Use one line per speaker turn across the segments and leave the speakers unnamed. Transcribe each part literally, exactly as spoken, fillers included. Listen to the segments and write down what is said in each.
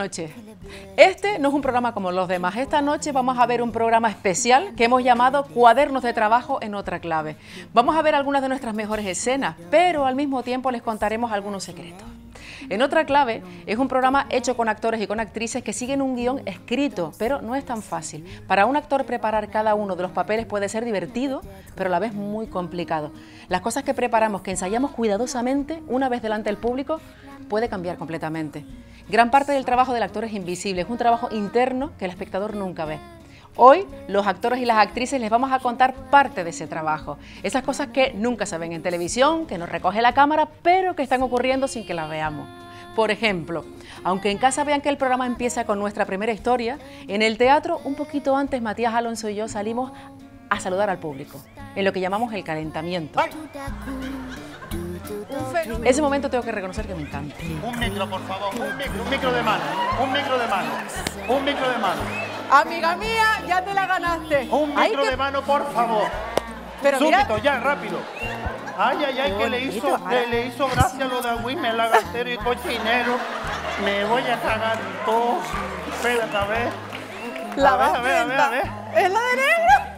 noches. Este no es un programa como los demás. Esta noche vamos a ver un programa especial que hemos llamado Cuadernos de Trabajo en otra clave. Vamos a ver algunas de nuestras mejores escenas, pero al mismo tiempo les contaremos algunos secretos. En otra clave es un programa hecho con actores y con actrices que siguen un guión escrito, pero no es tan fácil. Para un actor preparar cada uno de los papeles puede ser divertido, pero a la vez muy complicado. Las cosas que preparamos, que ensayamos cuidadosamente una vez delante del público, puede cambiar completamente. Gran parte del trabajo del actor es invisible, es un trabajo interno que el espectador nunca ve. Hoy, los actores y las actrices les vamos a contar parte de ese trabajo. Esas cosas que nunca se ven en televisión, que nos recoge la cámara, pero que están ocurriendo sin que las veamos. Por ejemplo, aunque en casa vean que el programa empieza con nuestra primera historia, en el teatro, un poquito antes, Matías Alonso y yo salimos a saludar al público, en lo que llamamos el calentamiento.
¡Ay!
Ese momento tengo que reconocer que me encanta.
Un micro, por favor, un micro, un micro de mano, un micro de mano, un micro de mano.
Amiga mía, ya te la ganaste.
Un micro
Ay, que...
de mano, por favor.
Pero
Súbito,
mira...
ya, rápido. Ay, ay, ay, que le hizo, que le hizo gracia lo de Agüime, lagartero y cochinero. Me voy a cagar todo. Espérate, a ver.
La
a ver, a ver, a ver, a ver.
¿Es la de negro?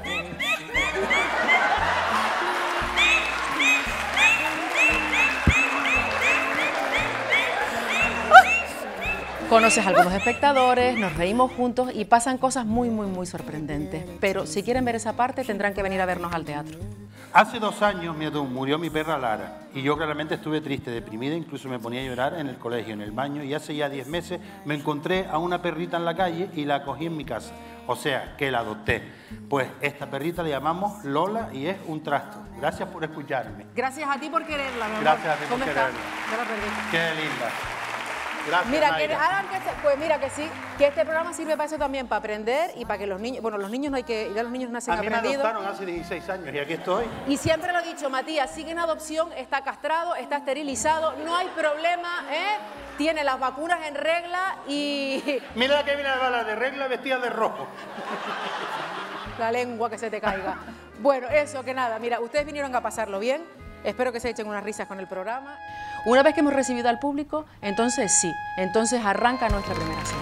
Conoces a algunos espectadores, nos reímos juntos y pasan cosas muy, muy, muy sorprendentes. Pero si quieren ver esa parte, tendrán que venir a vernos al teatro.
Hace dos años murió mi perra Lara y yo claramente estuve triste, deprimida, incluso me ponía a llorar en el colegio, en el baño, y hace ya diez meses me encontré a una perrita en la calle y la acogí en mi casa. O sea, que la adopté. Pues esta perrita la llamamos Lola y es un trasto. Gracias por escucharme.
Gracias a ti por quererla, mi amor.
Gracias a ti por
¿Cómo
quererla.
estás? Ya la perdí.
Qué linda. Gracias,
Mira, que,
Mayra.
hagan que este- pues mira que sí, que este programa sirve para eso también, para aprender y para que los niños, bueno, los niños no hay que, ya los niños nacen
A mí me
aprendidos.
adoptaron hace dieciséis años y aquí estoy.
Y siempre lo he dicho, Matías, sigue en adopción, está castrado, está esterilizado, no hay problema, ¿eh? Tiene las vacunas en regla y
Mira que viene la bala de regla vestida de rojo.
la lengua que se te caiga. Bueno, eso, que nada, mira, ustedes vinieron a pasarlo bien, espero que se echen unas risas con el programa.
Una vez que hemos recibido al público, entonces sí, entonces arranca nuestra primera escena.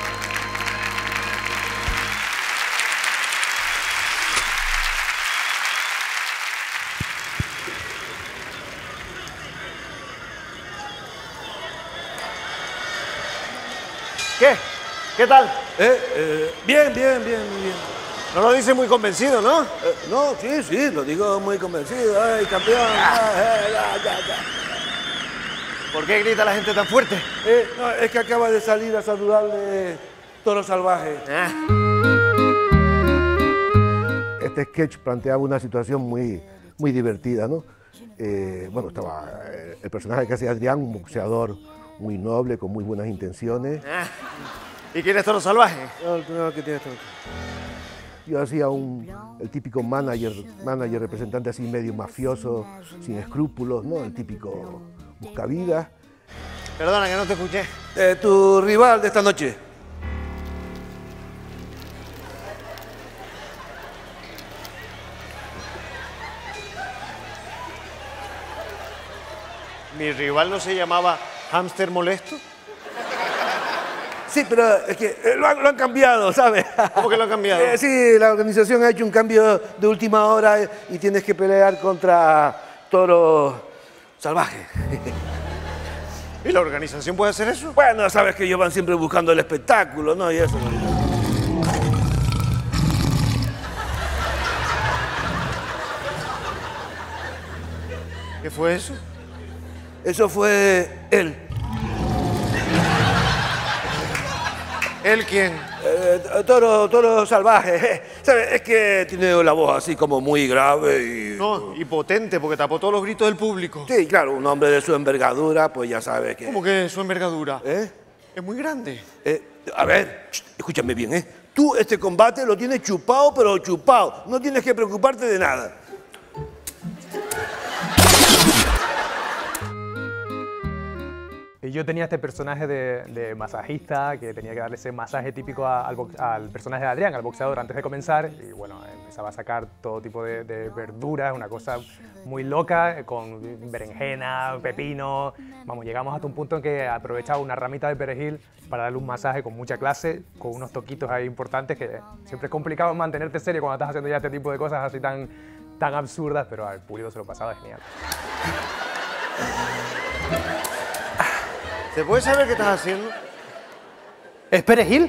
¿Qué? ¿Qué tal?
Eh, eh, bien, bien, bien, bien.
No lo dice muy convencido, ¿no?
Eh, no, sí, sí, lo digo muy convencido. ¡Ay, campeón! Ah, eh, ya, ya, ya.
¿Por qué grita la gente tan fuerte?
Eh, no, es que acaba de salir a saludarle Toro Salvaje.
Ah.
Este sketch planteaba una situación muy, muy divertida, ¿no? Eh, bueno, estaba eh, el personaje que hacía Adrián, un boxeador muy noble, con muy buenas intenciones.
Ah. ¿Y quién es Toro Salvaje?
No, no, ¿qué tienes, Toro?
Yo hacía un, el típico manager, manager representante así medio mafioso, sin escrúpulos, ¿no? El típico buscavidas.
Perdona, que no te escuché.
Eh, tu rival de esta noche.
¿Mi rival no se llamaba Hámster Molesto?
Sí, pero es que eh, lo, han, lo han cambiado, ¿sabes?
¿Cómo que lo han cambiado?
Eh, sí, la organización ha hecho un cambio de última hora eh, y tienes que pelear contra Toro Salvaje.
¿Y la organización puede hacer eso?
Bueno, sabes que ellos van siempre buscando el espectáculo, ¿no? Y eso.
¿Qué fue eso?
Eso fue él.
¿Él quién?
Eh, toro, toro Salvaje. ¿Sabes? Es que tiene la voz así como muy grave y...
No, y potente, porque tapó todos los gritos del público.
Sí, claro, un hombre de su envergadura, pues ya sabe que...
¿Cómo que su envergadura?
¿Eh?
Es muy grande.
Eh, a ver, escúchame bien, ¿eh? Tú este combate lo tienes chupado, pero chupado. No tienes que preocuparte de nada.
yo tenía este personaje de, de masajista que tenía que darle ese masaje típico a, al, box, al personaje de Adrián, al boxeador, antes de comenzar. Y bueno, empezaba a sacar todo tipo de, de verduras, una cosa muy loca, con berenjena, pepino. Vamos, llegamos hasta un punto en que aprovechaba una ramita de perejil para darle un masaje con mucha clase, con unos toquitos ahí importantes, que siempre es complicado mantenerte serio cuando estás haciendo ya este tipo de cosas así tan, tan absurdas, pero al público se lo pasaba genial.
¿Se puede saber qué estás haciendo?
¿Es perejil?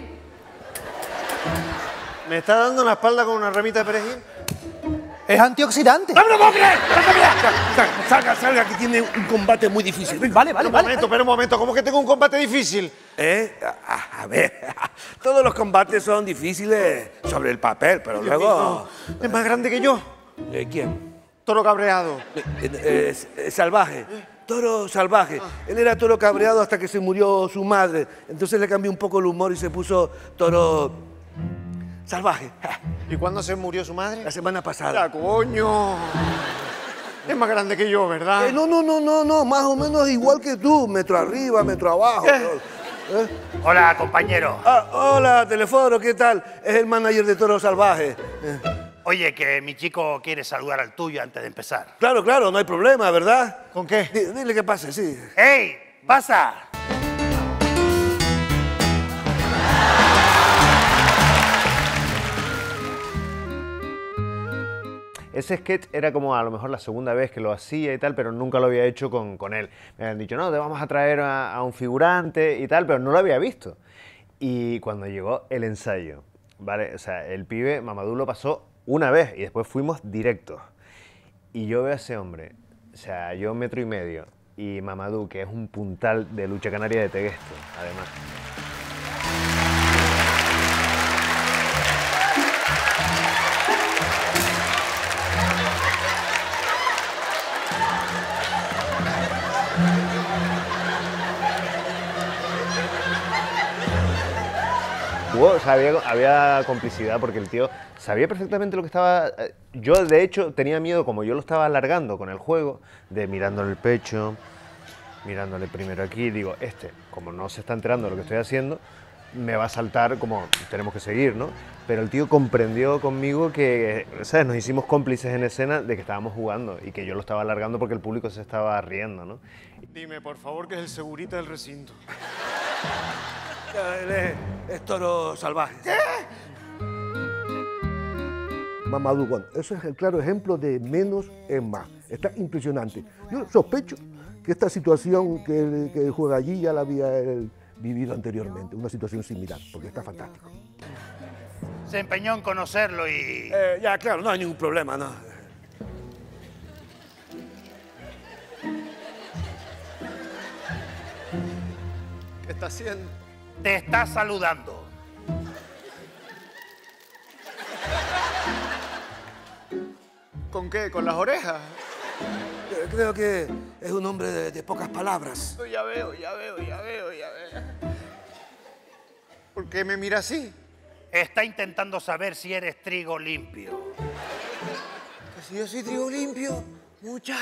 ¿Me está dando la espalda con una ramita de perejil?
Es antioxidante.
¡No me lo puedo creer! Salga, salga, salga, que tiene un combate muy difícil. Venga.
Vale, vale,
Un
vale.
momento, pero un momento, ¿cómo que tengo un combate difícil?
¿Eh? A, a ver, todos los combates son difíciles sobre el papel, pero luego...
¿Es más grande que yo?
¿Eh, ¿Quién?
Toro cabreado.
Eh, eh, eh, salvaje. Toro salvaje. Él era toro cabreado hasta que se murió su madre. Entonces le cambió un poco el humor y se puso toro salvaje.
¿Y cuándo se murió su madre?
La semana pasada.
¡Ya, coño! Es más grande que yo, ¿verdad?
Eh, no, no, no, no, no, más o menos igual que tú. Metro arriba, metro abajo.
¿Eh?
¿Eh?
Hola, compañero.
Ah, hola, Teleforo, ¿qué tal? Es el manager de Toro Salvaje. Eh,
Oye, que mi chico quiere saludar al tuyo antes de empezar.
Claro, claro, no hay problema, ¿verdad?
¿Con qué?
Di- Dile que pase, sí.
¡Ey! ¡Pasa!
Ese sketch era como a lo mejor la segunda vez que lo hacía y tal, pero nunca lo había hecho con, con él. Me habían dicho, no, te vamos a traer a, a un figurante y tal, pero no lo había visto. Y cuando llegó el ensayo, ¿vale? O sea, el pibe, Mamadou, lo pasó una vez y después fuimos directos. Y yo veo a ese hombre, o sea, yo metro y medio, y Mamadou, que es un puntal de lucha canaria de Teguesto, además. Hubo, o sea, había, había complicidad porque el tío sabía perfectamente lo que estaba... Yo, de hecho, tenía miedo, como yo lo estaba alargando con el juego, de mirándole el pecho, mirándole primero aquí, digo, este, como no se está enterando de lo que estoy haciendo, me va a saltar como tenemos que seguir, ¿no? Pero el tío comprendió conmigo que, ¿sabes? Nos hicimos cómplices en escena de que estábamos jugando y que yo lo estaba alargando porque el público se estaba riendo, ¿no?
Dime, por favor, que es el segurita del recinto.
Él es, es Toro Salvaje. ¿Qué?
Mamadou, bueno, eso es el claro ejemplo de menos es más. Está impresionante. Yo sospecho que esta situación que él, que él juega allí ya la había él vivido anteriormente, una situación similar, porque está fantástico.
Se empeñó en conocerlo y...
Eh, ya, claro, no hay ningún problema, ¿no?
¿Qué está haciendo?
Te está saludando.
¿Con qué? ¿Con las orejas?
Eh, Creo que es un hombre de, de pocas palabras.
Ya veo, ya veo, ya veo, ya veo. ¿Por qué me mira así?
Está intentando saber si eres trigo limpio.
Que si yo soy trigo limpio, muchacho.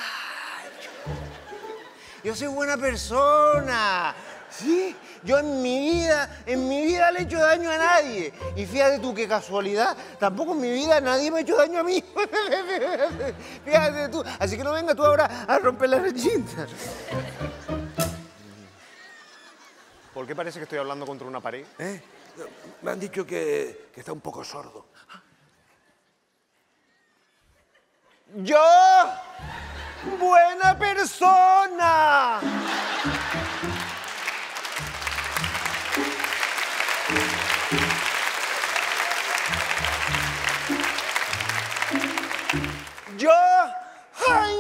Yo soy buena persona. Sí, yo en mi vida, en mi vida le he hecho daño a nadie. Y fíjate tú qué casualidad, tampoco en mi vida nadie me ha hecho daño a mí. Fíjate tú. Así que no venga tú ahora a romper la rechinta.
¿Por qué parece que estoy hablando contra una pared?
¿Eh? Me han dicho que, que está un poco sordo.
Yo, buena persona. Yo, ay,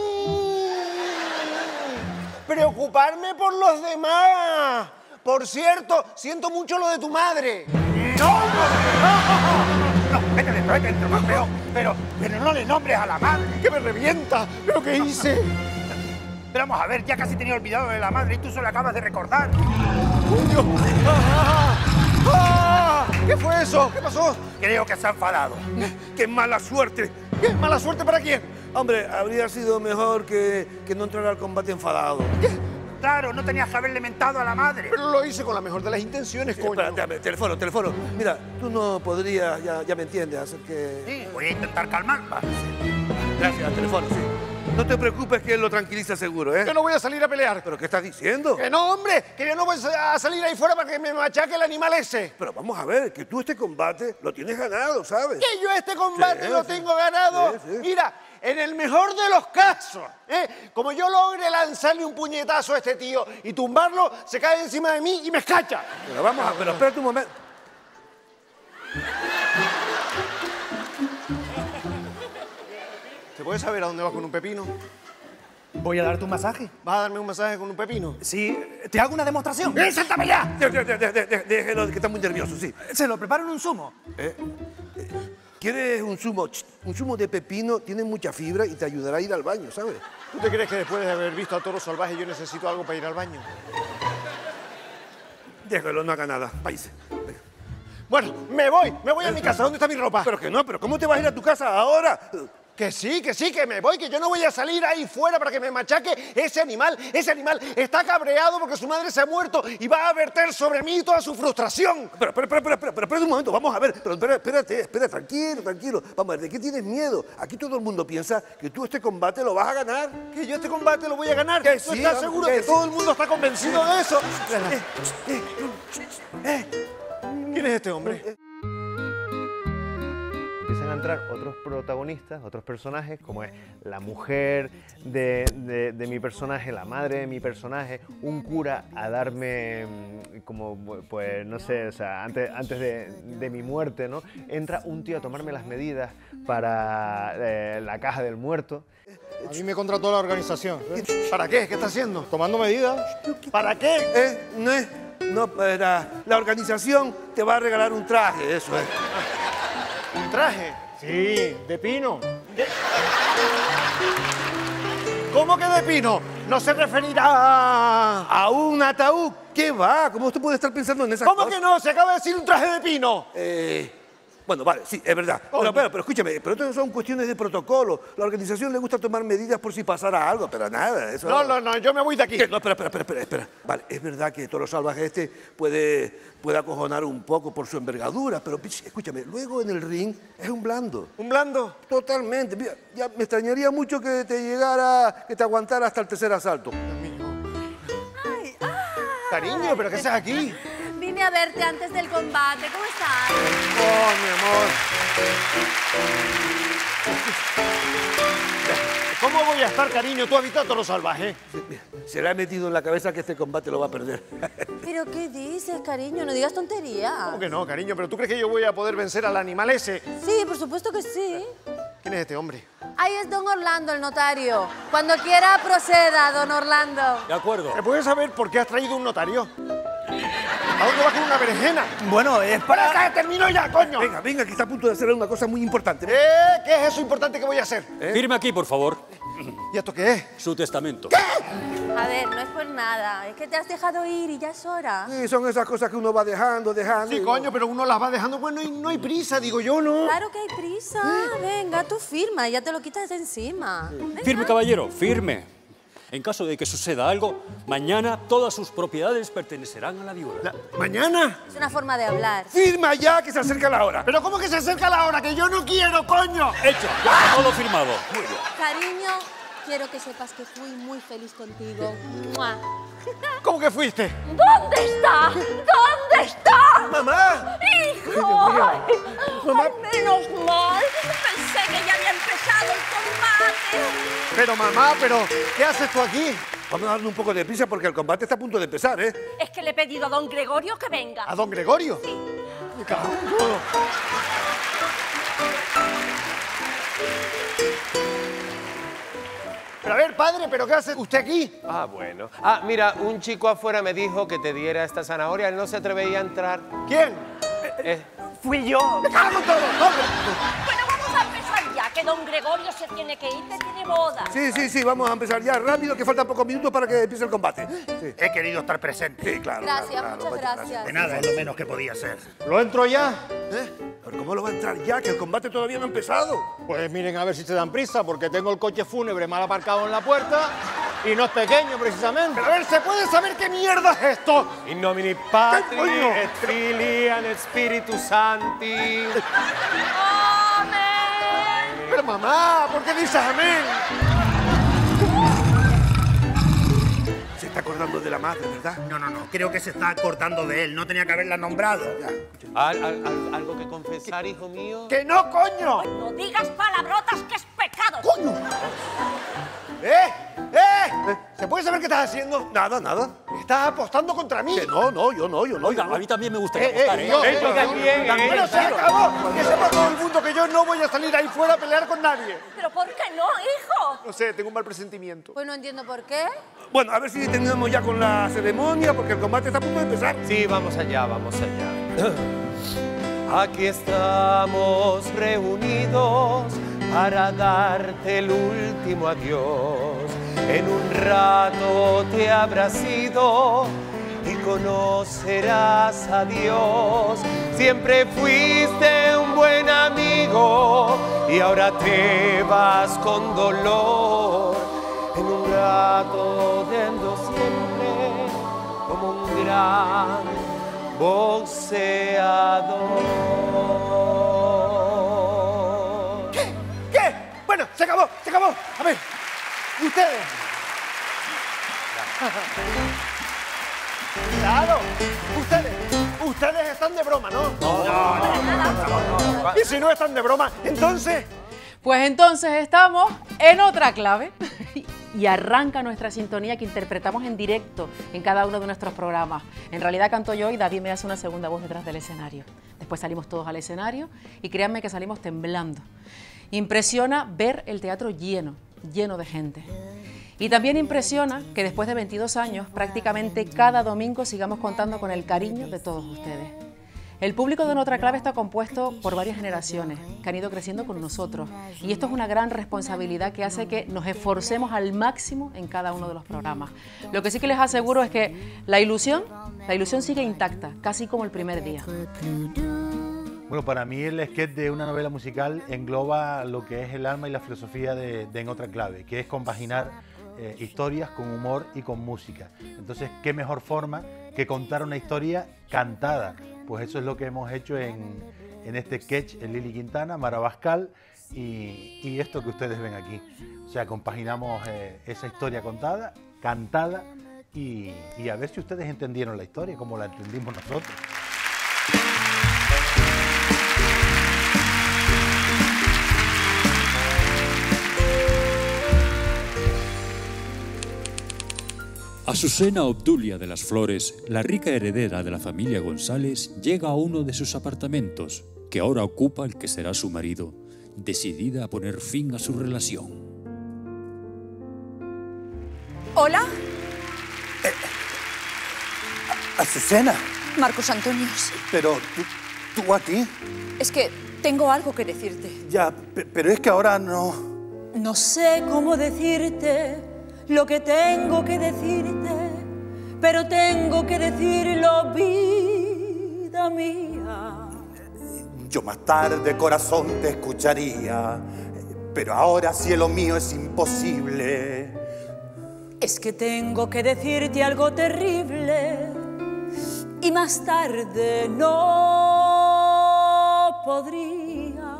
preocuparme por los demás. Por cierto, siento mucho lo de tu madre.
¡No, no, no! No, vete dentro, vete dentro, pero, pero, pero no le nombres a la madre.
Que me revienta lo que hice.
Pero vamos a ver, ya casi tenía olvidado de la madre y tú solo acabas de recordar.
¡Coño! ¡Ah! ¡Ah! ¿Qué fue eso? ¿Qué pasó?
Creo que se ha enfadado.
¡Qué mala suerte!
¿Qué? ¿Mala suerte para quién?
Hombre, habría sido mejor que, que no entrara al combate enfadado.
¿Qué?
claro, no tenías que haberle mentado a la madre.
Pero lo hice con la mejor de las intenciones, coño.
Espera, déjame, teléfono, teléfono. Mira, tú no podrías, ya, ya me entiendes, hacer que...
Sí, voy a intentar calmarla.
Gracias, teléfono, sí. No te preocupes que él lo tranquiliza seguro, ¿eh?
Yo no voy a salir a pelear.
¿Pero qué estás diciendo?
Que no, hombre, que yo no voy a salir ahí fuera para que me machaque el animal ese.
Pero vamos a ver, que tú este combate lo tienes ganado, ¿sabes?
Que yo este combate
Sí,
lo
sí.
tengo ganado.
Sí, sí.
Mira, en el mejor de los casos, ¿eh? Como yo logre lanzarle un puñetazo a este tío y tumbarlo, se cae encima de mí y me escacha.
Pero vamos a... Pero espérate un momento.
¿Se puede saber a dónde vas con un pepino?
Voy a darte un masaje.
¿Vas a darme un masaje con un pepino?
Sí, te hago una demostración.
¡Eh, sáltame ya! De- de- de- de- de- Déjelo, que está muy nervioso, sí.
Se lo preparo en un zumo.
¿Quieres un zumo? Ch, Un zumo de pepino, tiene mucha fibra y te ayudará a ir al baño, ¿sabes?
¿Tú te crees que después de haber visto a Toro Salvaje yo necesito algo para ir al baño?
Déjalo, no haga nada. Váyase.
Bueno, me voy, me voy a mi casa. ¿Dónde está mi ropa?
Pero que no, pero ¿cómo te vas a ir a tu casa ahora?
Que sí, que sí, que me voy, que yo no voy a salir ahí fuera para que me machaque ese animal. Ese animal está cabreado porque su madre se ha muerto y va a verter sobre mí toda su frustración.
Pero, pero, pero, pero, pero, pero, espera un momento, vamos a ver. Pero espera, espérate, espera, tranquilo, tranquilo. Vamos a ver, ¿de qué tienes miedo? Aquí todo el mundo piensa que tú este combate lo vas a ganar.
Que yo este combate lo voy a ganar.
Que
¿Tú
sí,
estás
vamos,
seguro
que
que
sí.
todo el mundo está convencido de eso? ¿Quién es este hombre?
Empiezan a entrar otros protagonistas, otros personajes, como es la mujer de, de- de mi personaje, la madre de mi personaje, un cura a darme, mm, como, pues, no sé, o sea, antes, antes de, de mi muerte, ¿no? Entra un tío a tomarme las medidas para eh, la caja del muerto.
A mí me contrató la organización. ¿Para qué? ¿Qué está haciendo? ¿Tomando medidas?
¿Para qué? ¿Eh? No es. No, para. La organización te va a regalar un traje, eso es.
¿Un traje? Sí, de pino. ¿Cómo que de pino? No se referirá a...
¿A un ataúd? ¿Qué va? ¿Cómo usted puede estar pensando en esas
¿Cómo
cosas?
que no? Se acaba de decir un traje de pino.
Eh, bueno, vale, sí, es verdad. Pero, pero, pero escúchame, pero esto son cuestiones de protocolo. La organización le gusta tomar medidas por si pasara algo, pero nada, eso...
No, no, no, yo me voy de aquí.
¿Qué? No, espera, espera, espera, espera, espera. Vale, es verdad que Toro Salvaje este puede, puede acojonar un poco por su envergadura, pero pich, escúchame, luego en el ring es un blando.
¿Un blando?
Totalmente. Mira, ya me extrañaría mucho que te llegara, que te aguantara hasta el tercer asalto.
Ay, ah.
Cariño, ¿pero qué haces aquí?
Vine a verte antes del combate. ¿Cómo estás?
Oh, mi amor. ¿Cómo voy a estar, cariño? ¿Tú habitas Toro Salvaje?
Se le ha metido en la cabeza que este combate lo va a perder.
¿Pero qué dices, cariño? No digas tonterías.
¿Cómo que no, cariño? ¿Pero tú crees que yo voy a poder vencer al animal ese?
Sí, por supuesto que sí.
¿Quién es este hombre?
Ahí es don Orlando, el notario. Cuando quiera, proceda, don Orlando.
De acuerdo. ¿Me puedes saber por qué has traído un notario? ¿A dónde vas con una berenjena?
Bueno, es para...
¡Para! ¡Termino ya, coño!
Venga, venga, que está a punto de hacer una cosa muy importante.
¿Eh? ¿Qué es eso importante que voy a hacer?
Firme aquí, por favor.
¿Y esto qué es?
Su testamento.
A ver, no es por nada. Es que te has dejado ir y ya es hora.
Sí, son esas cosas que uno va dejando, dejando.
Sí,
y
coño, pero uno las va dejando. Bueno, y no hay prisa, digo yo, ¿no?
Claro que hay prisa. Venga, tú firma, ya te lo quitas de encima. Venga.
Firme, caballero, firme. En caso de que suceda algo, mañana todas sus propiedades pertenecerán a la viuda.
¿Mañana?
Es una forma de hablar.
Firma ya, que se acerca la hora.
¿Pero cómo que se acerca la hora? ¡Que yo no quiero, coño!
Hecho, ya está todo firmado.
Muy bien.
Cariño, quiero que sepas que fui muy feliz contigo. ¡Mua!
¿Cómo que fuiste?
¿Dónde está? ¿Dónde está?
¡Mamá!
¡Hijo! Ay, ay, menos mal. Pensé que ya había empezado el combate.
Pero, mamá, pero ¿qué haces tú aquí?
Vamos a darle un poco de prisa porque el combate está a punto de empezar, ¿eh?
Es que le he pedido a don Gregorio que venga.
¿A don Gregorio?
Sí.
Me cago en todo. Pero a ver, padre, ¿pero qué hace usted aquí?
Ah, bueno. Ah, mira, un chico afuera me dijo que te diera esta zanahoria. Él no se atreveía a entrar.
¿Quién?
Eh,
Fui yo.
¡Me cago en todo! No, pero-
Bueno, vamos a empezar ya, que don Gregorio se tiene que ir, que tiene boda.
Sí, sí, sí, vamos a empezar ya rápido, que faltan pocos minutos para que empiece el combate. Sí,
He querido estar presente.
sí claro.
Gracias,
claro,
muchas
claro,
gracias.
De nada, es lo menos que podía hacer.
¿Lo entro ya?
¿Eh? ¿Pero cómo lo va a entrar ya? Que el combate todavía no ha empezado.
Pues miren a ver si se dan prisa, porque tengo el coche fúnebre mal aparcado en la puerta
Y no es pequeño, precisamente.
Pero a ver, ¿se puede saber qué mierda es esto?
In nomine Patri,
coño?
et Filii, et Spiritus Sancti.
Pero mamá, ¿por qué dices amén?
Se está acordando de la madre, ¿verdad?
No, no, no. Creo que se está acordando de él. No tenía que haberla nombrado.
¿Al, al, al- ¿Algo que confesar, hijo mío?
¡Que no, coño!
No digas palabrotas, que es pecado.
¡Coño! ¡Eh! ¡Eh! ¿Se puede saber qué estás haciendo?
Nada, nada.
Estás apostando contra mí.
Que no, no, yo no, yo no.
Oiga,
yo no.
a mí también me gustaría
Eh, eh,
apostar, ¿eh?
yo,
Él
eh,
también,
yo-
eh,
Pero
eh,
se acabó. Que sepa todo el mundo que yo no voy a salir ahí fuera a pelear con nadie.
¿Pero por qué no, hijo?
No sé, tengo un mal presentimiento.
Pues no entiendo por qué.
Bueno, a ver si terminamos ya con la ceremonia, porque el combate está a punto de empezar.
Sí, vamos allá, vamos allá. Aquí estamos reunidos para darte el último adiós. En un rato te habrás ido y conocerás a Dios. Siempre fuiste un buen amigo y ahora te vas con dolor. En un rato te ando siempre como un gran boxeador.
¿Qué? ¿Qué? Bueno, se acabó, se acabó. A ver, ¿y ustedes? Claro, ustedes, ustedes están de broma, ¿no? No, no, no. Y si no están de broma, entonces...
Pues entonces estamos en otra clave y arranca nuestra sintonía que interpretamos en directo en cada uno de nuestros programas. En realidad canto yo y David me hace una segunda voz detrás del escenario. Después salimos todos al escenario y créanme que salimos temblando. Impresiona ver el teatro lleno, lleno de gente. Y también impresiona que después de veintidós años, prácticamente cada domingo sigamos contando con el cariño de todos ustedes. El público de En Otra Clave está compuesto por varias generaciones que han ido creciendo con nosotros y esto es una gran responsabilidad que hace que nos esforcemos al máximo en cada uno de los programas. Lo que sí que les aseguro es que la ilusión, la ilusión sigue intacta, casi como el primer día.
Bueno, para mí el sketch de una novela musical engloba lo que es el alma y la filosofía de, de En Otra Clave, que es compaginar eh, historias con humor y con música. Entonces, ¿qué mejor forma que contar una historia cantada? Pues eso es lo que hemos hecho en, en este sketch, en Lili Quintana, Mara Bascal y, y esto que ustedes ven aquí. O sea, compaginamos eh, esa historia contada, cantada y, y a ver si ustedes entendieron la historia como la entendimos nosotros.
Azucena Obdulia de las Flores, la rica heredera de la familia González, llega a uno de sus apartamentos, que ahora ocupa el que será su marido, decidida a poner fin a su relación.
¿Hola?
Azucena,
Marcos Antonio.
pero tú, tú a ti.
Es que tengo algo que decirte.
Ya, pe- pero es que ahora no...
No sé cómo decirte lo que tengo que decirte, pero tengo que decirlo, vida mía.
Yo más tarde, corazón, te escucharía, pero ahora, cielo mío, es imposible.
Es que tengo que decirte algo terrible y más tarde no podría.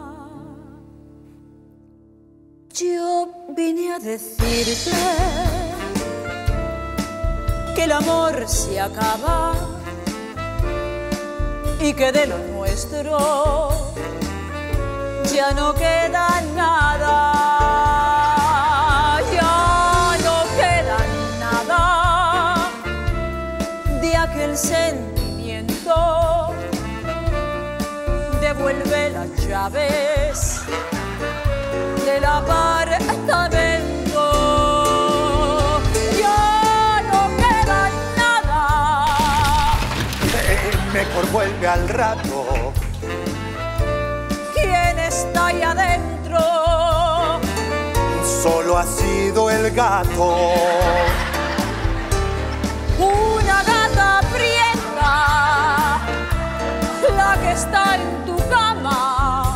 Yo vine a decirte que el amor se acaba y que de lo nuestro ya no queda nada, ya no queda nada de aquel sentimiento. Devuelve las llaves del apartamento. Ya no queda nada.
Eh, mejor vuelve al rato.
¿Quién está ahí adentro?
Solo ha sido el gato.
Una gata prieta, la que está en tu cama.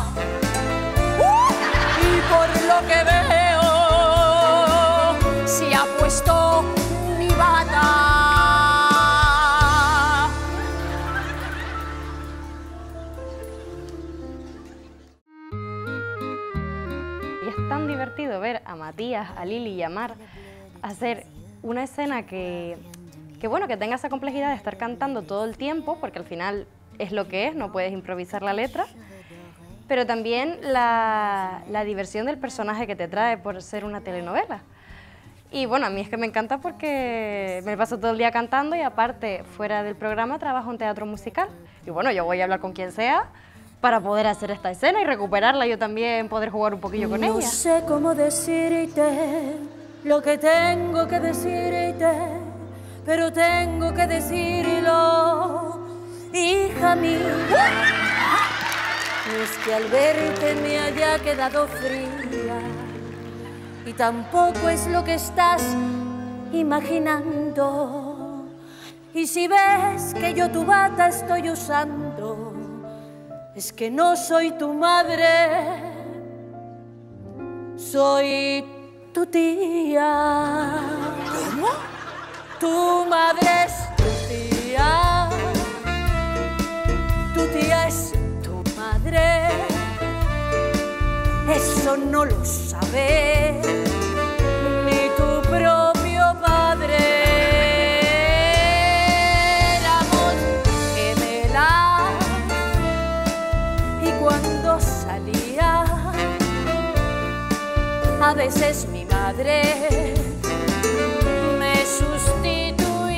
¡Uh! Y por lo que veo, se ha puesto
divertido ver a Matías, a Lili y a Mar hacer una escena que, que, bueno, que tenga esa complejidad de estar cantando todo el tiempo, porque al final es lo que es, no puedes improvisar la letra, pero también la, la diversión del personaje que te trae por ser una telenovela. Y bueno, a mí es que me encanta porque me paso todo el día cantando y aparte, fuera del programa, trabajo en teatro musical. Y bueno, yo voy a hablar con quien sea para poder hacer esta escena y recuperarla, yo también poder jugar un poquillo con ella.
No sé cómo decirte lo que tengo que decirte, pero tengo que decirlo, hija mía. No es que al verte me haya quedado fría, y tampoco es lo que estás imaginando. Y si ves que yo tu bata estoy usando, es que no soy tu madre, soy tu tía. ¿Cómo? Tu madre es tu tía, tu tía es tu madre. Eso no lo sabe ni tu propio padre. Éramos gemelas y cuando salía, a veces mi madre me sustituía.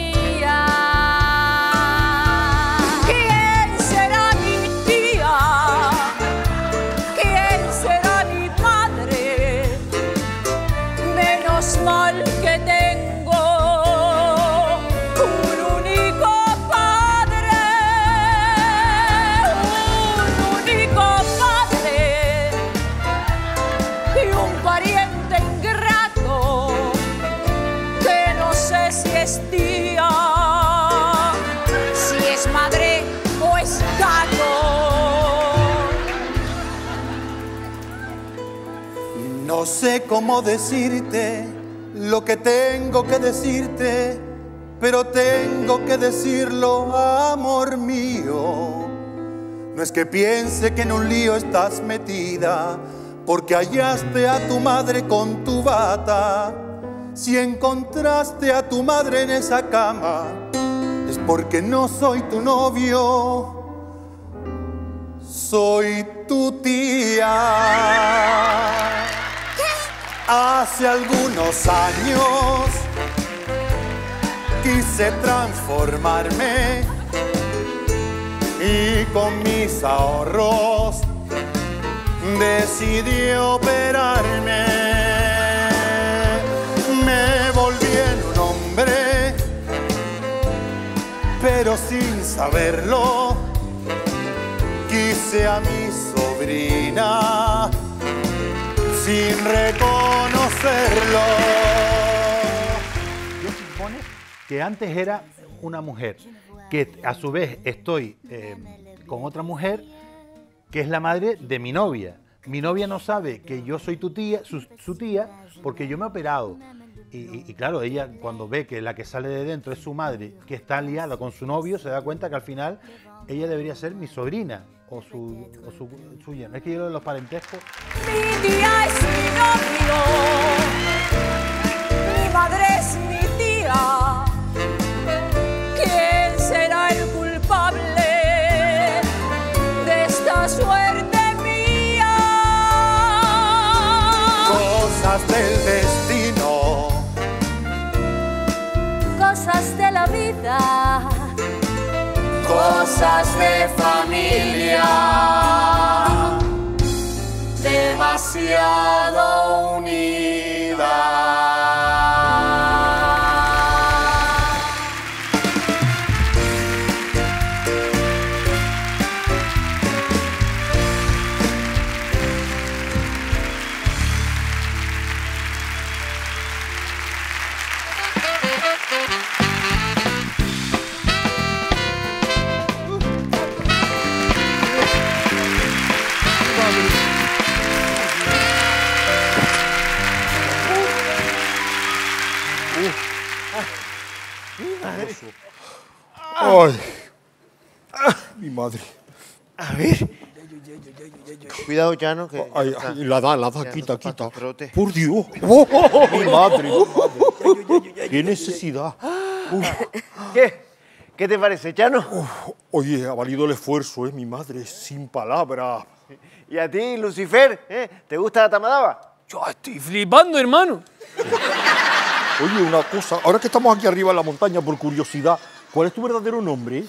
¿Quién será mi tía? ¿Quién será mi padre? Menos mal que tengo un único padre, un único padre y un pariente ingrato que no sé si es tía, si es madre o es gato.
No sé cómo decirte lo que tengo que decirte, pero tengo que decirlo, amor mío. No es que piense que en un lío estás metida, porque hallaste a tu madre con tu bata. Si encontraste a tu madre en esa cama, es porque no soy tu novio, soy tu tía. Hace algunos años quise transformarme y con mis ahorros decidí operarme. Me volví en un hombre, pero sin saberlo, quise a mi sobrina sin reconocerlo.
Yo supone que antes era una mujer, que a su vez estoy eh, con otra mujer que es la madre de mi novia. Mi novia no sabe que yo soy tu tía, su, su tía, porque yo me he operado. Y, y, y claro, ella cuando ve que la que sale de dentro es su madre, que está liada con su novio, se da cuenta que al final ella debería ser mi sobrina o su, o su, su yerno. Es que yo de los parentescos...
Mi tía es mi novio, mi madre es mi tía. ¿Quién será el culpable de esta suerte mía?
Cosas del destino,
cosas de la vida,
cosas de familia, demasiado unidas.
Ay, ah, mi madre.
A ver,
Cuidado, Chano, que...
Ay,
ya
ay, la da, la da,
Ya,
quita,
no te
quita.
trote.
Por Dios. Oh, oh, oh, mi madre. Qué necesidad. Uf.
¿Qué? ¿Qué te parece, Chano?
Uf, oye, ha valido el esfuerzo, ¿eh? Mi madre, sin palabras.
¿Y a ti, Lucifer? ¿eh? ¿Te gusta la tamadaba?
Yo estoy flipando, hermano.
Oye, una cosa, ahora que estamos aquí arriba en la montaña, por curiosidad, ¿cuál es tu verdadero nombre?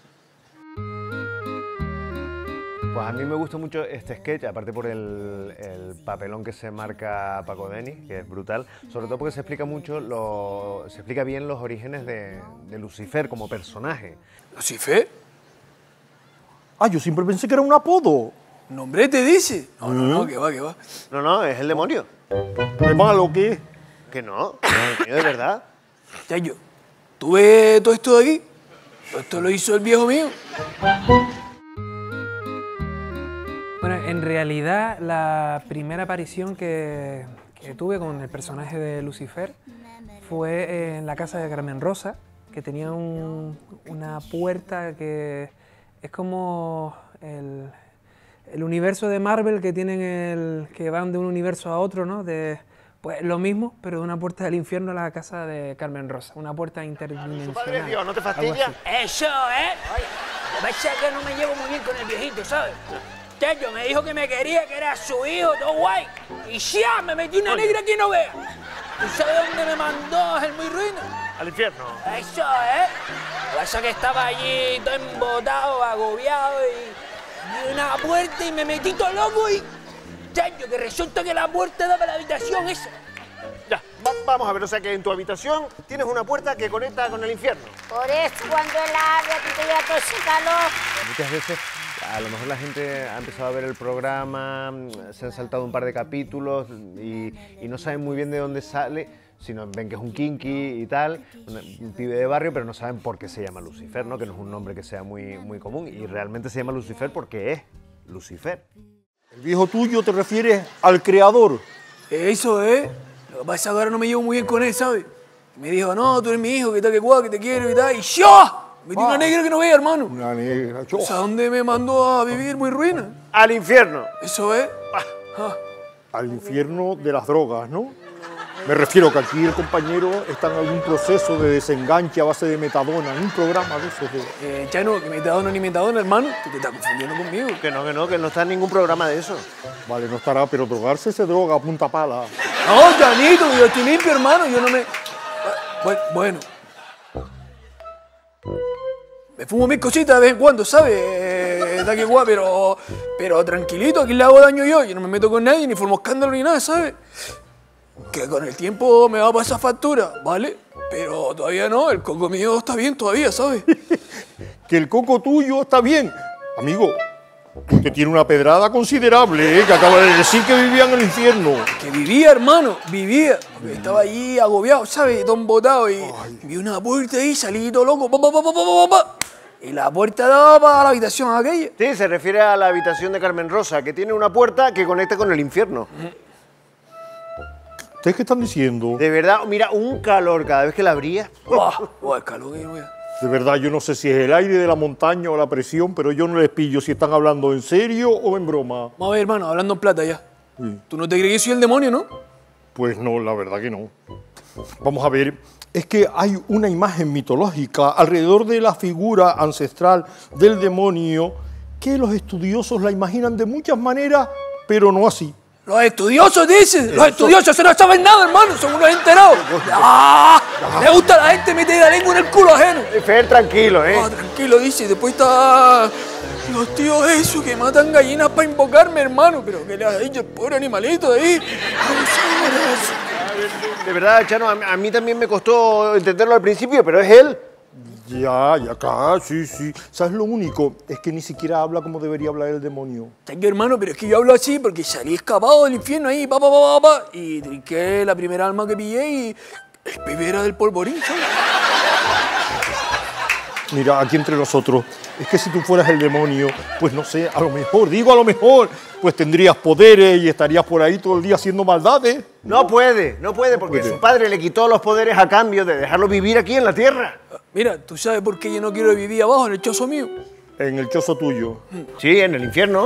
Pues a mí me gusta mucho este sketch, aparte por el, el papelón que se marca Paco Denis, que es brutal, sobre todo porque se explica mucho, lo, se explica bien los orígenes de, de Lucifer como personaje.
¿Lucifer?
Ah, yo siempre pensé que era un apodo.
¿Nombre te dice? No, no, no,
¿Eh?
que va, que va.
No, no, es el demonio.
¿Qué malo que es?
Que no, no, de verdad.
Chayo, ¿tú ves todo esto de aquí? Todo esto lo hizo el viejo mío.
Bueno, en realidad la primera aparición que, que tuve con el personaje de Lucifer fue en la casa de Carmen Rosa, que tenía un, una puerta que es como el, el universo de Marvel que tienen el que van de un universo a otro, ¿no? De, pues lo mismo, pero de una puerta del infierno a la casa de Carmen Rosa, una puerta interdimensional.
Padre Dios, ¿no te
algo
fastidia?
así.
Eso, ¿eh? Lo que pasa es que no me llevo muy bien con el viejito, ¿sabes? Chayo me dijo que me quería, que era su hijo, todo guay. Y ya, me metí una negra que no vea. ¿Tú sabes dónde me mandó el muy ruina?
Al infierno.
Eso, ¿eh? Lo que pasa es que estaba allí todo embotado, agobiado y... y una puerta y me metí todo loco y... Chayo, que resulta que la puerta daba a la habitación esa.
Ya, va- vamos a ver, o sea que en tu habitación tienes una puerta que conecta con el infierno.
Por eso cuando él abre, a ti te da todo ese calor.
Muchas veces, a lo mejor la gente ha empezado a ver el programa, se han saltado un par de capítulos y, y no saben muy bien de dónde sale, sino ven que es un kinky y tal, un, un pibe de barrio, pero no saben por qué se llama Lucifer, ¿no? Que no es un nombre que sea muy, muy común, y realmente se llama Lucifer porque es Lucifer.
¿El viejo tuyo te refieres al creador?
Eso, ¿eh? Lo que pasa es que ahora no me llevo muy bien con él, ¿sabes? Me dijo, no, tú eres mi hijo, que tal, que guau, que te quiero y tal. Y yo metí una negra que no veía, hermano.
Una negra, yo.
O sea, ¿dónde me mandó a vivir muy ruina?
Al infierno.
Eso, ¿eh? Ah.
Al infierno de las drogas, ¿no? Me refiero que aquí el compañero está en algún proceso de desenganche a base de metadona, en un programa de esos de...
Eh, Chano, que metadona ni metadona, hermano. Tú te estás confundiendo conmigo.
Que no, que no, que no está en ningún programa de eso.
Vale, no estará, pero drogarse se droga a punta pala.
No, Chanito, yo estoy limpio, hermano. Yo no me... Bueno, bueno. Me fumo mis cositas de vez en cuando, ¿sabes? Eh, da que guay, pero... Pero tranquilito, aquí le hago daño yo. Yo no me meto con nadie, ni formo escándalo ni nada, ¿sabes? Que con el tiempo me va a pasar factura, ¿vale? Pero todavía no, el coco mío está bien todavía, ¿sabes?
Que el coco tuyo está bien. Amigo, usted tiene una pedrada considerable, ¿eh? Que acaba de decir que vivía en el infierno.
Que vivía, hermano, vivía. Porque estaba allí agobiado, ¿sabes? Todo embotado y vi una puerta ahí, salí todo loco. Pa, pa, pa, pa, pa, pa, pa. Y la puerta daba para la habitación aquella.
Sí, se refiere a la habitación de Carmen Rosa, que tiene una puerta que conecta con el infierno.
¿Ustedes qué están diciendo?
De verdad, mira, un calor cada vez que la abría.
¡Oh! ¡Oh, el calor que no vea!
De verdad, yo no sé si es el aire de la montaña o la presión, pero yo no les pillo si están hablando en serio o en broma.
Vamos a ver, hermano, hablando en plata ya.
Sí.
¿Tú no te crees que soy el demonio, no?
Pues no, la verdad que no. Vamos a ver, es que hay una imagen mitológica alrededor de la figura ancestral del demonio que los estudiosos la imaginan de muchas maneras, pero no así.
Los estudiosos dicen, los
Eso.
estudiosos se no saben nada, hermano, son unos enterados. ¡Ah! Le gusta a la gente meter la lengua en el culo ajeno.
Fer, tranquilo, ¿eh?
Ah, tranquilo, dice, después está los tíos esos que matan gallinas para invocarme, hermano. Pero ¿qué le has dicho el pobre animalito de ahí?
De verdad, Chano, a, a mí también me costó entenderlo al principio, pero es él.
Ya, ya acá, sí, sí. ¿Sabes lo único? Es que ni siquiera habla como debería hablar el demonio.
Tengo, hermano, pero es que yo hablo así porque salí escapado del infierno ahí, pa, pa, pa, pa, pa, y trinqué la primera alma que pillé y el bebé era del polvorín, ¿sabes?
Mira, aquí entre nosotros, es que si tú fueras el demonio, pues no sé, a lo mejor, digo a lo mejor, pues tendrías poderes y estarías por ahí todo el día haciendo maldades.
No puede, no puede, porque
puede.
su padre le quitó los poderes a cambio de dejarlo vivir aquí en la tierra.
Mira, ¿tú sabes por qué yo no quiero vivir abajo en el chozo mío?
En el chozo tuyo.
Sí, en el infierno.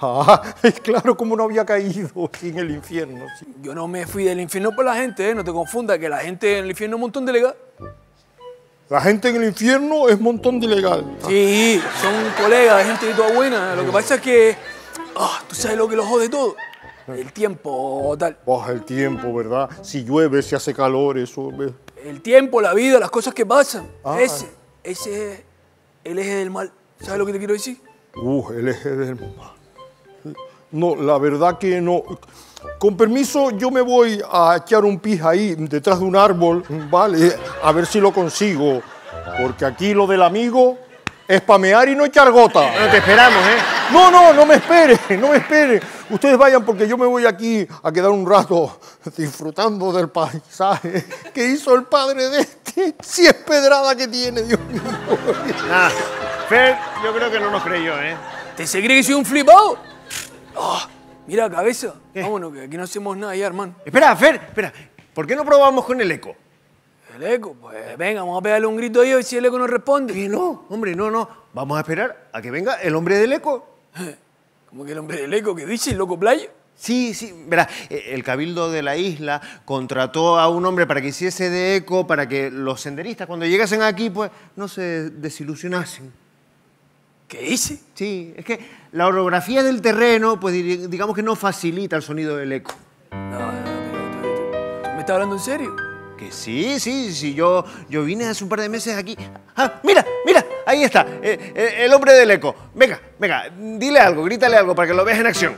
Ah, es claro, como no había caído en el infierno. Sí.
Yo no me fui del infierno por la gente, ¿eh? No te confundas, que la gente en el infierno es un montón de legal.
La gente en el infierno es un montón de legal.
Sí, son colegas, de gente de toda buena. Lo que pasa es que, oh, tú sabes lo que lo jode todo. El tiempo, tal.
Baja el tiempo, ¿verdad? Si llueve, si hace calor, eso...
El tiempo, la vida, las cosas que pasan.
Ah.
Ese, ese es el eje del mal. ¿Sabes lo que te quiero decir?
Uh, el eje del mal. No, la verdad que no. Con permiso, yo me voy a echar un pis ahí, detrás de un árbol, ¿vale? A ver si lo consigo. Porque aquí lo del amigo es pamear y no echar gota.
No te esperamos, ¿eh?
No, no, no me espere, no me espere. Ustedes vayan porque yo me voy aquí a quedar un rato disfrutando del paisaje que hizo el padre de este. Si es pedrada que tiene, Dios mío.
Nah, Fer, yo creo que no nos creyó, ¿eh?
¿Te se cree que soy un flipado? Oh, mira, cabeza. ¿Qué? Vámonos, que aquí no hacemos nada ya, hermano.
Espera, Fer, espera. ¿Por qué no probamos con el eco?
¿El eco? Pues venga, vamos a pegarle un grito ahí a ver si el eco nos responde.
¿Qué no? Hombre, no, no. Vamos a esperar a que venga el hombre del eco.
¿Cómo que el hombre del eco? ¿Qué dice? ¿El loco playa?
Sí, sí, verá, el cabildo de la isla contrató a un hombre para que hiciese de eco, para que los senderistas cuando llegasen aquí, pues, no se desilusionasen.
¿Qué hice?
Sí, es que la orografía del terreno, pues digamos que no facilita el sonido del eco.
No, no, pero ¿tú me estás hablando en serio?
Que sí, sí, sí, yo, yo vine hace un par de meses aquí. Ah, mira, mira, ahí está, eh, eh, el hombre del eco. Venga, venga, dile algo, grítale algo para que lo veas en acción.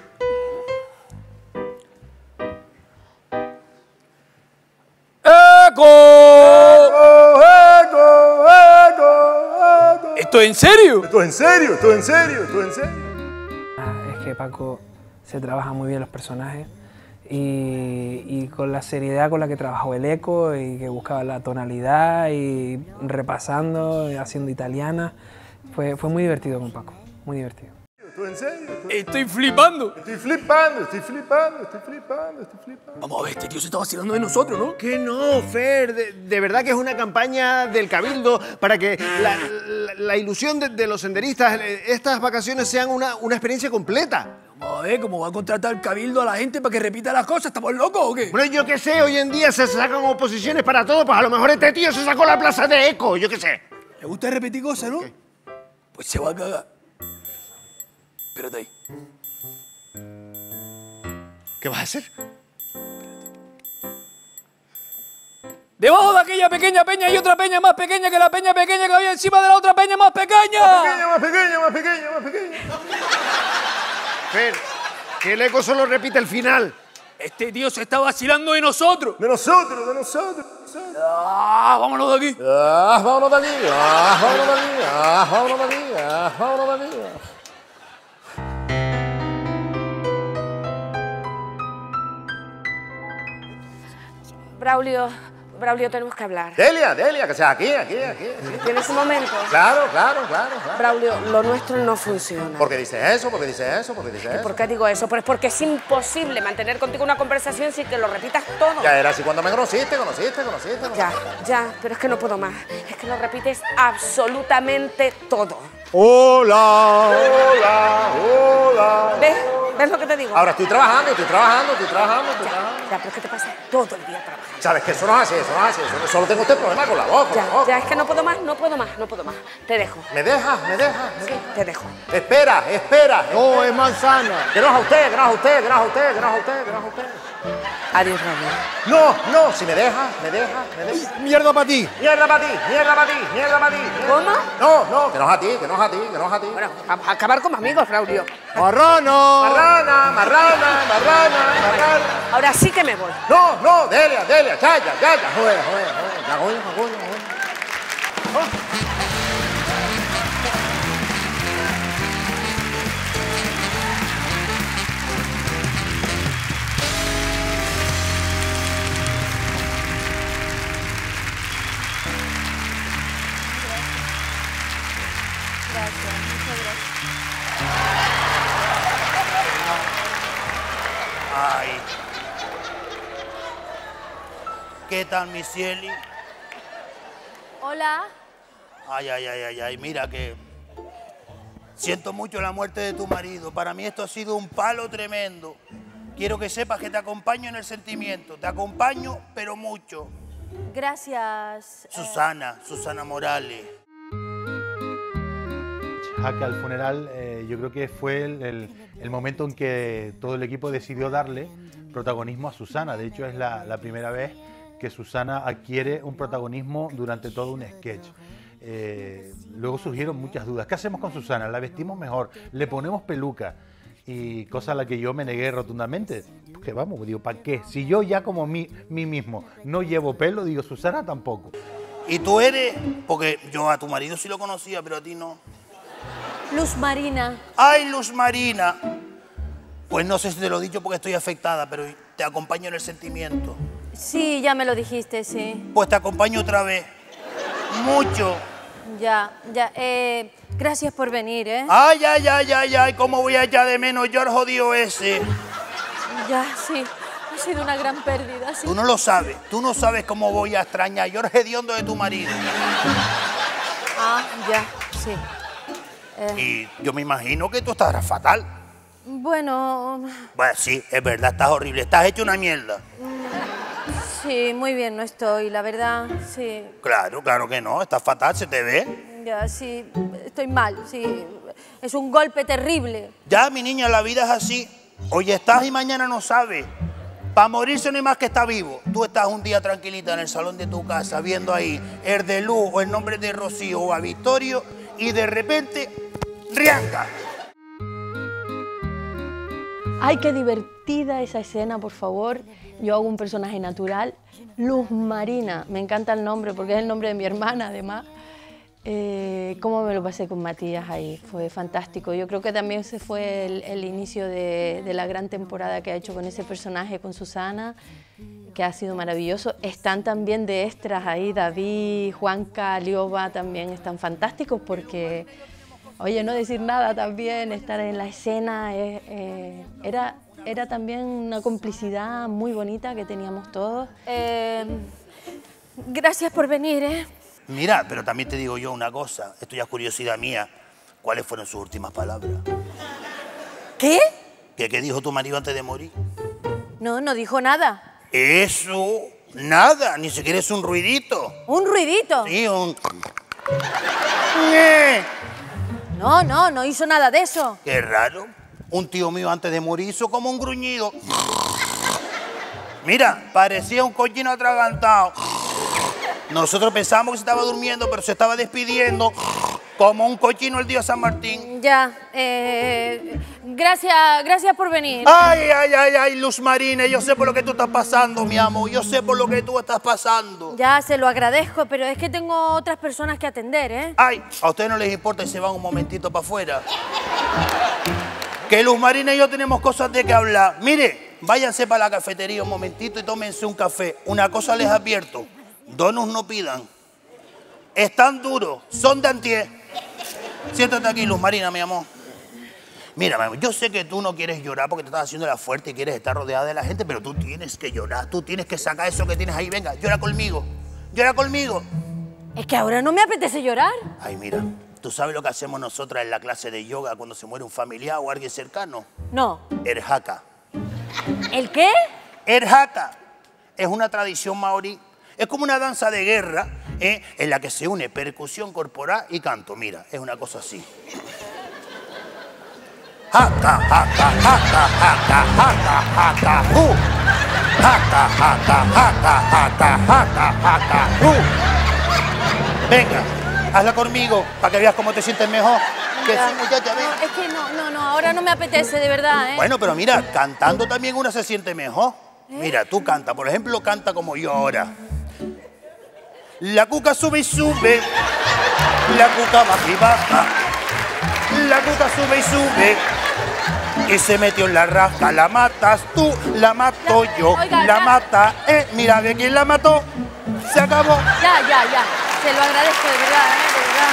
¡Eco! ¡Eco! ¡Eco! ¿Esto es en serio?
Esto es en serio, esto es en serio, esto es en serio.
Es que Paco se trabaja muy bien los personajes y, y con la seriedad con la que trabajó el eco y que buscaba la tonalidad y repasando, y haciendo italiana, fue, fue muy divertido con Paco, muy divertido.
¿Esto es en serio?
Estoy flipando.
Estoy flipando, estoy flipando, estoy flipando, estoy flipando.
Vamos a ver, este tío se está vacilando de nosotros, ¿no?
Que no, Fer, de, de verdad que es una campaña del Cabildo para que la, la, la ilusión de, de los senderistas, estas vacaciones sean una, una experiencia completa.
Vamos a ver cómo va a contratar el Cabildo a la gente para que repita las cosas. ¿Estamos locos o qué?
Bueno, yo qué sé, hoy en día se sacan oposiciones para todo, pues a lo mejor este tío se sacó la plaza de eco, yo qué sé.
¿Le gusta repetir cosas, no? ¿Qué? Pues se va a cagar. Espérate ahí.
¿Qué vas a hacer?
Debajo de aquella pequeña peña hay otra peña más pequeña que la peña pequeña que había encima de la otra peña más pequeña.
Más pequeña, más pequeña, más pequeña, más pequeña.
Fer, que el eco solo repite el final.
Este tío se está vacilando de nosotros.
De nosotros, de nosotros.
Ah, vámonos de aquí.
Ah, vámonos de aquí. Ah, vámonos de aquí. Ah, vámonos de aquí. Ah, vámonos de aquí.
Braulio, Braulio, tenemos que hablar.
Delia, Delia, que sea aquí, aquí, aquí.
¿Tienes un momento?
Claro, claro, claro, claro.
Braulio, lo nuestro no funciona.
¿Por qué dices eso? ¿Por qué dices eso? ¿Por qué dices eso?
¿Por qué digo eso? Pues porque es imposible mantener contigo una conversación sin que lo repitas todo.
Ya era así cuando me conociste, conociste, conociste. conociste.
Ya, ya, pero es que no puedo más. Es que lo repites absolutamente todo.
Hola, hola, hola.
¿Ves? ¿Ves lo que te digo?
Ahora estoy trabajando, estoy trabajando, estoy trabajando, estoy
ya,
trabajando.
Ya, pero es que te pasa todo el día trabajando.
Sabes que eso no es así, eso no es así. Eso, solo tengo este problema con la voz, con
ya,
la voz.
Ya, es que no puedo más, no puedo más, no puedo más. Te dejo.
¿Me dejas? ¿Me dejas?
Sí, te dejo.
Espera, espera.
No, es manzana.
Que no es a usted, que no es a usted, que no es a usted, que no es a usted, que no es a usted.
Adiós, Raúl.
No, no, si me dejas, me dejas, me dejas.
Mierda para ti.
Mierda para ti, mierda para ti, mierda para ti.
¿Cómo?
No, no, que no es a ti, que no es a ti, que no es a ti.
Bueno, vamos a acabar como amigos, Braulio.
Marrano.
Marrana, marrana, marrana, marrana.
Ahora sí que me voy.
No, no, Delia, Delia, ya, ya, ya, ya, joder, joder, joder. Ya voy, ya voy, ya voy. Oh.
Ay. ¿Qué tal, mi Cieli?
Hola.
Ay, ay, ay, ay, ay, mira que... Siento mucho la muerte de tu marido. Para mí esto ha sido un palo tremendo. Quiero que sepas que te acompaño en el sentimiento. Te acompaño, pero mucho.
Gracias.
Susana, Susana Morales.
Jaca al funeral, eh, yo creo que fue el, el, el momento en que todo el equipo decidió darle protagonismo a Susana. De hecho, es la, la primera vez que Susana adquiere un protagonismo durante todo un sketch. Eh, luego surgieron muchas dudas. ¿Qué hacemos con Susana? ¿La vestimos mejor? ¿Le ponemos peluca? Y cosa a la que yo me negué rotundamente. Que vamos, digo, ¿para qué? Si yo ya como mí, mí mismo no llevo pelo, digo, Susana tampoco.
¿Y tú eres? Porque yo a tu marido sí lo conocía, pero a ti no.
Luz Marina.
¡Ay, Luz Marina! Pues no sé si te lo he dicho porque estoy afectada, pero te acompaño en el sentimiento.
Sí, ya me lo dijiste, sí.
Pues te acompaño otra vez. Mucho.
Ya, ya. Eh, gracias por venir, ¿eh?
Ay, ay, ay, ay, ay, cómo voy a echar de menos yo al jodido ese.
Ya, sí. Ha sido una gran pérdida, sí.
Tú no lo sabes. Tú no sabes cómo voy a extrañar yo al hediondo de tu marido.
Ah, ya, sí. Eh,
Y yo me imagino que tú estarás fatal.
bueno,
Bueno, sí, es verdad, estás horrible. Estás hecho una mierda.
sí, muy bien no estoy, la verdad, sí.
Claro, claro que no. Estás fatal, se te ve.
Ya, sí, estoy mal, sí. Es un golpe terrible.
Ya, mi niña, la vida es así. Hoy estás y mañana no sabes. Para morirse no hay más que estar vivo. Tú estás un día tranquilita en el salón de tu casa viendo ahí el de Luz o el nombre de Rocío o a Victorio y de repente, ¡rianca!
Ay, qué divertida esa escena, por favor. Yo hago un personaje natural. Luz Marina, me encanta el nombre porque es el nombre de mi hermana, además. Eh, cómo me lo pasé con Matías ahí, fue fantástico. Yo creo que también ese fue el, el inicio de, de la gran temporada que ha hecho con ese personaje, con Susana, que ha sido maravilloso. Están también de extras ahí, David, Juanca, Lioba, también están fantásticos porque, oye, no decir nada también, estar en la escena, eh, eh, era, era también una complicidad muy bonita que teníamos todos.
Eh, gracias por venir, ¿eh?
Mira, pero también te digo yo una cosa, esto ya es curiosidad mía. ¿Cuáles fueron sus últimas palabras?
¿Qué?
¿Qué, qué dijo tu marido antes de morir?
No, no dijo nada.
Eso, nada, ni siquiera es un ruidito.
¿Un ruidito?
Sí, un...
No, no, no hizo nada de eso.
Qué raro. Un tío mío antes de morir hizo como un gruñido. Mira, parecía un cochino atragantado. Nosotros pensábamos que se estaba durmiendo, pero se estaba despidiendo como un cochino el día San Martín.
Ya, eh, gracias, gracias por venir.
Ay, ay, ay, ay, Luz Marina, yo sé por lo que tú estás pasando, mi amor. Yo sé por lo que tú estás pasando.
Ya, se lo agradezco, pero es que tengo otras personas que atender, ¿eh?
Ay, a ustedes no les importa y se van un momentito para afuera. Que Luz Marina y yo tenemos cosas de que hablar. Mire, váyanse para la cafetería un momentito y tómense un café. Una cosa les advierto. Donuts no pidan. Están duros, son de antier. Siéntate aquí, Luz Marina, mi amor. Mira, mi amor, yo sé que tú no quieres llorar porque te estás haciendo la fuerte y quieres estar rodeada de la gente, pero tú tienes que llorar, tú tienes que sacar eso que tienes ahí. Venga, llora conmigo, llora conmigo.
Es que ahora no me apetece llorar.
Ay, mira, ¿tú sabes lo que hacemos nosotras en la clase de yoga cuando se muere un familiar o alguien cercano?
No.
El haka.
¿El qué?
El haka es una tradición maorí. Es como una danza de guerra, ¿eh? En la que se une percusión corporal y canto. Mira, es una cosa así. Haka, haka, haka, haka, haka, haka, uh. Haka, haka, haka, haka, haka, haka, uh. Venga, hazla conmigo para que veas cómo te sientes mejor. Que
Ya.
sí, muchacha, ven.
No, es que no, no, no, ahora no me apetece, de verdad, ¿eh?
Bueno, pero mira, cantando también una se siente mejor. Mira, tú canta, por ejemplo, canta como yo ahora. La cuca sube y sube, la cuca baja y baja, la cuca sube y sube, y se metió en la rasca. La matas tú, la mato yo,
Oiga,
la
ya.
mata, eh, mira ve quién la mató, se acabó.
Ya, ya, ya. Se lo agradezco, de verdad, ¿eh? De verdad.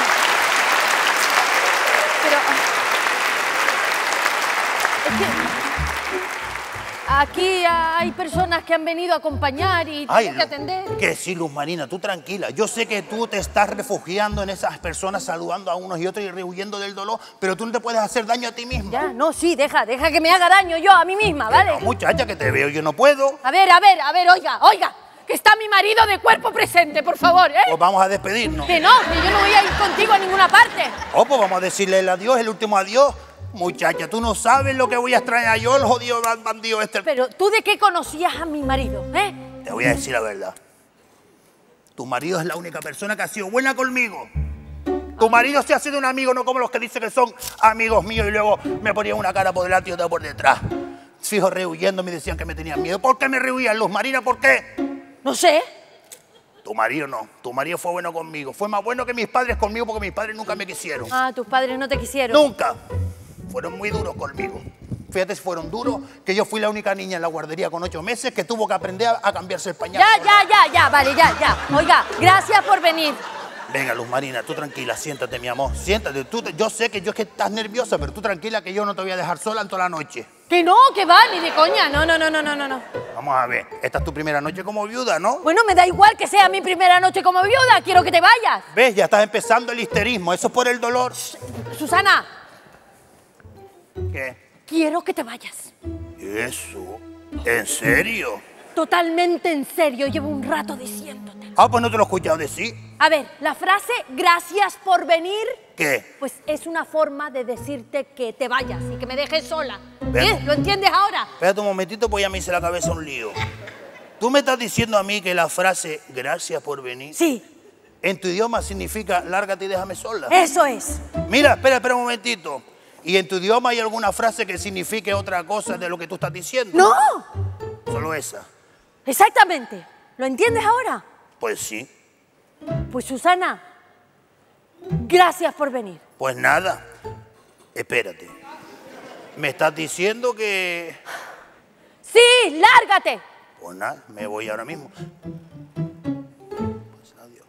Pero... Es que... aquí hay personas que han venido a acompañar y
Ay,
tengo que atender.
Que sí, Luz Marina, tú tranquila. Yo sé que tú te estás refugiando en esas personas, saludando a unos y otros y rehuyendo del dolor, pero tú no te puedes hacer daño a ti misma.
Ya, no, sí, deja, deja que me haga daño yo a mí misma, ¿vale?
No, muchacha, que te veo, yo no puedo.
A ver, a ver, a ver, oiga, oiga, que está mi marido de cuerpo presente, por favor, ¿eh?
Pues vamos a despedirnos.
Que no, que yo no voy a ir contigo a ninguna parte.
Oh, pues vamos a decirle el adiós, el último adiós. Muchacha, tú no sabes lo que voy a extrañar yo, el jodido bandido este.
Pero, ¿tú de qué conocías a mi marido, eh?
Te voy a decir la verdad. Tu marido es la única persona que ha sido buena conmigo. Tu marido sí ha sido un amigo, no como los que dicen que son amigos míos y luego me ponían una cara por delante y otra por detrás. Fijo, rehuyendo, me decían que me tenían miedo. ¿Por qué me rehuían, Luz Marina? ¿Por qué?
No sé.
Tu marido no. Tu marido fue bueno conmigo. Fue más bueno que mis padres conmigo porque mis padres nunca me quisieron.
Ah, tus padres no te quisieron.
Nunca. Fueron muy duros conmigo. Fíjate si fueron duros, que yo fui la única niña en la guardería con ocho meses que tuvo que aprender a, a cambiarse el pañal.
Ya, ya, ya, ya, vale, ya, ya. Oiga, gracias por venir.
Venga, Luz Marina, tú tranquila, siéntate, mi amor. Siéntate. Tú, yo sé que yo es que estás nerviosa, pero tú tranquila que yo no te voy a dejar sola en toda la noche.
Que no, que va, ni de coña. No, no, no, no, no, no.
Vamos a ver, esta es tu primera noche como viuda, ¿no?
Bueno, me da igual que sea mi primera noche como viuda. Quiero que te vayas.
¿Ves? Ya estás empezando el histerismo. Eso es por el dolor.
Susana.
¿Qué?
Quiero que te vayas.
¿Eso? ¿En serio?
Totalmente en serio. Llevo un rato diciéndote.
Ah, pues no te lo he escuchado decir.
A ver, la frase gracias por venir,
¿Qué?
pues es una forma de decirte que te vayas y que me dejes sola.
Ven.
¿Eh? ¿Lo entiendes ahora?
Espérate un momentito, pues ya me hice la cabeza un lío. ¿Tú me estás diciendo a mí que la frase gracias por venir?
Sí.
En tu idioma significa lárgate y déjame sola.
Eso es.
Mira, espera, espera un momentito. ¿Y en tu idioma hay alguna frase que signifique otra cosa de lo que tú estás diciendo?
¡No!
Solo esa.
Exactamente. ¿Lo entiendes ahora?
Pues sí.
Pues Susana, gracias por venir.
Pues nada. Espérate. ¿Me estás diciendo que...?
¡Sí, lárgate!
Pues nada, me voy ahora mismo. Pues adiós.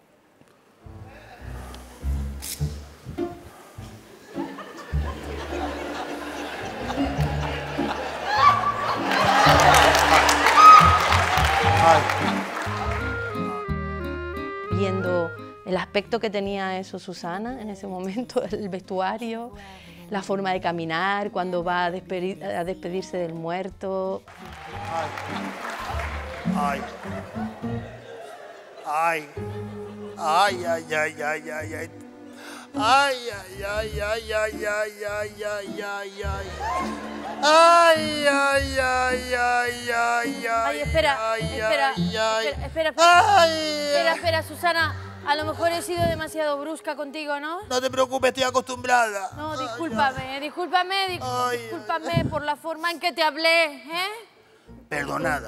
Viendo el aspecto que tenía eso Susana en ese momento, el vestuario, la forma de caminar, cuando va a, despedir, a despedirse del muerto.
Ay. Ay. Ay, ay, ay, ay, ay, ay. Ay, ay, ay, ay, ay, ay, ay, ay, ay, ay. Ay, ay, ay, ay, ay, ay.
Ay, espera,
ay,
espera,
ay, ay.
espera, espera, espera,
Ay,
espera, espera, Susana, a lo mejor he sido demasiado brusca contigo, ¿no?
No te preocupes, estoy acostumbrada.
No, discúlpame, discúlpame, di- discúlpame por la forma en que te hablé, ¿eh?
Perdonada.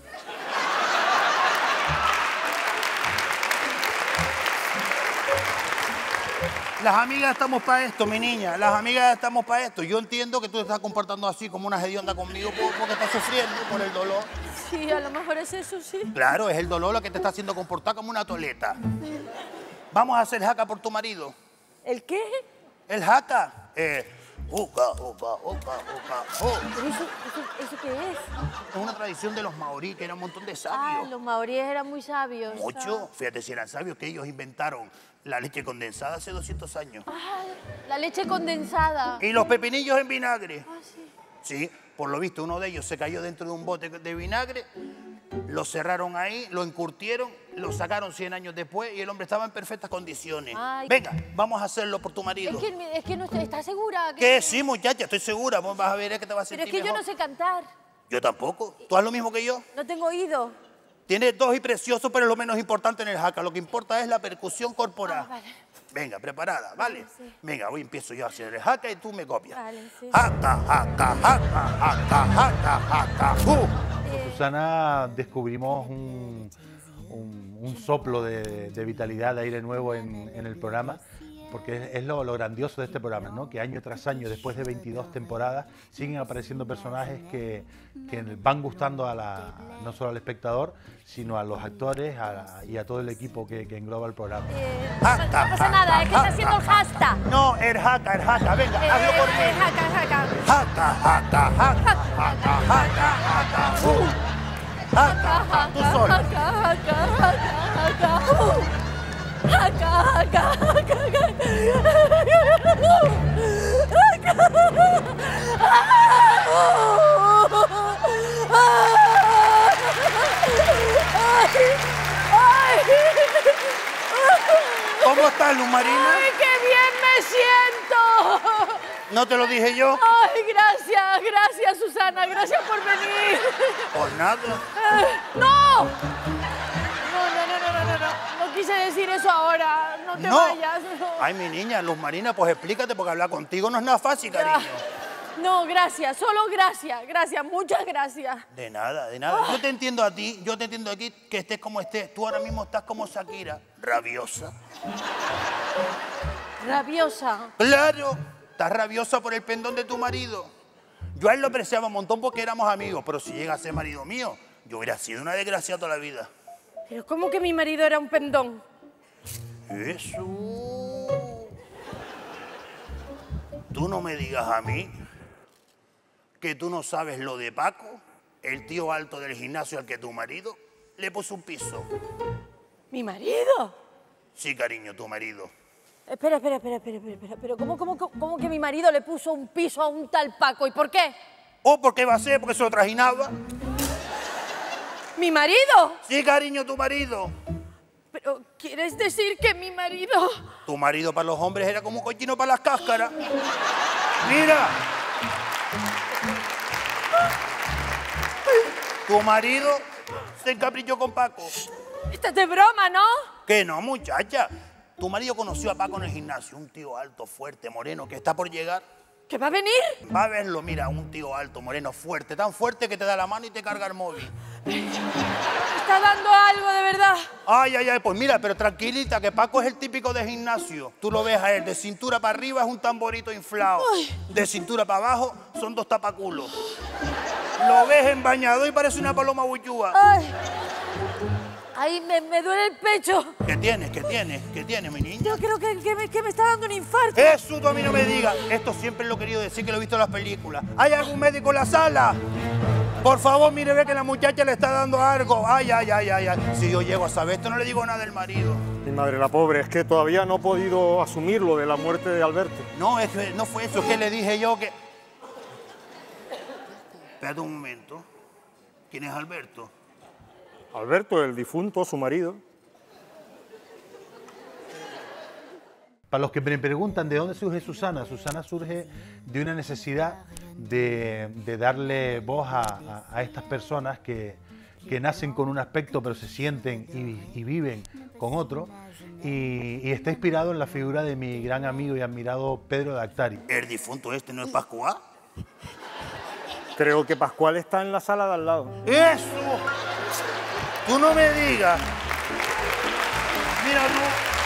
Las amigas estamos para esto, mi niña. Las amigas estamos para esto. Yo entiendo que tú te estás comportando así como una hedionda conmigo por- porque estás sufriendo por el dolor.
Sí, a lo mejor es eso, sí.
Claro, es el dolor lo que te está haciendo comportar como una toleta. Vamos a hacer jaca por tu marido.
¿El qué?
El jaca. Eh, uca, uca, uca, uca, oh.
¿Pero eso, eso, eso qué es?
Es una tradición de los maorí, que era un montón de
Ah,
sabios.
los maoríes eran muy sabios.
Mucho. Fíjate si eran sabios que ellos inventaron la leche condensada hace doscientos años.
Ah, la leche condensada.
Y los pepinillos en vinagre.
Ah, sí.
Sí, por lo visto uno de ellos se cayó dentro de un bote de vinagre, lo cerraron ahí, lo encurtieron, lo sacaron cien años después y el hombre estaba en perfectas condiciones.
Ay.
Venga, vamos a hacerlo por tu marido.
Es que, es que no estoy- ¿estás segura? Que...
¿Qué? Sí, muchacha, estoy segura. Vos vas a ver que te va a
Pero
sentir
es que yo
mejor.
no sé cantar.
Yo tampoco. ¿Tú haz lo mismo que yo?
No tengo oído.
Tienes dos y precioso, pero es lo menos importante en el jaca. Lo que importa es la percusión corporal.
Vale,
Venga, preparada, ¿vale? Venga, hoy empiezo yo a hacer el jaca y tú me copias.
vale, sí.
Jaca, jaca, jaca, jaca, jaca, jaca, ¡uh!
Con Susana descubrimos un, un- un soplo de, de vitalidad, de aire nuevo en, en el programa, porque es, es lo, lo grandioso de este programa, ¿no? Que año tras año, después de veintidós temporadas, siguen apareciendo personajes que, que van gustando a la, no solo al espectador, sino a los actores a, y a todo el equipo que, que engloba el programa.
Eh, no, no pasa nada, es que está haciendo el hashtag.
No, el jaca, el jaca, venga,
Eh,
hazlo por
eh,
mí.
jaca, jaca.
Jaca, jaca, jaca, jaca, jaca, jaca, uh. Jaca, jaca, tú solo.
Jaca, jaca, jaca, jaca, uh. Jaca, jaca, jaca,
¿Cómo estás, Luz Marina?
¡Ay, qué bien me siento!
¿No te lo dije yo?
¡Ay, gracias, gracias, Susana! ¡Gracias por venir!
Por nada.
Eh, ¡No! No, no, no, no, no, no. No quise decir eso ahora. No te
No.
vayas. No.
Ay, mi niña, Luz Marina, pues explícate, porque hablar contigo no es nada fácil, cariño.
No, gracias, solo gracias, gracias, muchas gracias.
De nada, de nada. Yo te entiendo a ti, yo te entiendo aquí que estés como estés. Tú ahora mismo estás como Shakira, rabiosa.
Rabiosa.
Claro, estás rabiosa por el pendón de tu marido. Yo a él lo apreciaba un montón porque éramos amigos, pero si llega a ser marido mío, yo hubiera sido una desgracia toda la vida.
Pero ¿cómo que mi marido era un pendón?
Eso. Tú no me digas a mí que tú no sabes lo de Paco, el tío alto del gimnasio al que tu marido le puso un piso.
¿Mi marido?
Sí, cariño, tu marido.
Espera, espera, espera, espera, espera, espera. Pero ¿cómo, cómo, cómo, cómo que mi marido le puso un piso a un tal Paco? ¿Y por qué?
¿O por qué va a ser? Porque se lo trajinaba.
¿Mi marido?
Sí, cariño, tu marido.
Pero, ¿quieres decir que mi marido...?
Tu marido para los hombres era como un cochino para las cáscaras. ¡Mira! Tu marido se encaprichó con Paco.
Estás de broma, ¿no?
Que no, muchacha. Tu marido conoció a Paco en el gimnasio, un tío alto, fuerte, moreno, que está por llegar.
¿Que va a venir?
Va a verlo, mira, un tío alto, moreno, fuerte, tan fuerte que te da la mano y te carga el móvil.
Me está dando algo, de verdad.
Ay, ay, ay, pues mira, pero tranquilita, que Paco es el típico de gimnasio. Tú lo ves a él, de cintura para arriba es un tamborito inflado.
Ay.
De cintura para abajo son dos tapaculos. Lo ves en bañado y parece una paloma buchúa.
Ay, ay me, me duele el pecho.
¿Qué tienes? ¿Qué tienes? ¿Qué tienes, mi niña?
Yo creo que, que, me, que me está dando un infarto.
Eso tú a mí no me digas. Esto siempre lo he querido decir, que lo he visto en las películas. ¿Hay algún médico en la sala? Por favor, mire, ve que la muchacha le está dando algo. Ay, ay, ay, ay, ay. Si yo llego a saber esto, no le digo nada del marido.
Mi madre, la pobre, es que todavía no he podido asumir lo de la muerte de Alberto.
No, es que no fue eso, es que le dije yo que... Espérate un momento. ¿Quién es Alberto?
Alberto, el difunto, su marido.
Para los que me preguntan de dónde surge Susana, Susana surge de una necesidad de, de darle voz a, a, a estas personas que, que nacen con un aspecto pero se sienten y, y viven con otro. Y, y está inspirado en la figura de mi gran amigo y admirado Pedro Dactari.
¿El difunto este no es Pascual?
Creo que Pascual está en la sala de al lado.
¡Eso! Tú no me digas. Mira tú.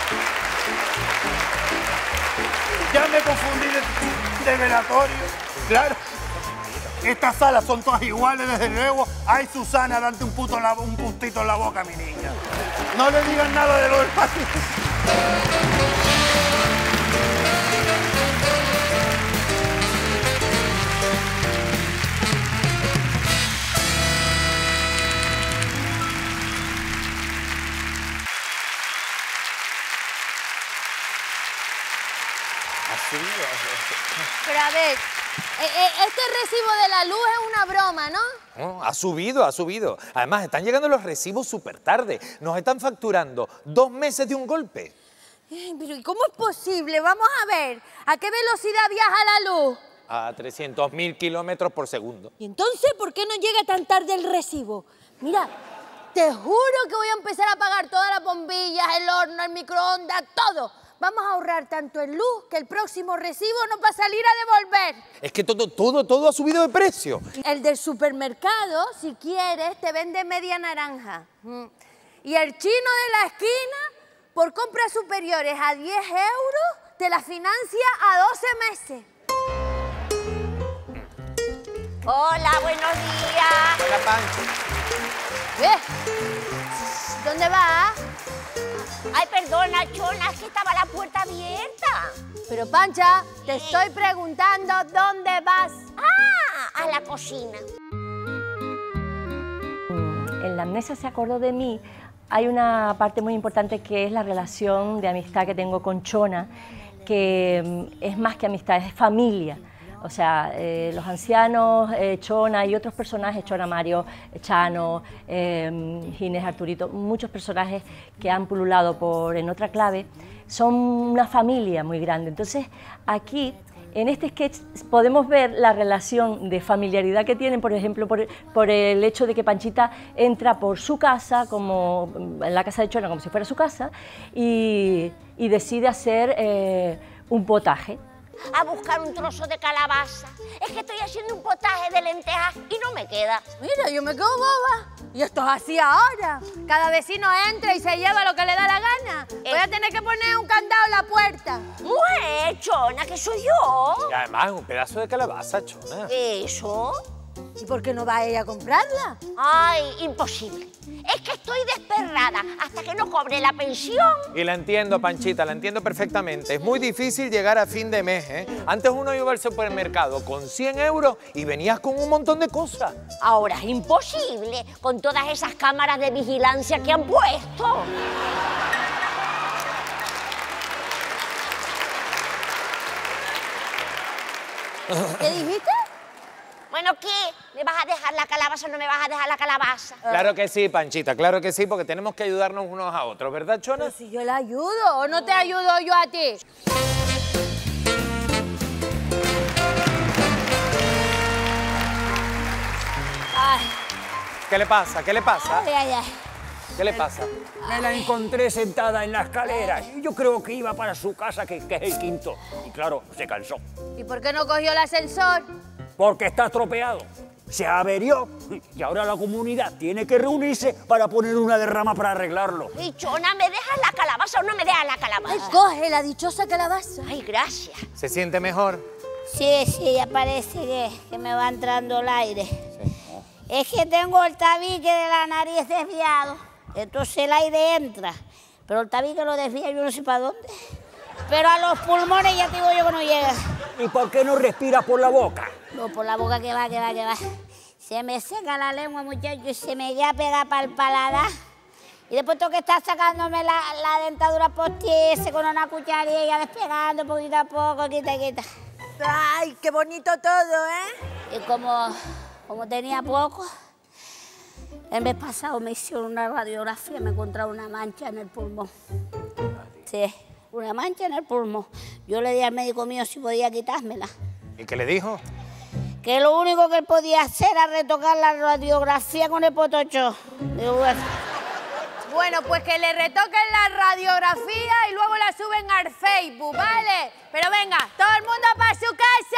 Ya me confundí de, de velatorio. Claro. Estas salas son todas iguales, desde luego. Ay, Susana, dante un, puto en la, un puntito en la boca, mi niña. No le digan nada de lo del patio.
Pero a ver, eh, eh, este recibo de la luz es una broma, ¿no?
No, ha subido, ha subido. Además, están llegando los recibos súper tarde. Nos están facturando dos meses de un golpe.
Ay, pero ¿y cómo es posible? Vamos a ver, ¿a qué velocidad viaja la luz?
A trescientos mil kilómetros por segundo.
¿Y entonces por qué no llega tan tarde el recibo? Mira, te juro que voy a empezar a pagar todas las bombillas, el horno, el microondas, todo. Vamos a ahorrar tanto en luz que el próximo recibo nos va a salir a devolver.
Es que todo, todo, todo ha subido de precio.
El del supermercado, si quieres, te vende media naranja. Mm. Y el chino de la esquina, por compras superiores a diez euros, te la financia a doce meses.
Hola, buenos días.
Hola, Pancha.
¿Qué? ¿Dónde vas?
Ay, perdona, Chona, es que estaba la puerta abierta.
Pero, Pancha, te estoy preguntando dónde vas.
Ah, a la cocina.
En la mesa se acordó de mí. Hay una parte muy importante que es la relación de amistad que tengo con Chona, que es más que amistad, es familia. O sea, eh, los ancianos, eh, Chona y otros personajes, Chona Mario, Chano, eh, Ginés Arturito, muchos personajes que han pululado por En Otra Clave, son una familia muy grande. Entonces, aquí, en este sketch, podemos ver la relación de familiaridad que tienen, por ejemplo, por, por el hecho de que Panchita entra por su casa, como en la casa de Chona, como si fuera su casa, y, y decide hacer eh, un potaje.
A buscar un trozo de calabaza. Es que estoy haciendo un potaje de lentejas y no me queda.
Mira, yo me quedo boba. Y esto es así ahora. Cada vecino entra y se lleva lo que le da la gana.
Eh.
Voy a tener que poner un candado en la puerta.
Mujer, Chona, que soy yo.
Y además, un pedazo de calabaza, Chona.
¿Eso?
¿Y por qué no va ella a comprarla?
Ay, imposible. Es que estoy desperrada hasta que no cobre la pensión.
Y la entiendo, Panchita, la entiendo perfectamente. Es muy difícil llegar a fin de mes, ¿eh? Antes uno iba al supermercado con cien euros y venías con un montón de cosas.
Ahora es imposible con todas esas cámaras de vigilancia que han puesto.
¿Qué dijiste?
Bueno, ¿qué? ¿Me vas a dejar la calabaza o no me vas a dejar la calabaza?
Claro que sí, Panchita, claro que sí, porque tenemos que ayudarnos unos a otros, ¿verdad, Chona?
Pero si yo la ayudo, ¿o no te ayudo yo a ti?
Ay. ¿Qué le pasa? ¿Qué le pasa?
Ay, ay, ay.
¿Qué le pasa?
Me la encontré sentada en la escalera. Yo creo que iba para su casa, que, que es el quinto. Y claro, se cansó.
¿Y por qué no cogió el ascensor?
Porque está estropeado. Se averió y ahora la comunidad tiene que reunirse para poner una derrama para arreglarlo.
Y Chona, ¿me dejas la calabaza o no me dejas la calabaza?
Ay, coge la dichosa calabaza.
Ay, gracias.
¿Se siente mejor?
Sí, sí, ya parece que, que me va entrando el aire. Sí. Es que tengo el tabique de la nariz desviado. Entonces el aire entra. Pero el tabique lo desvía yo no sé para dónde. Pero a los pulmones ya te digo yo que no llega.
¿Y por qué no respiras por la boca?
No, por la boca que va, que va, que va. Se me seca la lengua, muchacho, y se me ya pega para el paladar. Y después tengo que estar sacándome la, la dentadura postiza con una cucharilla, despegando poquito a poco, quita, quita. ¡Ay, qué bonito todo, eh! Y como, como tenía poco, el mes pasado me hicieron una radiografía y me encontraron una mancha en el pulmón. Sí, una mancha en el pulmón. Yo le di al médico mío si podía quitármela.
¿Y qué le dijo?
Que lo único que él podía hacer era retocar la radiografía con el potocho. Digo, bueno. Bueno, pues que le retoquen la radiografía y luego la suben al Facebook, ¿vale? Pero venga, todo el mundo para su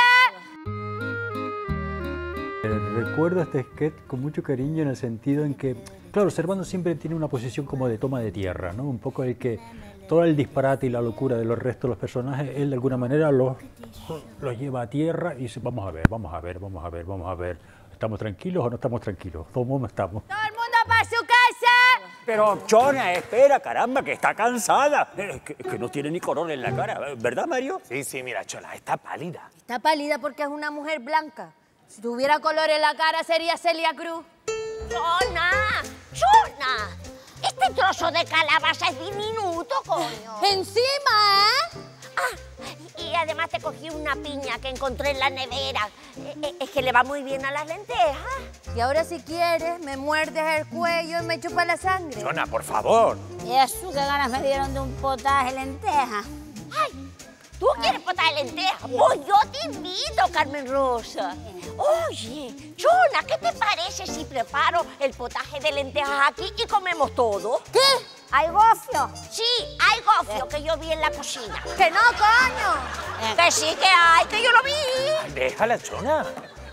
casa.
Recuerdo este sketch con mucho cariño en el sentido en que, claro, Servando siempre tiene una posición como de toma de tierra, ¿no? Un poco el que todo el disparate y la locura de los restos de los personajes, él de alguna manera los, los lleva a tierra y dice, vamos a ver, vamos a ver, vamos a ver, vamos a ver. ¿Estamos tranquilos o no estamos tranquilos? ¿Cómo estamos?
¡Todo el mundo para su casa!
Pero, Chona, espera, caramba, que está cansada. Es que, es que no tiene ni color en la cara, ¿verdad, Mario?
Sí, sí, mira, Chona, está pálida.
Está pálida porque es una mujer blanca. Si tuviera color en la cara sería Celia Cruz.
¡Chona! ¡Chona! Este trozo de calabaza es diminuto, coño.
¡Encima, eh!
Ah, y además te cogí una piña que encontré en la nevera. Eh, es que le va muy bien a las lentejas.
Y ahora si quieres, me muerdes el cuello y me chupas la sangre.
Chona, por favor.
Y eso, qué ganas me dieron de un potaje de lentejas.
¡Ay! ¿Tú quieres potaje de lentejas? Pues yo te invito, Carmen Rosa. Oye, Chona, ¿qué te parece si preparo el potaje de lentejas aquí y comemos todo?
¿Qué? ¿Hay gofio?
Sí, hay gofio, que yo vi en la cocina.
¡Que no, coño!
Que sí que hay, que yo lo vi.
Déjala, Chona.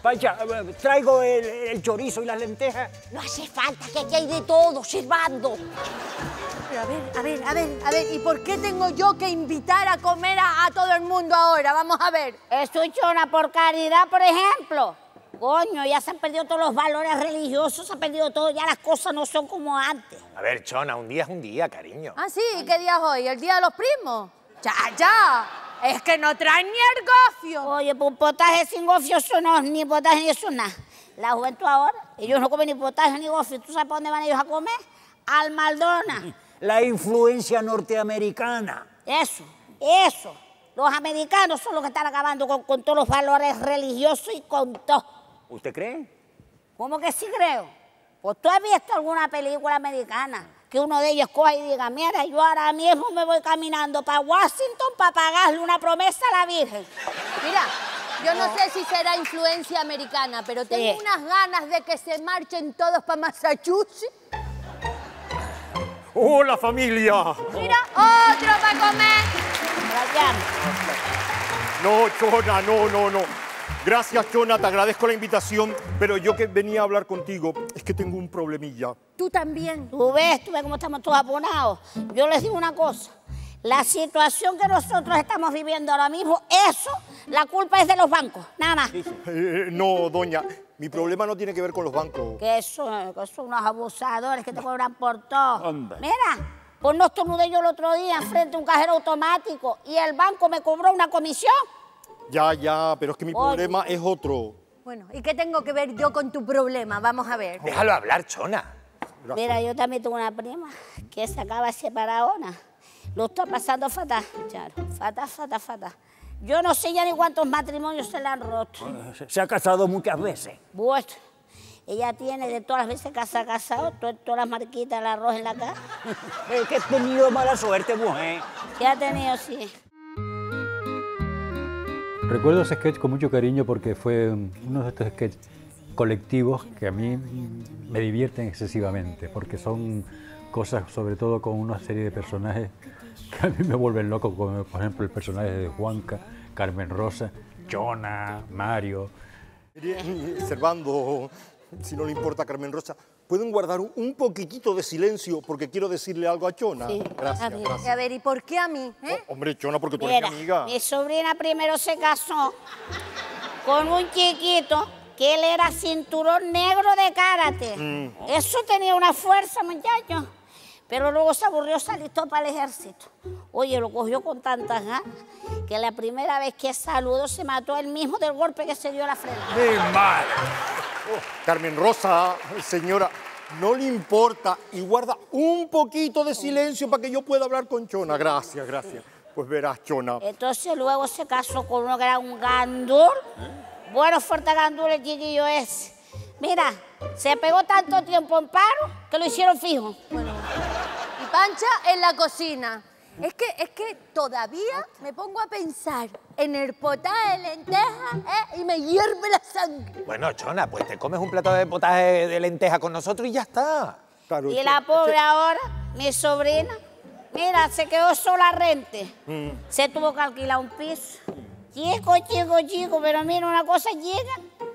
Pancha, traigo el, el chorizo y las lentejas.
No hace falta, que aquí hay de todo, sirvando. Pero a ver, a ver, a ver, a ver, ¿y por qué tengo yo que invitar a comer a, a todo el mundo ahora? Vamos a ver.
Esto es Chona, por caridad, por ejemplo. Coño, ya se han perdido todos los valores religiosos, se ha perdido todo, ya las cosas no son como antes.
A ver, Chona, un día es un día, cariño.
Ah, sí, ¿qué día es hoy? ¿El día de los primos? Ya, ya. Es que no traen ni el gofio.
Oye, pues un potaje sin gofio eso no, ni potaje ni eso nada. La juventud ahora, ellos no comen ni potaje ni gofio. ¿Tú sabes para dónde van ellos a comer? Al Maldona.
La influencia norteamericana.
Eso, eso. Los americanos son los que están acabando con, con todos los valores religiosos y con todo.
¿Usted cree?
¿Cómo que sí creo? Pues tú has visto alguna película americana que uno de ellos coja y diga, mira, yo ahora mismo me voy caminando para Washington para pagarle una promesa a la Virgen.
Mira, yo no, no sé si será influencia americana, pero tengo sí. unas ganas de que se marchen todos para Massachusetts.
¡Hola, familia!
Mira, otro para comer.
No, Chona, no, no, no. Gracias, Chona, te agradezco la invitación, pero yo que venía a hablar contigo es que tengo un problemilla.
Tú también.
Tú ves, tú ves cómo estamos todos aponados. Yo les digo una cosa, la situación que nosotros estamos viviendo ahora mismo, eso, la culpa es de los bancos, nada más.
Eh, no, doña, mi problema no tiene que ver con los bancos.
Que eso, que son unos abusadores que te cobran por todo. Hombre. Mira, pues no estornudé yo el otro día frente a un cajero automático y el banco me cobró una comisión.
Ya, ya, pero es que mi
Oye.
problema es otro.
Bueno, ¿y qué tengo que ver yo con tu problema? Vamos a ver.
Déjalo hablar, Chona.
Gracias. Mira, yo también tengo una prima que se acaba de separar ahora. Lo está pasando fatal, claro. Fatal, fatal, fatal. Yo no sé ya ni cuántos matrimonios se le han roto.
Se ha casado muchas veces.
Bueno, ella tiene de todas las veces que se ha casado, todas, todas las marquitas del arroz en la cara.
Es que he tenido mala suerte, mujer.
¿Qué ha tenido, sí?
Recuerdo ese sketch con mucho cariño porque fue uno de estos sketches colectivos que a mí me divierten excesivamente, porque son cosas, sobre todo con una serie de personajes que a mí me vuelven loco, como por ejemplo el personaje de Juanca, Carmen Rosa, Chona, Mario.
Servando, si no le importa a Carmen Rosa, ¿pueden guardar un poquitito de silencio porque quiero decirle algo a Chona?
Sí.
Gracias,
a ver,
gracias.
A ver, ¿y por qué a mí? ¿Eh?
Oh, hombre, Chona, porque tú
Mira,
eres mi amiga.
Mi sobrina primero se casó con un chiquito que él era cinturón negro de karate. Mm. Eso tenía una fuerza, muchacho. Pero luego se aburrió, se alistó para el ejército. Oye, lo cogió con tantas ganas que la primera vez que saludó se mató él mismo del golpe que se dio a la frente.
¡Qué mal! Oh, Carmen Rosa, señora, no le importa y guarda un poquito de silencio para que yo pueda hablar con Chona. Gracias, gracias. Pues verás, Chona.
Entonces luego se casó con uno que era un gandul. Bueno, fuerte gandul el chiquillo ese. Mira, se pegó tanto tiempo en paro que lo hicieron fijo.
Bueno, y Pancha en la cocina. Es que, es que todavía me pongo a pensar en el potaje de lentejas, ¿eh? Y me hierve la sangre.
Bueno, Chona, pues te comes un plato de potaje de lenteja con nosotros y ya está.
Claro,
y la pobre ahora, mi sobrina, mira, se quedó sola rente. Mm. Se tuvo que alquilar un piso. Chico, chico, chico, pero mira, una cosa llega,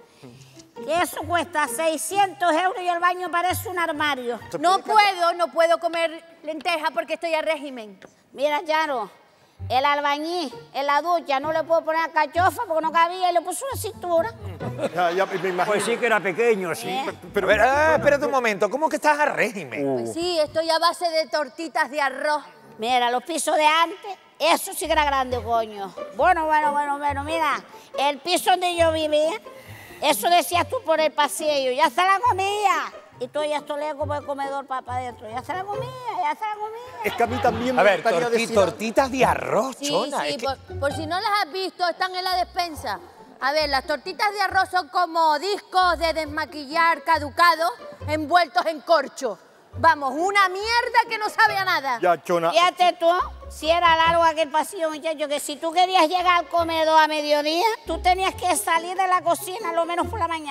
que eso cuesta seiscientos euros y el baño parece un armario.
No puedo, no puedo comer lentejas porque estoy a régimen.
Mira, Charo, el albañil en la ducha no le puedo poner cachofa porque no cabía y le puso una cintura.
Ya, ya, me imagino.
Pues sí que era pequeño, sí.
¿Eh? Pero, pero eh, espérate un momento, ¿cómo que estás a régimen?
Uh. Pues sí, estoy a base de tortitas de arroz.
Mira, los pisos de antes, eso sí que era grande, coño. Bueno, bueno, bueno, bueno, mira, el piso donde yo vivía, eso decías tú por el pasillo, ya está la comida. Y tú ya esto lejos por el comedor para adentro. Ya está la comida, ya está la comida.
Es que a mí también me
A ver,
gustaría
torti,
decir...
tortitas de arroz,
Sí,
Chona.
sí,
es que...
por, por si no las has visto, están en la despensa. A ver, las tortitas de arroz son como discos de desmaquillar caducados envueltos en corcho. Vamos, una mierda que no sabe a nada.
Ya, Chona.
Fíjate tú, si era largo aquel pasillo, muchacho, que si tú querías llegar al comedor a mediodía, tú tenías que salir de la cocina lo menos por la mañana.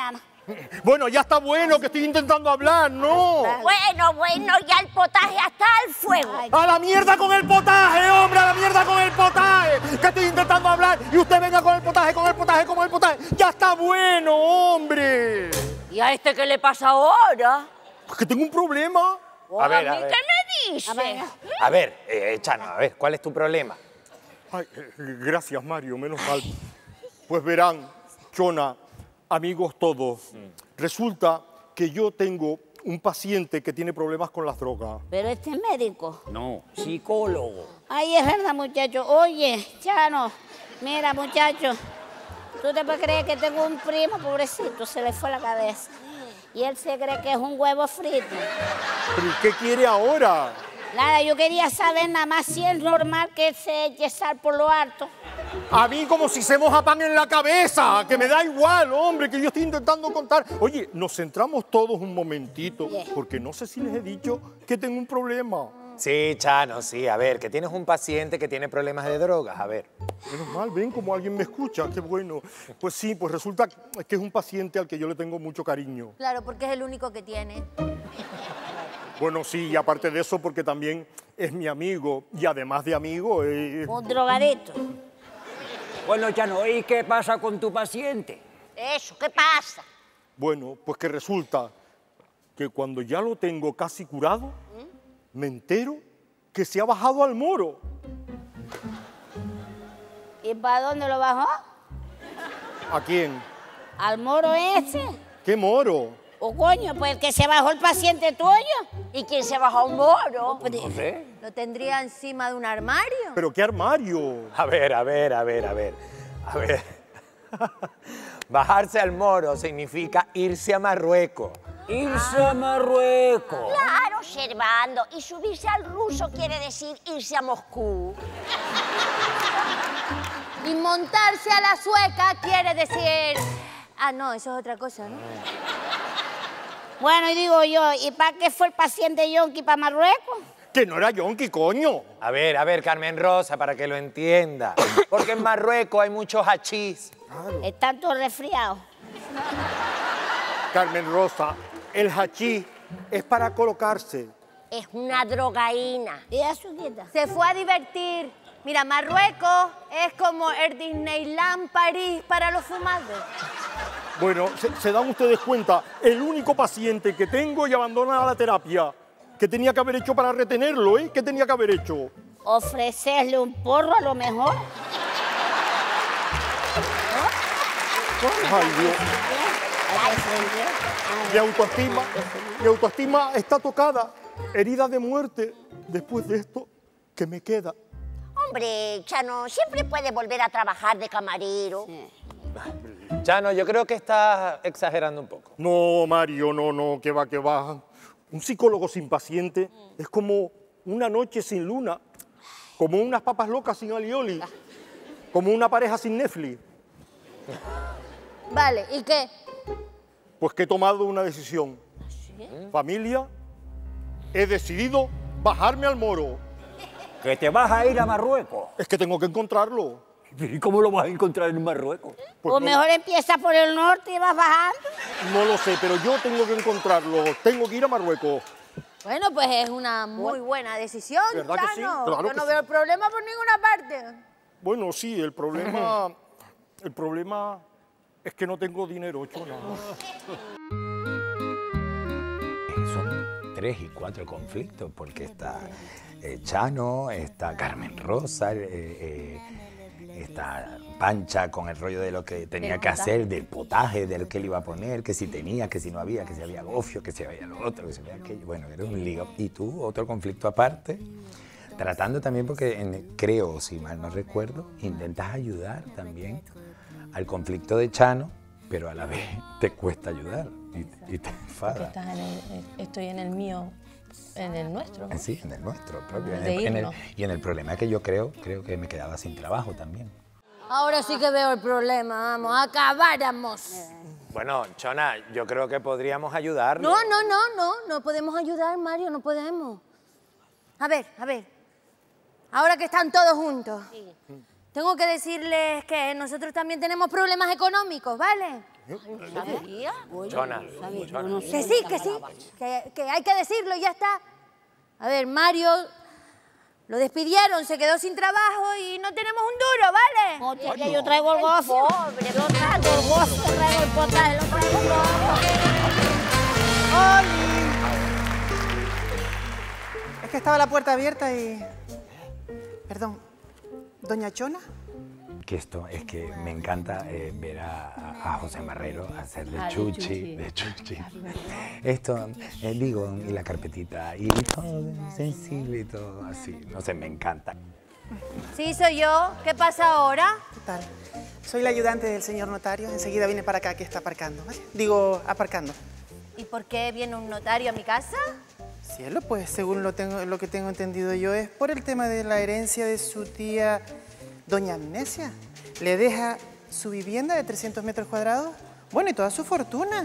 Bueno, ya está bueno, que estoy intentando hablar, ¿no?
Bueno, bueno, ya el potaje está al fuego.
¡A la mierda con el potaje, hombre! ¡A la mierda con el potaje! Que estoy intentando hablar y usted venga con el potaje, con el potaje, con el potaje. ¡Ya está bueno, hombre!
¿Y a este qué le pasa ahora?
Es que tengo un problema.
A ver,
¿A
a
mí
ver.
qué me dice?
A ver, eh, Chano, a ver, ¿cuál es tu problema?
Ay, eh, gracias, Mario, menos mal. Pues verán, Chona, amigos todos, resulta que yo tengo un paciente que tiene problemas con las drogas.
Pero este es médico.
No, psicólogo.
Ay, es verdad, muchacho. Oye, Chano, mira, muchacho, tú te puedes creer que tengo un primo, pobrecito, se le fue la cabeza. Y él se cree que es un huevo frito.
¿Pero y qué quiere ahora?
Nada, yo quería saber nada más si es normal que él se eche sal por lo alto.
A mí como si se moja pan en la cabeza, que me da igual, hombre, que yo estoy intentando contar. Oye, nos centramos todos un momentito, porque no sé si les he dicho que tengo un problema.
Sí, Chano, sí, a ver, que tienes un paciente que tiene problemas de drogas, a ver.
Menos mal, ven como alguien me escucha, qué bueno. Pues sí, pues resulta que es un paciente al que yo le tengo mucho cariño.
Claro, porque es el único que tiene.
Bueno, sí, y aparte de eso, porque también es mi amigo, y además de amigo, es...
Un drogadito.
Bueno, Chano, ¿y qué pasa con tu paciente?
Eso, ¿qué pasa?
Bueno, pues que resulta que cuando ya lo tengo casi curado, me entero que se ha bajado al moro.
¿Y para dónde lo bajó?
¿A quién?
¿Al moro ese?
¿Qué moro?
O coño, pues el que se bajó el paciente tuyo.
¿Y quién se bajó un moro?
No sé.
¿Lo tendría encima de un armario?
¿Pero qué armario?
A ver, a ver, a ver, a ver, a ver. Bajarse al moro significa irse a Marruecos.
Irse a Marruecos.
Claro, observando. Y subirse al ruso quiere decir irse a Moscú.
Y montarse a la sueca quiere decir... Ah, no, eso es otra cosa, ¿no?
Bueno, y digo yo, ¿y para qué fue el paciente yonki para Marruecos?
Que no era yonki, coño.
A ver, a ver, Carmen Rosa, para que lo entienda. Porque en Marruecos hay muchos hachís.
Están todos resfriados.
Carmen Rosa, el hachís es para colocarse.
Es una drogaína.
¿Y eso quita?
Se fue a divertir. Mira, Marruecos es como el Disneyland París para los fumadores.
Bueno, se, se dan ustedes cuenta, el único paciente que tengo y abandona la terapia. ¿Qué tenía que haber hecho para retenerlo, eh? ¿Qué tenía que haber hecho?
Ofrecerle un porro a lo mejor.
Ay, Dios. Mi autoestima, mi autoestima está tocada, herida de muerte. Después de esto, ¿qué me queda?
Hombre, Chano, siempre puede volver a trabajar de camarero.
Chano, yo creo que estás exagerando un poco.
No, Mario, no, no, que va, que va. Un psicólogo sin paciente es como una noche sin luna, como unas papas locas sin alioli, como una pareja sin Netflix.
Vale, ¿y qué?
Pues que he tomado una decisión. Familia, he decidido bajarme al moro.
¿Que te vas a ir a Marruecos?
Es que tengo que encontrarlo.
¿Y cómo lo vas a encontrar en Marruecos?
Pues
o
no,
mejor empieza por el norte y vas bajando.
no lo sé, pero yo tengo que encontrarlo. Tengo que ir a Marruecos.
Bueno, pues es una muy buena decisión,
¿Verdad que sí?
Chano.
Claro
Yo
que
no
sí.
veo el problema por ninguna parte.
Bueno, sí, el problema, el problema es que no tengo dinero, Chona.
Son tres y cuatro conflictos, porque está eh, Chano, está Carmen Rosa, eh, eh, está Pancha con el rollo de lo que tenía
Del
que
potaje.
hacer, del potaje, del que le iba a poner, que si tenía, que si no había, que si había gofio, que si había lo otro, que si había aquello. Bueno, era un lío. Y tú, otro conflicto aparte, tratando también, porque en- creo, si mal no recuerdo, intentas ayudar también al conflicto de Chano, pero a la vez te cuesta ayudar y, y te
Porque
enfada.
estás en el- estoy en el mío, en el nuestro. ¿no?
Sí, en el nuestro propio. En
De
el- en el-
irnos.
y en el problema que yo creo, creo que me quedaba sin trabajo también.
Ahora sí que veo el problema, vamos, acabáramos.
Bueno, Chona, yo creo que podríamos ayudarlo.
No, no, no, no, no podemos ayudar, Mario, no podemos. A ver, a ver, ahora que están todos juntos, tengo que decirles que nosotros también tenemos problemas económicos, ¿vale?
¿Sabía?
Chona, Chona.
Que sí, que sí, que, que hay que decirlo y ya está. A ver, Mario lo despidieron, se quedó sin trabajo y no tenemos un duro, ¿vale?
No, tía, que yo traigo el gozo. Pobre, yo traigo el gozo, traigo el potaje, lo traigo todo.
¡Oli! Es que estaba la puerta abierta y... Perdón, ¿doña Chona?
Que esto es que me encanta eh, ver a, a José Marrero hacer de
Ah, de
chuchi,
chuchi.
de chuchi. Esto, eh, digo, y la carpetita, y todo sensible y todo así. No sé, me encanta.
Sí, soy yo. ¿Qué pasa ahora?
¿Qué tal? Soy la ayudante del señor notario. Enseguida vine para acá, que está aparcando, ¿vale? Digo, aparcando.
¿Y por qué viene un notario a mi casa?
Cielo, pues según lo, tengo, lo que tengo entendido yo, es por el tema de la herencia de su tía Doña Amnesia. Le deja su vivienda de trescientos metros cuadrados, bueno, y toda su fortuna.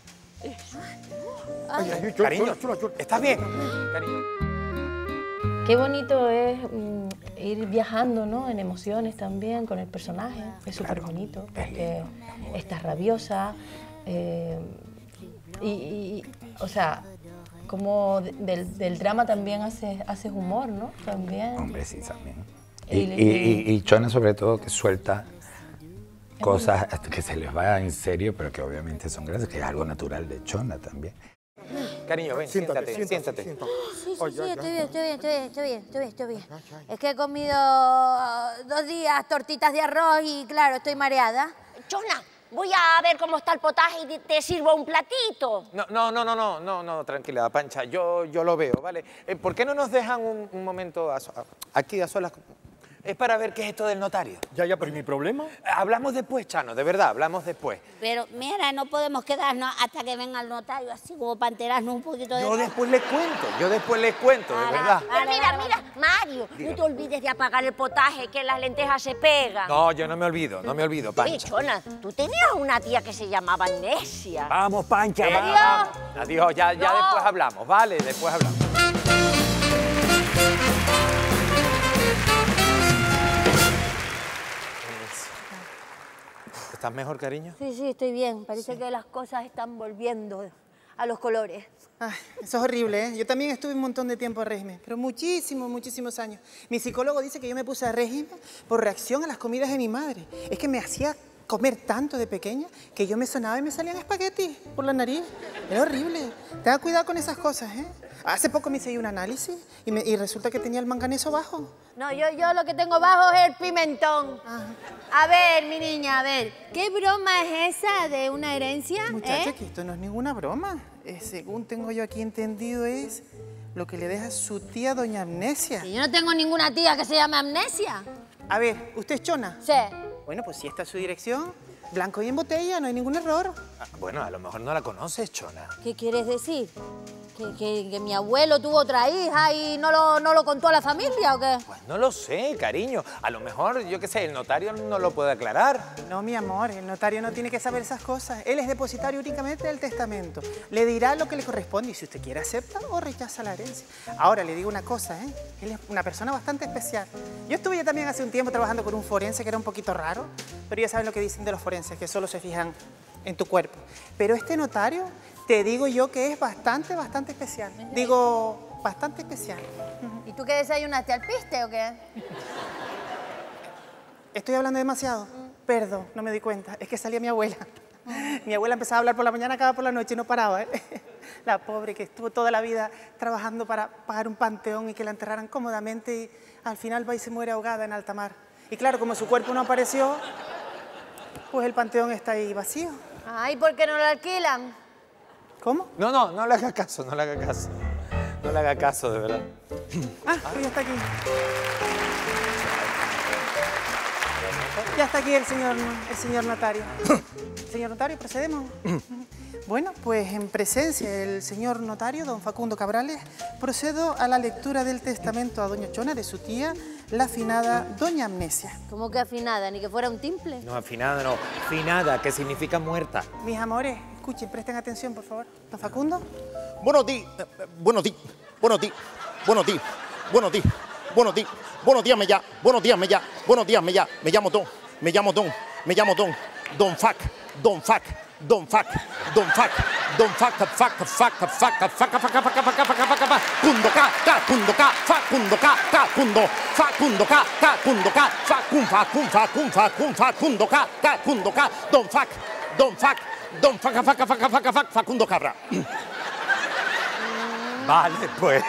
Ay,
Ay, cariño, ¿estás bien? Cariño.
Qué bonito es mm, ir viajando, ¿no? En emociones también con el personaje. Es súper bonito porque estás rabiosa eh, y, y, o sea, como de- del, del drama también haces, haces humor, ¿no? También.
Hombre, sí, también.
Y-
Y, y- y- y Chona, sobre todo, que suelta cosas que se les va en serio, pero que obviamente son gracias, que es algo natural de Chona también.
Cariño, ven, siéntate, siéntate.
Sí, sí, sí, estoy bien, estoy bien, estoy bien, estoy bien, estoy bien, estoy bien. Es que he comido uh, dos días tortitas de arroz y, claro, estoy mareada.
Chona, voy a ver cómo está el potaje y te- te sirvo un platito.
No, no, no, no, no, no, no, tranquila, Pancha, yo, yo lo veo, ¿vale? Eh, ¿Por qué no nos dejan un, un momento a so- a- aquí a solas? Es para ver qué es esto del notario.
Ya, ya, pero ¿y mi problema?
Hablamos después, Chano, de verdad, hablamos después.
Pero mira, no podemos quedarnos hasta que venga el notario, así como para enterarnos un poquito de...
Yo después les cuento, yo después les cuento, de verdad.
Pero mira, mira, Mario, no te olvides de apagar el potaje, que las lentejas se pegan.
No, yo no me olvido, no me olvido,
Oye,
Pancha.
Chona, tú tenías una tía que se llamaba Amnesia.
Vamos, Pancha,
¿En
vamos.
serio?
Adiós, ya, ya
No.
después hablamos, ¿vale? Después hablamos. ¿Estás mejor, cariño?
Sí, sí, estoy bien. Parece que las cosas están volviendo a los colores.
Ay, eso es horrible, ¿eh? Yo también estuve un montón de tiempo a régimen, pero muchísimos, muchísimos años. Mi psicólogo dice que yo me puse a régimen por reacción a las comidas de mi madre. Es que me hacía comer tanto de pequeña que yo me sonaba y me salían espaguetis por la nariz. Era horrible. Tenga cuidado con esas cosas, ¿eh? Hace poco me hice un análisis y, me- y resulta que tenía el manganeso bajo.
No, yo, yo lo que tengo bajo es el pimentón. A ver, mi niña, a ver, ¿qué broma es esa de una herencia?
Muchacha,
¿eh?
que esto no es ninguna broma. Eh, según tengo yo aquí entendido, es lo que le deja su tía Doña Amnesia.
Que yo no tengo ninguna tía que se llame Amnesia.
A ver, ¿usted es Chona?
Sí.
Bueno, pues si esta es su dirección, blanco y en botella, no hay ningún error.
Ah, bueno, a lo mejor no la conoces, Chona.
¿Qué quieres decir? ¿Que, que, que mi abuelo tuvo otra hija y no lo, no lo contó a la familia o qué?
Pues no lo sé, cariño. A lo mejor, yo qué sé, el notario no lo puede aclarar.
No, mi amor, el notario no tiene que saber esas cosas. Él es depositario únicamente del testamento. Le dirá lo que le corresponde y si usted quiere acepta o rechaza la herencia. Ahora, le digo una cosa, ¿eh? Él es una persona bastante especial. Yo estuve ya también hace un tiempo trabajando con un forense que era un poquito raro, pero ya saben lo que dicen de los forenses, que solo se fijan en tu cuerpo. Pero este notario, te digo yo que es bastante, bastante especial. Digo, bastante especial.
¿Y tú qué desayunaste, al piste o qué?
¿Estoy hablando demasiado? Perdón, no me di cuenta. Es que salía mi abuela. Mi abuela empezaba a hablar por la mañana, acababa por la noche y no paraba, ¿eh? La pobre que estuvo toda la vida trabajando para pagar un panteón y que la enterraran cómodamente y al final va y se muere ahogada en alta mar. Y claro, como su cuerpo no apareció, pues el panteón está ahí vacío.
Ay, ¿por qué no lo alquilan?
¿Cómo?
No, no, no le haga caso, no le haga caso. No le haga caso, de verdad.
Ah, pues ya está aquí. Ya está aquí el señor, el señor notario. Señor notario, procedemos. Bueno, pues en presencia del señor notario, don Facundo Cabrales, procedo a la lectura del testamento a doña Chona de su tía, la afinada doña Amnesia.
¿Cómo que afinada? ¿Ni que fuera un timple?
No, afinada no. Finada, que significa muerta.
Mis amores, escuchen, presten atención, por favor. Don Facundo.
Buenos días, buenos días, buenos días, buenos días, buenos días.
buenos días, buenos días, me llamo, buenos días, me llamo, buenos días, me llamo, me llamo Don, me llamo Don, me llamo Don, Don Fuck, Don Fuck, Don Fuck, Don Fuck, Don Fuck, fuck, fuck, fuck, fuck, fuck, fuck, fuck, fuck, fuck, fuck, Cundo K, K, Cundo K, Facundo K, K, Cundo, Facundo K, K, Cundo K, Facun, Facun, Facun, Facun, Facundo K, K, Cundo K, Don Fuck, Don Fuck, Don Fuck, fuck, fuck, fuck, fuck, Facundo Cabra.
Vale, pues.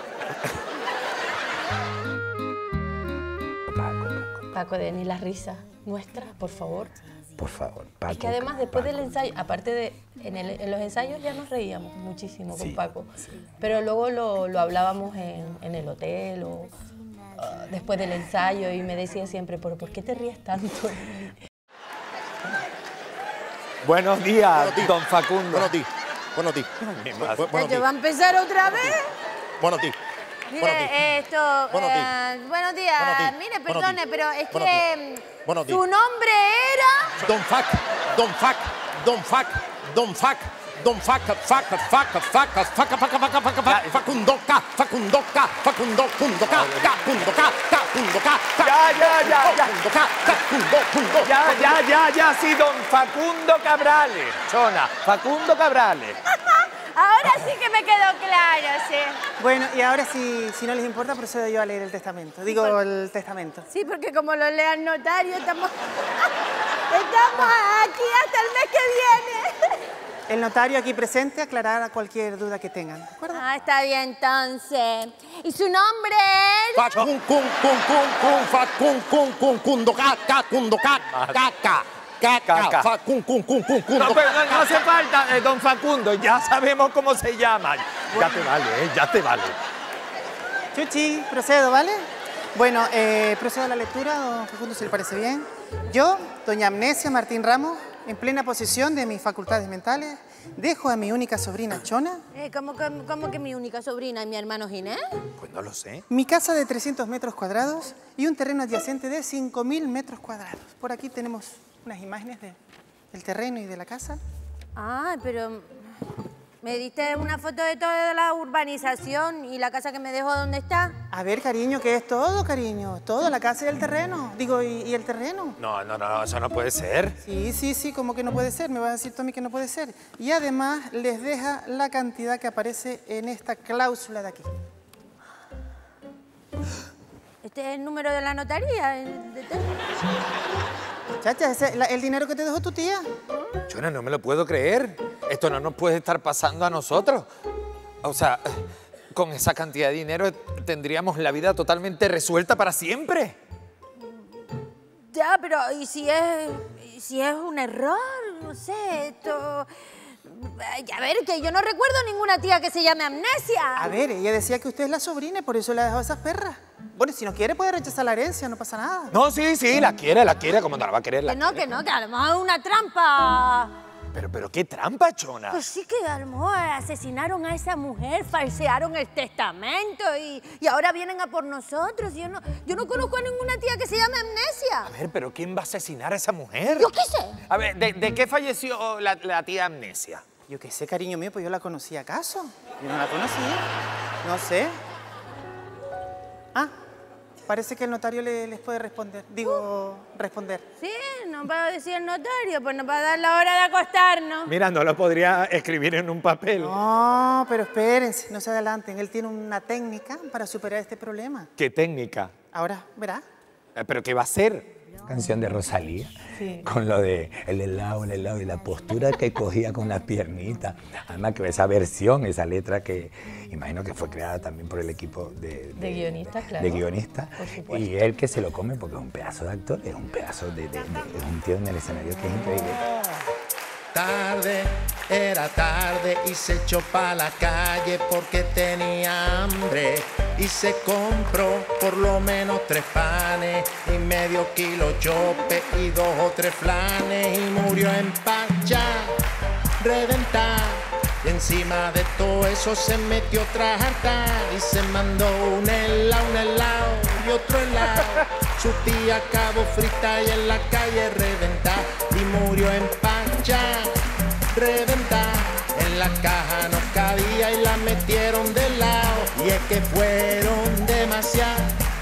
Paco, de ni la risa nuestra, por favor.
Por favor, Paco.
Es que además después del ensayo, aparte de en, el, en los ensayos ya nos reíamos muchísimo con
Sí,
Paco,
sí.
pero luego lo, lo hablábamos en, en el hotel o uh, después del ensayo y me decía siempre, ¿pero por qué te ríes tanto?
Buenos días, don Facundo.
Buenos días, buenos días. Buenos
¿Te va a empezar otra vez?
Buenos días.
Mire, esto...
Buenos días.
eh, buenos días.
Buenos días.
Mire,
Buenos
perdone,
días.
pero es
Buenos
que...
Buenos
Su
días.
nombre era...
Don Fuck, Don Fuck, Don Fuck, Don Fuck, Don Fuck, fuck, fuck, fuck, fuck, fuck, fuck, fuck, fuck, fuck, Facundo K, Facundo K, Facundo, Cundo K, K, Cundo K, K, Cundo K,
Ya, ya, ya, ya.
Cundo K, K, Cundo, Cundo.
Ya, ya, ya, ya, sí, don Facundo Cabrales. Chona, Facundo Cabrales.
Ahora sí que me quedó claro, sí.
Bueno, y ahora si, si no les importa, procedo yo a leer el testamento. Digo, el testamento.
Sí, porque como lo lea el notario, estamos... estamos aquí hasta el mes que viene.
El notario aquí presente aclarará cualquier duda que tengan. ¿De acuerdo?
Ah, está bien, entonces. ¿Y su nombre es?
Facun, cun, cun, cun, cun, facun, cun, cun, Cundo K, K, Cundo K, K, K. Caca, facun, cun, cun, cun, cun.
No, pero no, no hace falta, eh, don Facundo, ya sabemos cómo se llama. Ya te vale, eh, ya te vale.
Chuchi, procedo, ¿vale? Bueno, eh, procedo a la lectura, don Facundo, si le parece bien. Yo, doña Amnesia Martín Ramos, en plena posesión de mis facultades mentales, dejo a mi única sobrina Chona
Eh, ¿cómo, cómo, cómo que mi única sobrina y mi hermano Ginés?
Pues no lo sé.
mi casa de trescientos metros cuadrados y un terreno adyacente de cinco mil metros cuadrados. Por aquí tenemos unas imágenes de, del terreno y de la casa.
Ah, pero me diste una foto de toda la urbanización y la casa que me dejó, ¿dónde está?
A ver, cariño, ¿qué es todo, cariño? Todo, la casa y el terreno. Digo, ¿y, y el terreno?
No, no, no, eso no puede ser.
Sí, sí, sí, como que no puede ser. Me vas a decir tú a mí que no puede ser. Y además les deja la cantidad que aparece en esta cláusula de aquí.
Este es el número de la notaría. el de-
Chacha, ese es la- el dinero que te dejó tu tía.
Chona, no me lo puedo creer. Esto no nos puede estar pasando a nosotros. O sea, con esa cantidad de dinero tendríamos la vida totalmente resuelta para siempre.
Ya, pero ¿y si es, y si es un error? No sé, esto... Ay, a ver, que yo no recuerdo ninguna tía que se llame Amnesia.
A ver, ella decía que usted es la sobrina y por eso le ha dejado esas perras. Bueno, si no quiere puede rechazar la herencia, no pasa nada.
No, sí, sí, la quiere, la quiere, como no la va a querer. La
Que no,
quiere.
que no, que a lo mejor es una trampa.
Pero, pero qué trampa, Chona.
Pues sí que a lo mejor asesinaron a esa mujer, falsearon el testamento y, y ahora vienen a por nosotros. Yo no, yo no conozco a ninguna tía que se llame Amnesia.
A ver, pero ¿quién va a asesinar a esa mujer?
Yo qué sé.
A ver, ¿de, de qué falleció la, la tía Amnesia?
Yo qué sé, cariño mío, pues yo la conocí acaso. Yo no la conocía. No sé. Ah, parece que el notario le- les puede responder. Digo, responder.
Sí, nos va a decir el notario, pues nos va a dar la hora de acostarnos.
Mira, no lo podría escribir en un papel.
No, pero espérense, no se adelanten. Él tiene una técnica para superar este problema.
¿Qué técnica?
Ahora, verá.
Eh, ¿Pero qué va a hacer? Canción de Rosalía.
Sí.
Con lo de el helado, el helado y la postura que cogía con las piernitas. Además que esa versión, esa letra que imagino que fue creada también por el equipo de,
De guionistas, claro.
de guionistas.
Por supuesto.
Y él que se lo come porque es un pedazo de actor, es un pedazo de, de- de- es un tío en el escenario que es increíble.
Tarde, era tarde y se echó pa' la calle porque tenía hambre y se compró por lo menos tres panes y medio kilo chope y dos o tres flanes y murió en pancha, reventar. Y encima de todo eso se metió otra jarta y se mandó un helado, un helado y otro helado. Su tía acabó frita y en la calle reventar y murió en pancha, reventar. En la caja no cabía y la metieron de lado y es que fueron demasiadas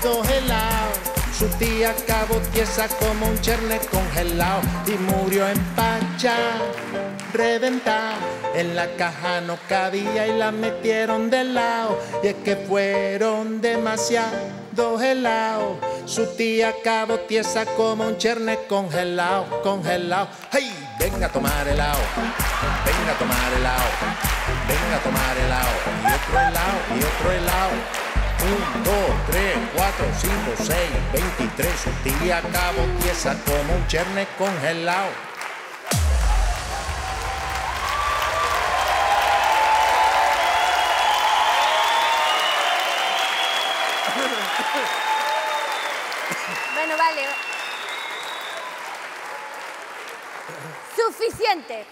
dos helados. Su tía acabó tiesa como un cherne congelado y murió empachada, reventada. En la caja no cabía y la metieron de lado. Y es que fueron demasiados helados. Su tía acabó tiesa como un cherne congelado, congelado. ¡Hey! Venga a tomar helado, venga a tomar helado, venga a tomar helado. Y otro helado, y otro helado. Un, dos, tres, cuatro, cinco, seis, veintitrés. Su tía acabó tiesa como un cherne congelado.
Bueno, vale. Suficiente.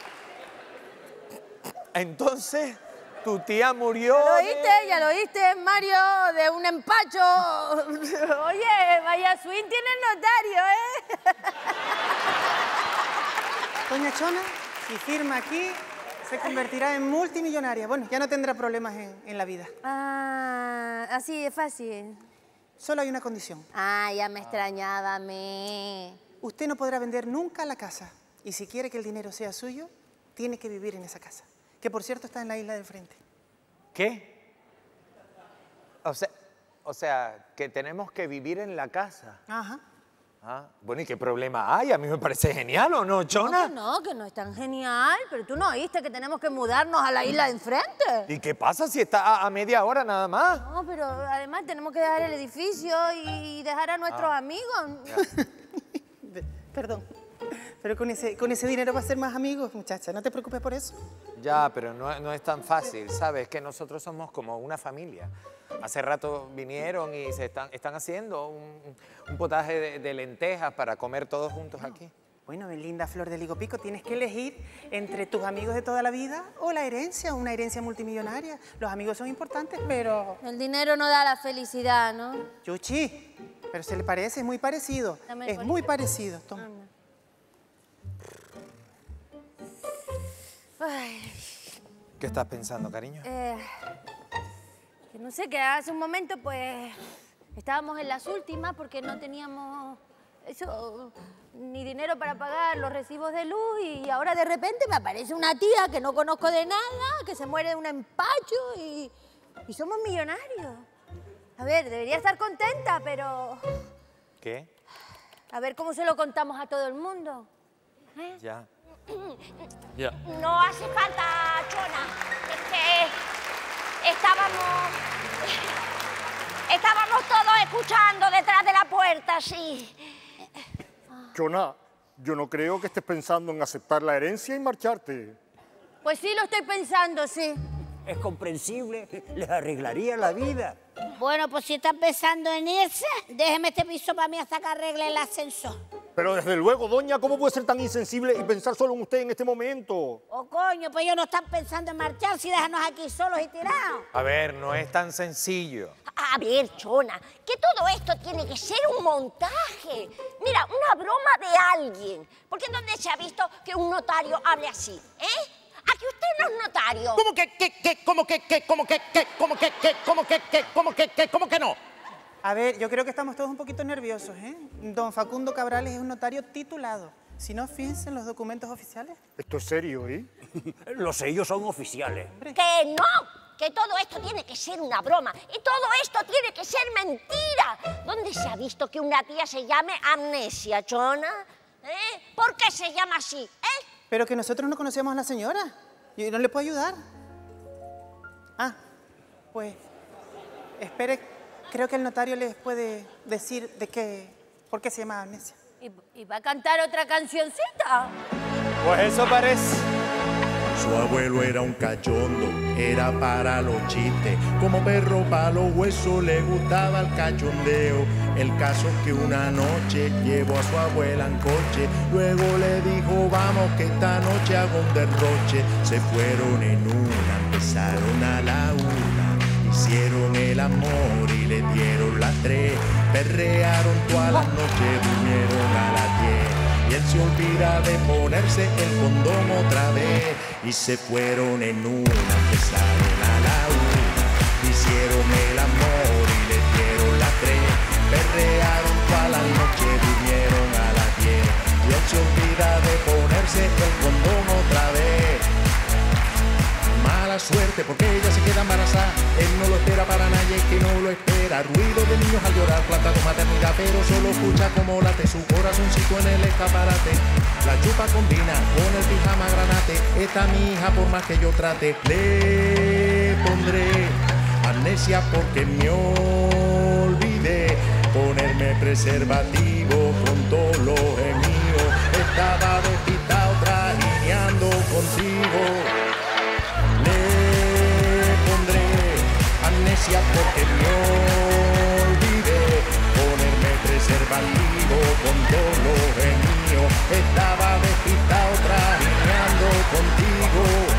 Entonces, tu tía murió.
¿Ya lo
de-
oíste? ¿Ya lo oíste, Mario? De un empacho. Oye, vaya swing tiene el notario, ¿eh?
Doña Chona, si firma aquí, se convertirá en multimillonaria. Bueno, ya no tendrá problemas en, en la vida.
Ah, así es fácil.
Solo hay una condición.
Ah, ya me extrañaba a mí.
Usted no podrá vender nunca la casa. Y si quiere que el dinero sea suyo, tiene que vivir en esa casa. Que por cierto está en la isla del frente.
¿Qué? O sea, o sea, que tenemos que vivir en la casa.
Ajá.
Ah, bueno, ¿y qué problema hay? A mí me parece genial, ¿o no, Chona?
No, que no, que no es tan genial. Pero tú no oíste que tenemos que mudarnos a la isla de enfrente.
¿Y qué pasa si está a, a media hora nada más?
No, pero además tenemos que dejar el edificio y dejar a nuestros
Ah.
amigos.
Perdón. Pero con ese, con ese dinero va a ser más amigos, muchacha. No te preocupes por eso.
Ya, pero no, no es tan fácil, ¿sabes? Que nosotros somos como una familia. Hace rato vinieron y se están, están haciendo un, un potaje de, de lentejas para comer todos juntos aquí.
Bueno, mi linda Flor de Ligopico, tienes que elegir entre tus amigos de toda la vida o la herencia, una herencia multimillonaria. Los amigos son importantes, pero...
El dinero no da la felicidad, ¿no?
Chuchi, pero se le parece, es muy parecido.
Dame el
Es
bolito.
muy parecido. Toma.
Ay,
¿Qué estás pensando, cariño?
eh, que no sé, que hace un momento pues estábamos en las últimas porque no teníamos eso, ni dinero para pagar los recibos de luz y ahora de repente me aparece una tía que no conozco de nada, que se muere de un empacho y, y somos millonarios. A ver, debería estar contenta, pero
¿Qué?
a ver cómo se lo contamos a todo el mundo. ¿Eh?
Ya. Ya.
No hace falta, Chona. Es que estábamos... Estábamos todos escuchando detrás de la puerta, sí.
Chona, yo no creo que estés pensando en aceptar la herencia y marcharte.
Pues sí, lo estoy pensando, sí.
Es comprensible, les arreglaría la vida.
Bueno, pues si están pensando en irse, déjeme este piso para mí hasta que arregle el ascensor.
Pero desde luego, doña, ¿cómo puede ser tan insensible y pensar solo en usted en este momento?
Oh, coño, pues ellos no están pensando en marcharse y dejarnos aquí solos y tirados.
A ver, no es tan sencillo.
A ver, Chona, que todo esto tiene que ser un montaje. Mira, una broma de alguien. Porque ¿dónde se ha visto que un notario hable así? ¿Eh? Aquí usted no es notario.
¿Cómo que, que, que, cómo que, que, cómo que, que, cómo que, que, cómo que, que, cómo que, que, cómo que no?
A ver, yo creo que estamos todos un poquito nerviosos, ¿eh? Don Facundo Cabrales es un notario titulado. Si no, fíjense en los documentos oficiales.
Esto es serio, ¿eh?
Los sellos son oficiales.
Que no, que todo esto tiene que ser una broma. Y todo esto tiene que ser mentira. ¿Dónde se ha visto que una tía se llame Amnesia, Chona? ¿Eh? ¿Por qué se llama así? ¿Eh?
Pero que nosotros no conocemos a la señora. Yo no le puedo ayudar. Ah, pues, espere, creo que el notario les puede decir de qué, por qué se llama Amnesia.
¿Y, y va a cantar otra cancioncita?
Pues eso parece.
Su abuelo era un cachondo, era para los chistes, como perro para los huesos le gustaba el cachondeo. El caso es que una noche llevó a su abuela en coche, luego le dijo vamos que esta noche hago un derroche. Se fueron en una, empezaron a la una, hicieron el amor y le dieron las tres, perrearon todas las noches, durmieron a las diez. Y él se olvida de ponerse el condón otra vez. Y se fueron en una, empezaron a la una, hicieron el amor y le dieron las tres,
suerte porque ella se queda embarazada. Él no lo espera para nadie, que no lo espera. Ruido de niños al llorar, planta con maternidad, pero solo escucha como late su corazoncito en el escaparate. La chupa combina con el pijama granate. Esta mi hija por más que yo trate, le pondré amnesia porque me olvidé ponerme preservativo con todos los míos. Estaba despistado trajineando contigo. Le pondré amnesia porque me olvidé ponerme preservativo con todos los míos. Estaba despistado trajineando contigo.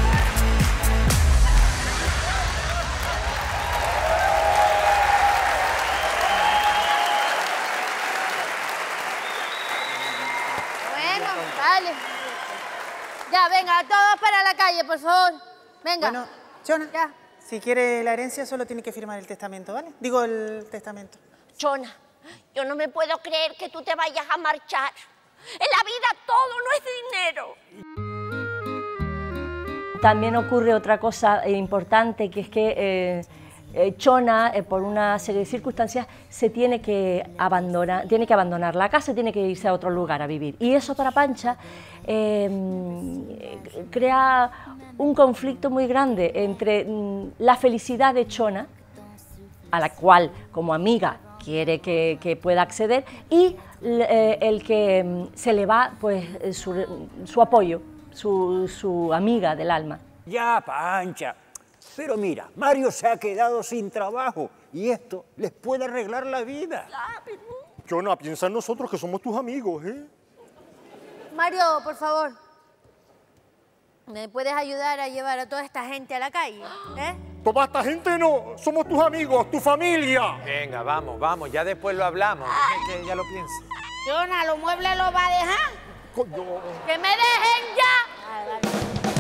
Vale. Ya, venga, todos para la calle, por favor. Venga.
Bueno, Chona,
ya.
Si quiere la herencia, solo tiene que firmar el testamento, ¿vale? Digo, el testamento.
Chona, yo no me puedo creer que tú te vayas a marchar. En la vida todo no es dinero.
También ocurre otra cosa importante, que es que eh, eh, Chona, eh, por una serie de circunstancias, se tiene que abandonar, tiene que abandonar la casa, tiene que irse a otro lugar a vivir. Y eso para Pancha eh, crea un conflicto muy grande entre mm, la felicidad de Chona, a la cual como amiga quiere que, que pueda acceder, y eh, el que mm, se le va pues, su, su apoyo, su, su amiga del alma.
Ya, Pancha. Pero mira, Mario se ha quedado sin trabajo y esto les puede arreglar la vida.
Chona, piensa en nosotros que somos tus amigos, ¿eh?
Mario, por favor. ¿Me puedes ayudar a llevar a toda esta gente a la calle? ¿Eh?
Toda esta gente no, somos tus amigos, tu familia.
Venga, vamos, vamos, ya después lo hablamos, que ella lo piense.
Chona, ¿los muebles los va a dejar?
¡Que me dejen ya!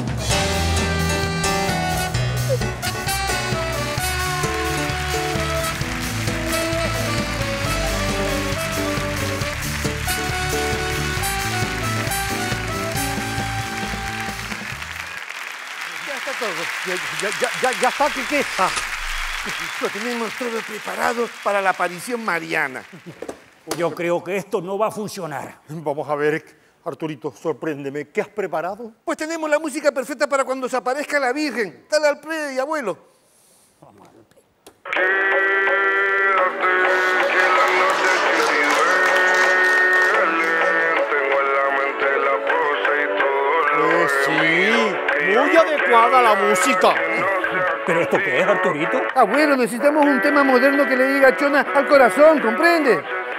Ya, ya, ya, ya, ya está, ¿qué queja? Lo tenemos todo preparado para la aparición mariana.
Yo creo que esto no va a funcionar.
Vamos a ver, Arturito, sorpréndeme. ¿Qué has preparado?
Pues tenemos la música perfecta para cuando se aparezca la Virgen. Dale al play, abuelo.
Eh, sí, muy adecuada la música.
¿Pero esto qué es, Arturito?
Abuelo, necesitamos un tema moderno que le diga a Chona al corazón, ¿comprende?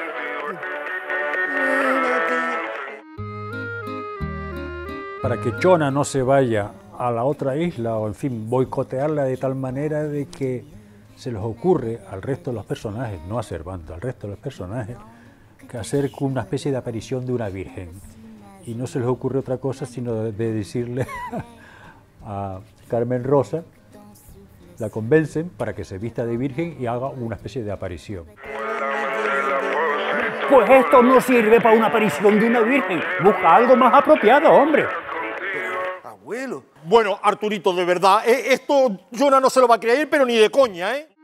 Para que Chona no se vaya a la otra isla, o en fin, boicotearla de tal manera de que se les ocurre al resto de los personajes, no a Servando, al resto de los personajes, que hacer una especie de aparición de una virgen. Y no se les ocurre otra cosa sino de, de decirle a Carmen Rosa, la convencen para que se vista de virgen y haga una especie de aparición.
Pues esto no sirve para una aparición de una virgen. Busca algo más apropiado, hombre.
Abuelo.
Bueno, Arturito, de verdad, eh, esto Chona no se lo va a creer, pero ni de coña, ¿eh?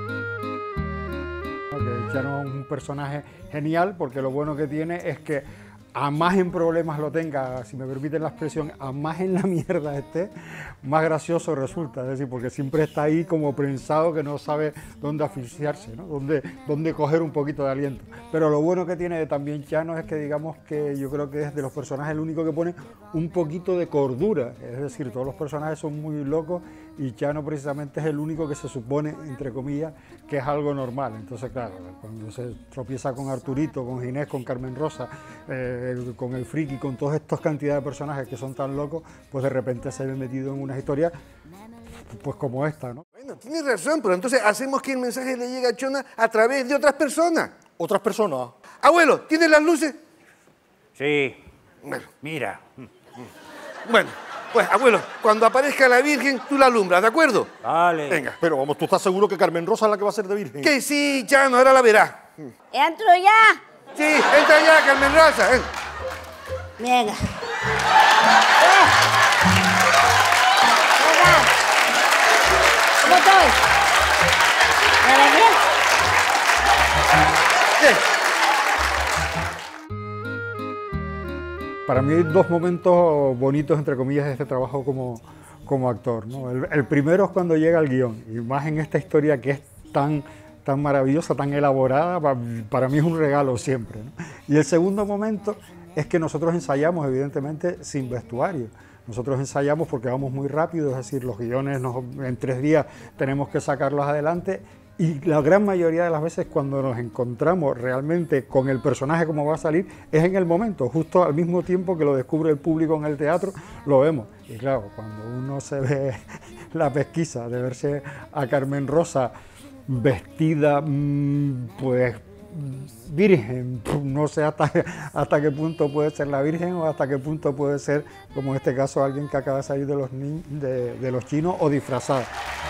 Chano es un personaje genial porque lo bueno que tiene es que a más en problemas lo tenga, si me permiten la expresión, a más en la mierda esté, más gracioso resulta. Es decir, porque siempre está ahí como prensado que no sabe dónde asfixiarse, ¿no? Dónde, dónde coger un poquito de aliento. Pero lo bueno que tiene también Chano es que digamos que yo creo que es de los personajes el único que pone un poquito de cordura. Es decir, todos los personajes son muy locos y Chano precisamente es el único que se supone, entre comillas, que es algo normal. Entonces, claro, cuando se tropieza con Arturito, con Ginés, con Carmen Rosa, eh, con el friki, con todas estas cantidades de personajes que son tan locos, pues de repente se ve metido en una historia pues como esta, ¿no?
Bueno, tienes razón, pero entonces hacemos que el mensaje le llegue a Chona a través de otras personas.
¿Otras personas?
Abuelo, ¿tienes las luces?
Sí.
Bueno.
Mira.
Bueno, pues abuelo, cuando aparezca la Virgen, tú la alumbras, ¿de acuerdo?
Vale.
Venga, pero vamos, ¿tú estás seguro que Carmen Rosa es la que va a ser de virgen?
Que sí, Chano, ahora la verás.
¿Entro ya?
Sí, entra ya, Carmen Rosa. Eh.
Venga. ¿Cómo estoy? ¿Me ven bien?
Para mí hay dos momentos bonitos, entre comillas, de este trabajo como, como actor, ¿no? El, el primero es cuando llega el guión, y más en esta historia que es tan, tan maravillosa, tan elaborada, para, para mí es un regalo siempre, ¿no? Y el segundo momento es que nosotros ensayamos, evidentemente, sin vestuario. Nosotros ensayamos porque vamos muy rápido, es decir, los guiones nos, en tres días tenemos que sacarlos adelante. Y la gran mayoría de las veces cuando nos encontramos realmente con el personaje como va a salir, es en el momento, justo al mismo tiempo que lo descubre el público en el teatro, lo vemos. Y claro, cuando uno se ve la pesquisa de verse a Carmen Rosa vestida, pues virgen, no sé hasta, hasta qué punto puede ser la virgen o hasta qué punto puede ser, como en este caso, alguien que acaba de salir de los, ni de, de los chinos o disfrazada.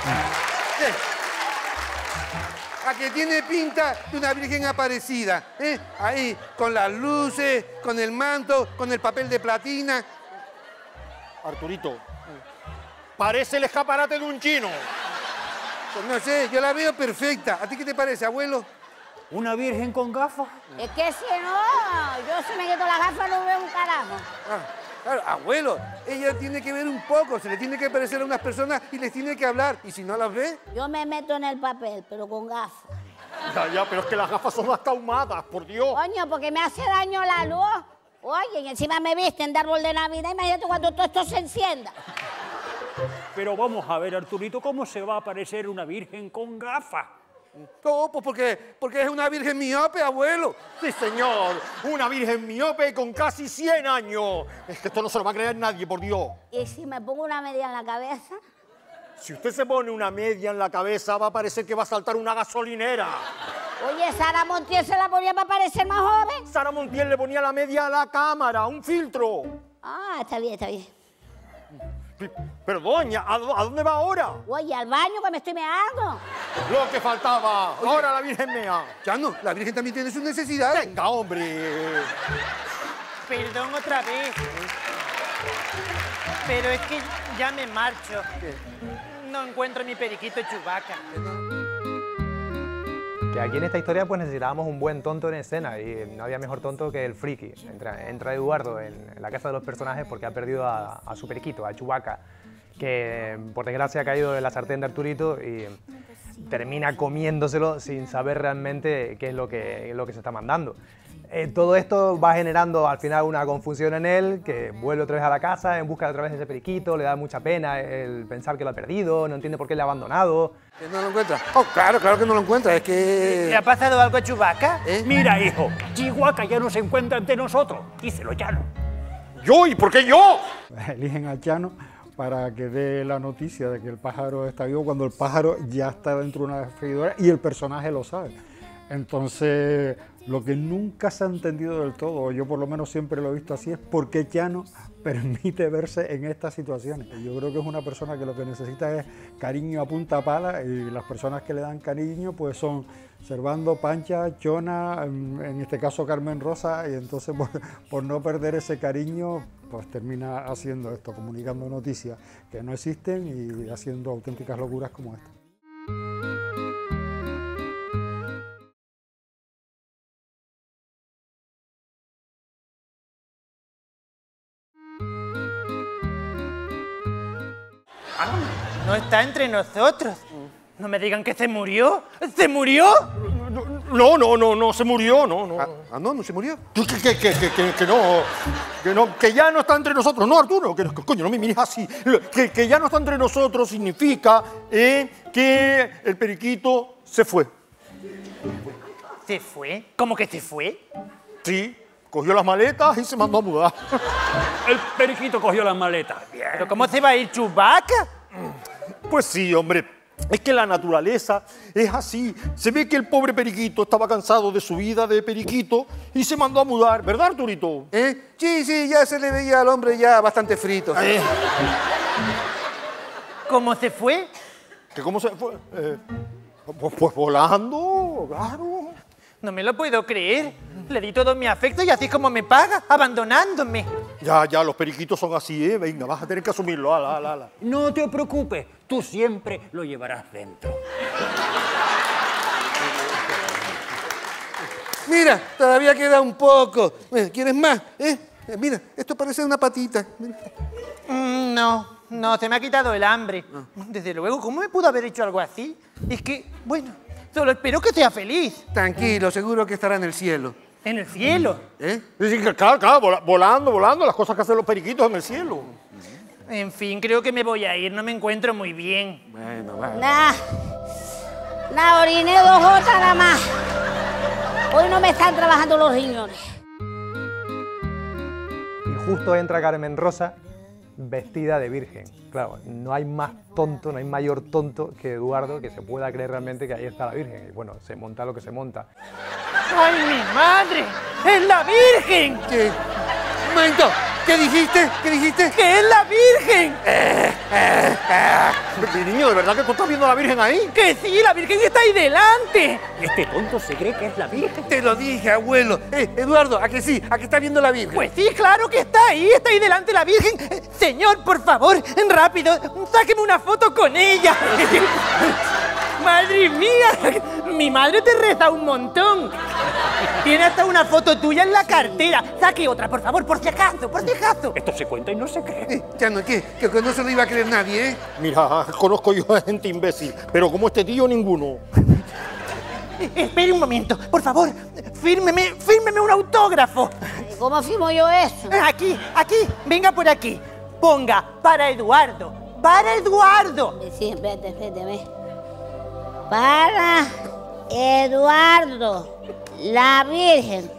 A que tiene pinta de una virgen aparecida, ¿eh? Ahí, con las luces, con el manto, con el papel de platina.
Arturito, parece el escaparate de un chino.
Pues no sé, yo la veo perfecta. ¿A ti qué te parece, abuelo?
¿Una virgen con gafas?
Es que si no, yo si me quito las gafas no veo un carajo.
Ah, claro, abuelo, ella tiene que ver un poco, se le tiene que parecer a unas personas y les tiene que hablar. ¿Y si no las ve?
Yo me meto en el papel, pero con gafas.
Ya, ya, pero es que las gafas son hasta ahumadas, por Dios.
Coño, porque me hace daño la luz. Oye, y encima me visten de árbol de Navidad, imagínate cuando todo esto se encienda.
Pero vamos a ver, Arturito, ¿cómo se va a aparecer una virgen con gafas?
No, pues porque, porque es una virgen miope, abuelo.
Sí, señor, una virgen miope con casi cien años. Es que esto no se lo va a creer nadie, por Dios.
¿Y si me pongo una media en la cabeza?
Si usted se pone una media en la cabeza, va a parecer que va a saltar una gasolinera.
Oye, Sara Montiel se la ponía para parecer más joven.
Sara Montiel le ponía la media a la cámara, un filtro.
Ah, está bien, está bien.
Pero, doña, ¿a, ¿a dónde va ahora?
Oye, al baño que me estoy meando.
Lo que faltaba. Oye, ahora la Virgen mea.
Ya no, la Virgen también tiene sus necesidades.
Venga, hombre.
Perdón otra vez. Pero es que ya me marcho. No encuentro mi periquito Chewbacca.
Que aquí en esta historia pues necesitábamos un buen tonto en escena y no había mejor tonto que el friki. Entra, entra Eduardo en, en la casa de los personajes porque ha perdido a, a su periquito, a Chewbacca, que por desgracia ha caído en la sartén de Arturito y termina comiéndoselo sin saber realmente qué es lo que, lo que se está mandando. Eh, todo esto va generando al final una confusión en él, que vuelve otra vez a la casa en busca otra vez de ese periquito, le da mucha pena el pensar que lo ha perdido, no entiende por qué le ha abandonado.
¿Que no lo encuentra? Oh, claro, claro que no lo encuentra, es que...
¿Le ha pasado algo a Chewbacca?
¿Eh? Mira, hijo, Chihuahua ya no se encuentra ante nosotros. Díselo, Chano.
¿Yo? ¿Y por qué yo?
Eligen a Chano para que dé la noticia de que el pájaro está vivo cuando el pájaro ya está dentro de una freidora y el personaje lo sabe. Entonces, lo que nunca se ha entendido del todo, yo por lo menos siempre lo he visto así, es por qué Chano permite verse en estas situaciones. Yo creo que es una persona que lo que necesita es cariño a punta pala y las personas que le dan cariño pues son Servando, Pancha, Chona, en, en este caso Carmen Rosa, y entonces por, por no perder ese cariño pues termina haciendo esto, comunicando noticias que no existen y haciendo auténticas locuras como esta.
No está entre nosotros. No me digan que se murió. ¿Se murió?
No, no, no, no se murió, no, no.
Ah, ah no, no se murió.
Que, que, que, que, que, que no, que no, que ya no está entre nosotros, no, Arturo, que, que coño, no me mires así. Que, que ya no está entre nosotros significa eh, que el periquito se fue.
¿Se fue? ¿Cómo que se fue?
Sí, cogió las maletas y se mandó a mudar.
El periquito cogió las maletas.
¿Pero cómo se va a ir Chewbacca?
Pues sí, hombre. Es que la naturaleza es así. Se ve que el pobre periquito estaba cansado de su vida de periquito y se mandó a mudar, ¿verdad, Arturito?
¿Eh? Sí, sí, ya se le veía al hombre ya bastante frito.
Eh.
¿Cómo se fue?
¿Que cómo se fue? Eh, pues, pues volando, claro.
No me lo puedo creer. Le di todo mi afecto y así como me paga, abandonándome.
Ya, ya, los periquitos son así, ¿eh? Venga, vas a tener que asumirlo. Ala, ala, ala.
No te preocupes, tú siempre lo llevarás dentro.
Mira, todavía queda un poco. ¿Quieres más? ¿Eh? Mira, esto parece una patita.
Mm, no, no, se me ha quitado el hambre. Desde luego, ¿cómo me pudo haber hecho algo así? Es que, bueno, solo espero que sea feliz.
Tranquilo, seguro que estará en el cielo.
¿En el cielo?
¿Eh?
Sí, sí, claro, claro, vola- volando, volando, las cosas que hacen los periquitos en el cielo.
En fin, creo que me voy a ir, no me encuentro muy bien.
Bueno, vale.
Nah, nah, oriné dos gotas nada más. Hoy no me están trabajando los riñones.
Y justo entra Carmen Rosa vestida de virgen. Claro, no hay más tonto, no hay mayor tonto que Eduardo que se pueda creer realmente que ahí está la Virgen. Y bueno, se monta lo que se monta.
¡Ay, mi madre! ¡Es la Virgen!
¿Qué? Un momento, ¿qué dijiste? ¿Qué dijiste?
¡Que es la Virgen!
Eh, eh, eh. Mi niño, ¿de verdad que tú estás viendo a la Virgen ahí?
¡Que sí, la Virgen está ahí delante!
Este tonto se cree que es la Virgen.
Te lo dije, abuelo. Eh, Eduardo, ¿a que sí? ¿A que está viendo la Virgen?
Pues sí, claro que está ahí, está ahí delante la Virgen. Eh, Señor, por favor, rápido, sáqueme una foto con ella. ¡Madre mía! Mi madre te reza un montón. Tiene hasta una foto tuya en la cartera. Saque otra, por favor, por si acaso, por si acaso.
Esto se cuenta y no se cree.
Eh, ya no, ¿qué? Que no se lo iba a creer nadie, ¿eh?
Mira, conozco yo a gente imbécil, pero como este tío, ninguno.
Eh, Espere un momento, por favor, fírmeme, fírmeme un autógrafo.
¿Cómo firmo yo eso?
Aquí, aquí, venga por aquí. Ponga, para Eduardo, para Eduardo.
Sí, espérate, espérate, ve. Para Eduardo, la Virgen.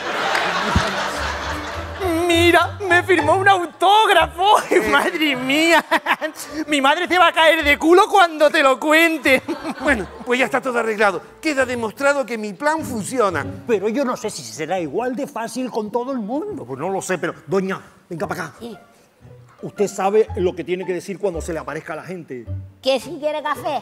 Mira, me firmó un autógrafo. Madre mía. Mi madre te va a caer de culo cuando te lo cuente.
Bueno, pues ya está todo arreglado. Queda demostrado que mi plan funciona.
Pero yo no sé si será igual de fácil con todo el mundo.
Pues no lo sé, pero doña, venga para acá.
Sí.
Usted sabe lo que tiene que decir cuando se le aparezca a la gente.
¿Que si quiere café?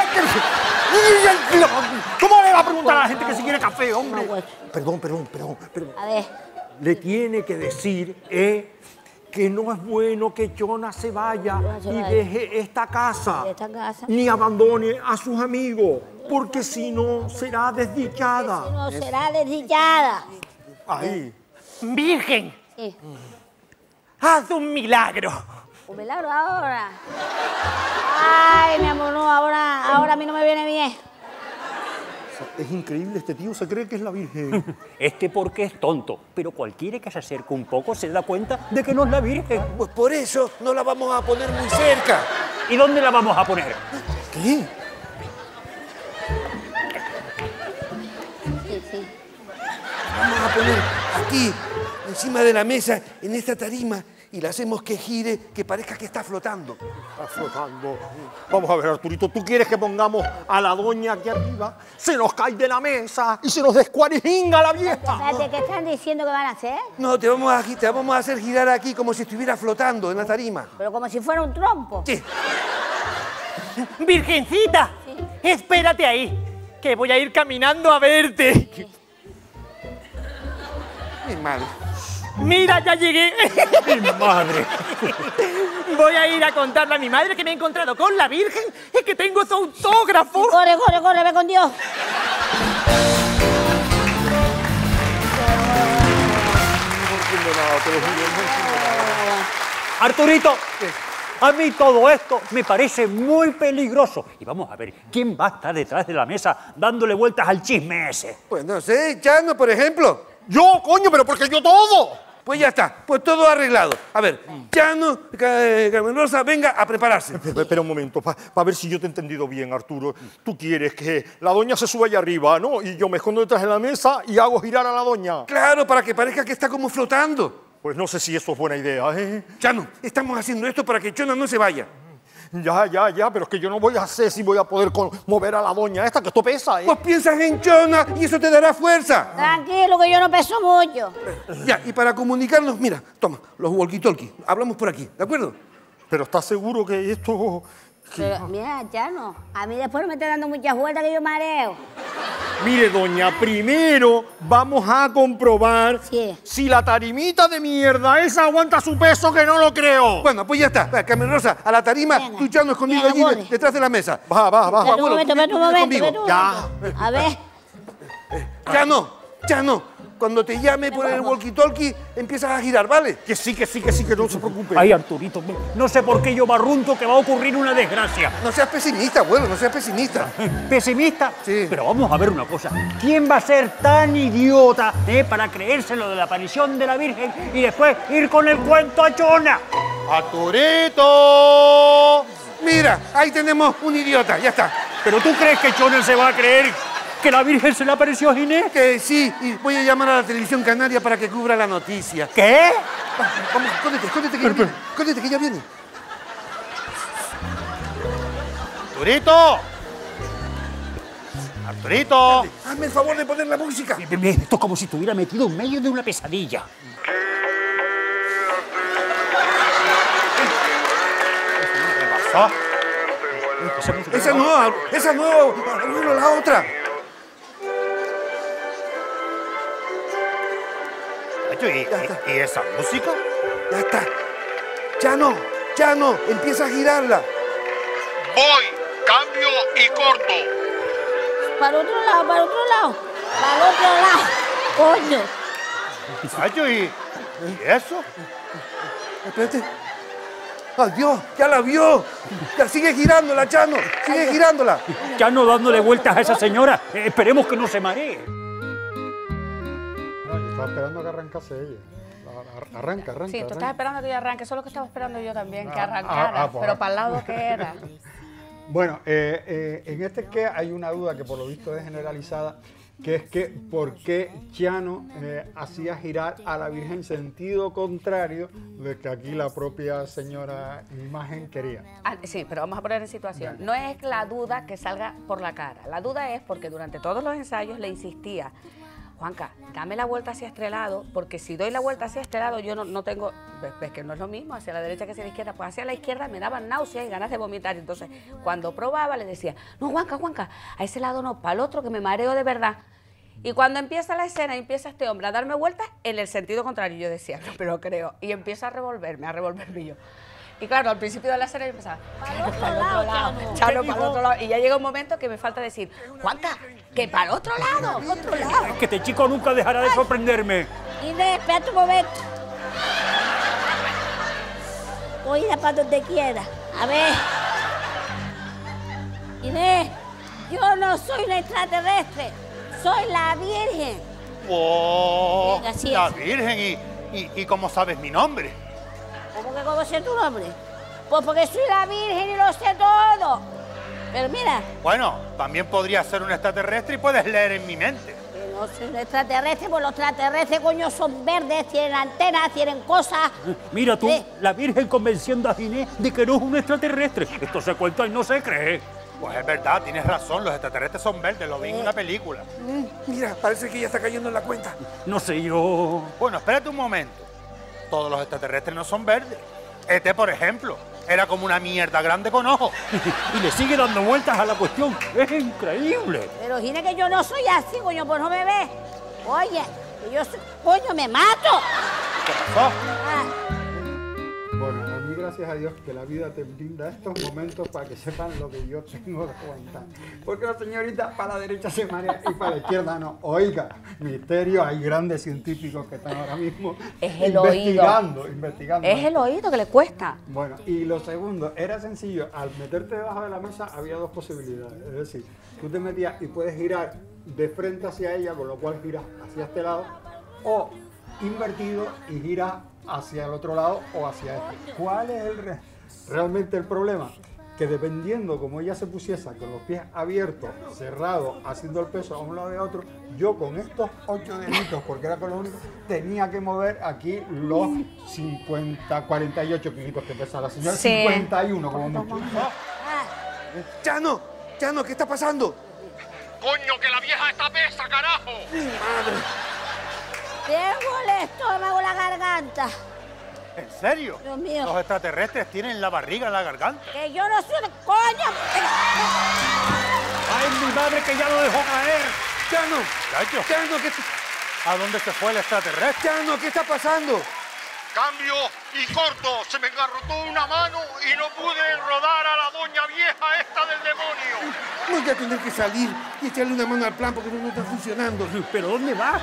¿Cómo le va a preguntar a la gente que si quiere café, hombre?
No, pues.
Perdón, perdón, perdón, perdón.
A ver.
Le tiene que decir eh, que no es bueno que Jonas se vaya
se
y
vaya.
deje esta casa,
Esta casa.
ni abandone a sus amigos, porque si no será desdichada.
No será desdichada.
Ahí.
Virgen,
Sí.
haz un milagro.
Un milagro ahora. Ay, mi amor, no, ahora, ahora a mí no me viene bien.
Es increíble, este tío se cree que es la Virgen.
Este porque es tonto, pero cualquiera que se acerque un poco se da cuenta de que no es la Virgen.
Pues por eso no la vamos a poner muy cerca.
¿Y dónde la vamos a poner?
¿Qué?
Sí, sí.
Vamos a poner aquí, encima de la mesa, en esta tarima, y la hacemos que gire, que parezca que está flotando.
Está flotando. Vamos a ver, Arturito, ¿tú quieres que pongamos a la doña aquí arriba? Se nos cae de la mesa y se nos descuarijinga la vieja.
Espérate, ¿qué están diciendo que van a hacer?
No, te vamos a, gi- te vamos a hacer girar aquí como si estuviera flotando en la tarima.
Pero como si fuera un trompo.
Sí.
Virgencita, espérate ahí, que voy a ir caminando a verte.
Mi madre.
Mira, ya llegué.
Mi madre.
Voy a ir a contarle a mi madre que me he encontrado con la Virgen y que tengo su autógrafo.
Corre, corre, corre, ve con Dios.
Arturito, a mí todo esto me parece muy peligroso. Y vamos a ver, ¿quién va a estar detrás de la mesa dándole vueltas al chisme ese?
Pues no sé, Chano, por ejemplo.
Yo, coño, pero porque yo todo.
Pues ya está, pues todo arreglado. A ver, Chano, Ca- Carmen Rosa, venga a prepararse.
Espera, espera un momento, para ver si yo te he entendido bien, Arturo. Tú quieres que la doña se suba allá arriba, ¿no? Y yo me escondo detrás de la mesa y hago girar a la doña.
Claro, para que parezca que está como flotando.
Pues no sé si eso es buena idea, ¿eh?
Chano, estamos haciendo esto para que Chona no se vaya.
Ya, ya, ya, pero es que yo no voy a hacer si voy a poder con- mover a la doña esta, que esto pesa, ¿eh?
Pues piensas en Chona y eso te dará fuerza.
Tranquilo, que yo no peso mucho.
Ya, y para comunicarnos, mira, toma, los walkie-talkie. Hablamos por aquí, ¿de acuerdo?
Pero ¿estás seguro que esto,
Pero, mira, Chano, a mí después no me está dando muchas vueltas que yo mareo.
Mire, doña, primero vamos a comprobar
sí.
si la tarimita de mierda esa aguanta su peso, que no lo creo.
Bueno, pues ya está. Va, Carmen Rosa, a la tarima,
Venga.
tú Chano escondido
Venga,
allí de-
voy.
detrás de la mesa.
Baja, baja, baja.
Espera un momento, espera un momento,
conmigo.
espera un
Ya.
momento. A ver.
Chano, Chano, cuando te llame por el walkie-talkie, empiezas a girar, ¿vale?
Que sí, que sí, que sí, que no se preocupe.
Ay, Arturito, no sé por qué yo barrunto que va a ocurrir una desgracia.
No seas pesimista, abuelo, no seas pesimista.
¿Pesimista?
Sí.
Pero vamos a ver una cosa. ¿Quién va a ser tan idiota eh, para creerse lo de la aparición de la Virgen y después ir con el cuento a Chona?
¡Arturito! Mira, ahí tenemos un idiota, ya está.
¿Pero tú crees que Chona se va a creer que la Virgen se le apareció a Ginés?
Que sí, y voy a llamar a la televisión canaria para que cubra la noticia.
¿Qué?
Va, vamos, escóndete, escóndete que ya viene. Escóndete que ya viene.
¡Arturito! ¡Arturito!
Hazme el favor de poner la música.
Bien, bien, esto es como si estuviera metido en medio de una pesadilla.
¿Qué pasó?
Esa no, esa no, abuelo, la otra.
¿Y, y, y esa música?
Ya está. Chano, Chano, empieza a girarla.
Voy, cambio y corto.
Para otro lado, para otro lado. Para otro lado. Coño.
Chacho, ¿y, ¿y eso?
Espérate. ¡Adiós! ¡Ya la vio! ¡Ya sigue girándola, Chano! ¡Sigue girándola!
Chano dándole vueltas a esa señora. Eh, esperemos que no se maree.
No, yo estaba esperando que arrancase ella. Ar- Arranca, arranca.
Sí, tú
arranca.
estabas esperando que yo arranque. Eso es lo que estaba esperando yo también, que
Ah,
arrancara.
ah, ah, pues,
pero
ah.
para el lado que era.
Bueno, eh, eh, en este que hay una duda que por lo visto es generalizada, que es que por qué Chano eh, hacía girar a la Virgen en sentido contrario de que aquí la propia señora imagen quería.
Ah, sí, pero vamos a poner en situación. No es la duda que salga por la cara. La duda es porque durante todos los ensayos le insistía, Juanca, dame la vuelta hacia este lado, porque si doy la vuelta hacia este lado, yo no, no tengo, ves, ves que no es lo mismo hacia la derecha que hacia la izquierda, pues hacia la izquierda me daban náuseas y ganas de vomitar. Entonces, cuando probaba, le decía, no, Juanca, Juanca, a ese lado no, para el otro, que me mareo de verdad. Y cuando empieza la escena y empieza este hombre a darme vueltas, en el sentido contrario, yo decía, no, pero creo, y empieza a revolverme, a revolverme yo. Y claro, al principio de la escena yo empezaba, para el otro lado, Chano, para el otro lado. Y ya llega un momento que me falta decir, Juanca, que para el otro lado, otro lado.
Es que este chico nunca dejará de sorprenderme.
Inés, espérate un momento. Voy a ir para donde quiera. A ver. Inés, yo no soy una extraterrestre. Soy la Virgen.
¡Oh!
Venga, así
la
es.
Virgen, ¿y, y, y cómo sabes mi nombre?
¿Cómo que cómo sé tu nombre? Pues porque soy la Virgen y lo sé todo. Pero mira,
Bueno, también podría ser un extraterrestre y puedes leer en mi mente.
que no soy un extraterrestre, pues los extraterrestres, coño, son verdes, tienen antenas, tienen cosas.
Mira tú,
Sí.
la Virgen convenciendo a Ginés de que no es un extraterrestre. Esto se cuenta y no se cree.
Pues es verdad, tienes razón, los extraterrestres son verdes, lo vi en una película.
Mira, parece que ya está cayendo en la cuenta.
No sé yo.
Bueno, espérate un momento. Todos los extraterrestres no son verdes. Este, por ejemplo, era como una mierda grande con ojos.
Y le sigue dando vueltas a la cuestión. Es increíble.
Pero Gine, que yo no soy así, coño, pues no me ves. Oye, que yo soy, coño, me mato.
¿Qué pasó?
Ah,
Bueno, a mí gracias a Dios que la vida te brinda estos momentos para que sepan lo que yo tengo que aguantar. Porque la señorita para la derecha se marea y para la izquierda no. Oiga, misterio, hay grandes científicos que están ahora mismo
Es el
investigando,
oído.
investigando.
Es el oído que le cuesta.
Bueno, y lo segundo, era sencillo, al meterte debajo de la mesa había dos posibilidades, es decir, tú te metías y puedes girar de frente hacia ella, con lo cual giras hacia este lado, o invertido y giras hacia el otro lado o hacia este. ¿Cuál es el re- realmente el problema? Que dependiendo como ella se pusiese con los pies abiertos, cerrados, haciendo el peso a un lado y a otro, yo con estos ocho deditos, porque era con lo único, tenía que mover aquí los cincuenta, cuarenta y ocho kilitos que pesa la señora,
Sí.
cincuenta y uno como mucho.
Chano, Chano, ¿qué está pasando?
¡Coño, que la vieja está pesa, carajo!
tengo el estómago, la garganta.
¿En serio?
Dios mío.
Los extraterrestres tienen la barriga en la garganta.
Que yo no soy de coña.
¡Ay, mi madre que ya lo dejó caer!
Chano,
Chacho,
Chano, ¿qué,
¿a dónde se fue el extraterrestre?
Chano, ¿qué está pasando?
Cambio y corto, se me engarrotó una mano y no pude rodar a la doña vieja esta del demonio.
Voy a tener que salir y echarle una mano al plan porque no está funcionando.
¿Pero dónde vas?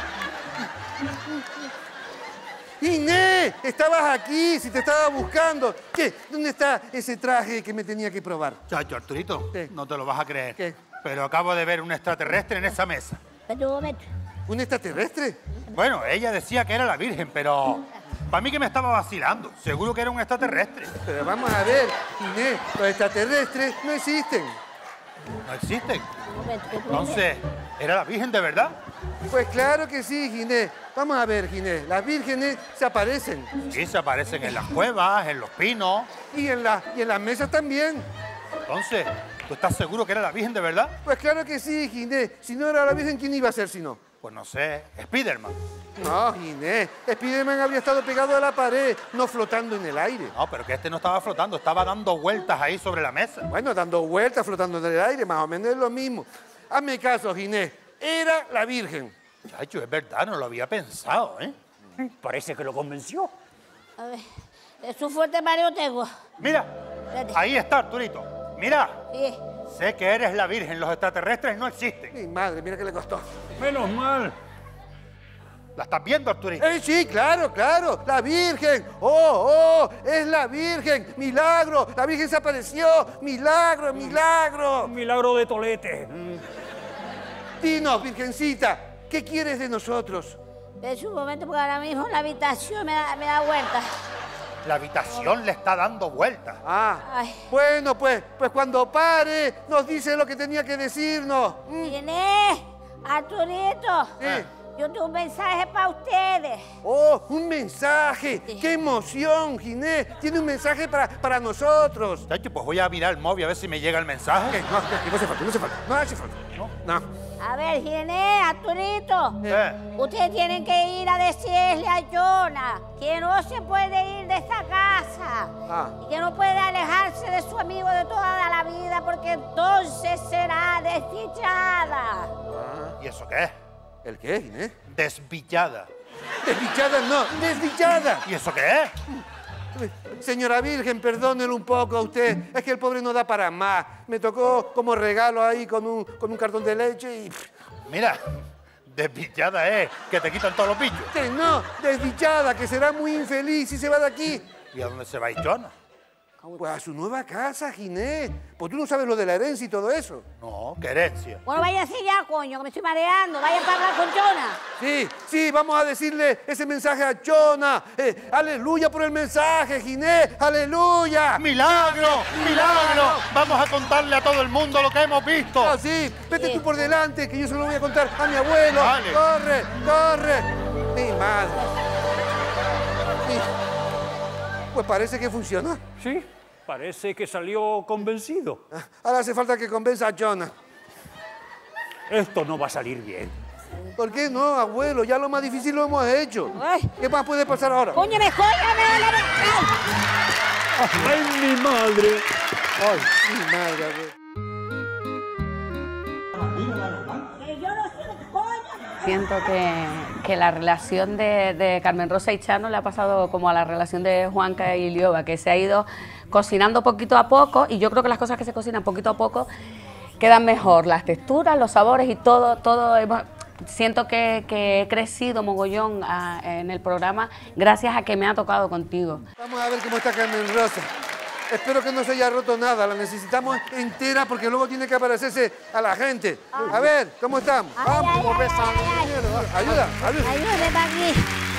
Inés, estabas aquí, si te estaba buscando. ¿Qué? ¿Dónde está ese traje que me tenía que probar?
Chacho, Arturito,
¿Qué?
no te lo vas a creer.
¿Qué?
Pero acabo de ver un extraterrestre en esa mesa.
Pero un momento.
¿Un extraterrestre?
Bueno, ella decía que era la Virgen, pero para mí que me estaba vacilando. Seguro que era un extraterrestre.
Pero vamos a ver, Inés, los extraterrestres no existen.
¿No existen?
Un momento, que tú-
Entonces, ¿era la Virgen de verdad?
Pues claro que sí, Ginés. Vamos a ver, Ginés. Las vírgenes se aparecen.
Sí, se aparecen en las cuevas, en los pinos.
Y en, la, y en las mesas también.
Entonces, ¿tú estás seguro que era la Virgen de verdad?
Pues claro que sí, Ginés. Si no era la Virgen, ¿quién iba a ser si no?
Pues no sé, Spiderman.
No, Ginés. Spiderman habría estado pegado a la pared, no flotando en el aire.
No, pero que este no estaba flotando, estaba dando vueltas ahí sobre la mesa.
Bueno, dando vueltas, flotando en el aire, más o menos es lo mismo. Hazme caso, Ginés. Era la Virgen.
Chacho, es verdad, no lo había pensado, ¿eh?
Parece que lo convenció.
A ver, es un fuerte mareo tengo.
Mira,
Espérate.
ahí está, Arturito. Mira,
Sí.
sé que eres la Virgen, los extraterrestres no existen.
Mi madre, mira que le costó.
Menos mal.
¿La estás viendo, Arturito?
¡Eh, sí, claro, claro! ¡La Virgen! ¡Oh, oh! ¡Es la Virgen! ¡Milagro! ¡La Virgen se apareció! ¡Milagro, milagro!
Un milagro de tolete.
Dinos, Virgencita, ¿qué quieres de nosotros?
Es un momento porque ahora mismo la habitación me da, me da vuelta.
La habitación le está dando vueltas.
Ah,
Ay.
bueno, pues, pues cuando pare, nos dice lo que tenía que decirnos. Mm.
Inés, Arturito,
Sí.
yo tengo un mensaje para ustedes.
¡Oh, un mensaje! ¡Qué emoción, Ginés! Tiene un mensaje para, para nosotros.
Chacho, pues voy a mirar el móvil a ver si me llega el mensaje.
¿Qué? No, no, no hace falta, no hace falta. No hace falta. No, no.
A ver, Inés, Arturito,
Eh,
ustedes tienen que ir a decirle a Jonah que no se puede ir de esta casa.
Ah.
Y que no puede alejarse de su amigo de toda la vida porque entonces será desdichada.
¿Y eso qué es?
¿El qué, Ginés?
Desvillada.
Desdichada no, desdichada.
¿Y eso qué es?
Señora Virgen, perdónelo un poco a usted. Es que el pobre no da para más. Me tocó como regalo ahí con un, con un cartón de leche y...
Mira, desvillada es que te quitan todos los bichos.
Que no, desdichada, que será muy infeliz si se va de aquí.
¿Y a dónde se va Jonah?
Pues a su nueva casa, Ginés. Pues tú no sabes lo de la herencia y todo eso.
No, qué herencia.
Bueno, váyase ya, coño, que me estoy mareando. Vayan para hablar con Jonah.
Sí, sí, vamos a decirle ese mensaje a Jonah. Eh, aleluya por el mensaje, Ginés. Aleluya.
¡Milagro! ¡Milagro! Vamos a contarle a todo el mundo lo que hemos visto.
Ah, sí, vete tú por delante, que yo se lo voy a contar a mi abuelo.
Vale.
Corre, corre. Mi madre. Sí. Pues parece que funciona.
Sí, parece que salió convencido.
Ahora hace falta que convenza a Jonah.
Esto no va a salir bien.
¿Por qué no, abuelo? Ya lo más difícil lo hemos hecho.
Ay.
¿Qué más puede pasar ahora?
Coño, me joya, me duele. Ay.
¡Ay, mi madre!
Ay, mi madre, abuelo.
Que yo no soy de coño.
Siento que, que la relación de, de Carmen Rosa y Chano le ha pasado como a la relación de Juanca y Lioba, que se ha ido cocinando poquito a poco, y yo creo que las cosas que se cocinan poquito a poco quedan mejor, las texturas, los sabores y todo, todo hemos- siento que, que he crecido mogollón ah, en el programa gracias a que me ha tocado contigo.
Vamos a ver cómo está Carmen Rosa. Espero que no se haya roto nada. La necesitamos entera porque luego tiene que aparecerse a la gente. A ver, ¿cómo estamos?
Ay,
Vamos,
ay,
como
ay,
pesan.
ay, ay.
Ayuda, ayuda.
Ayúdeme para aquí.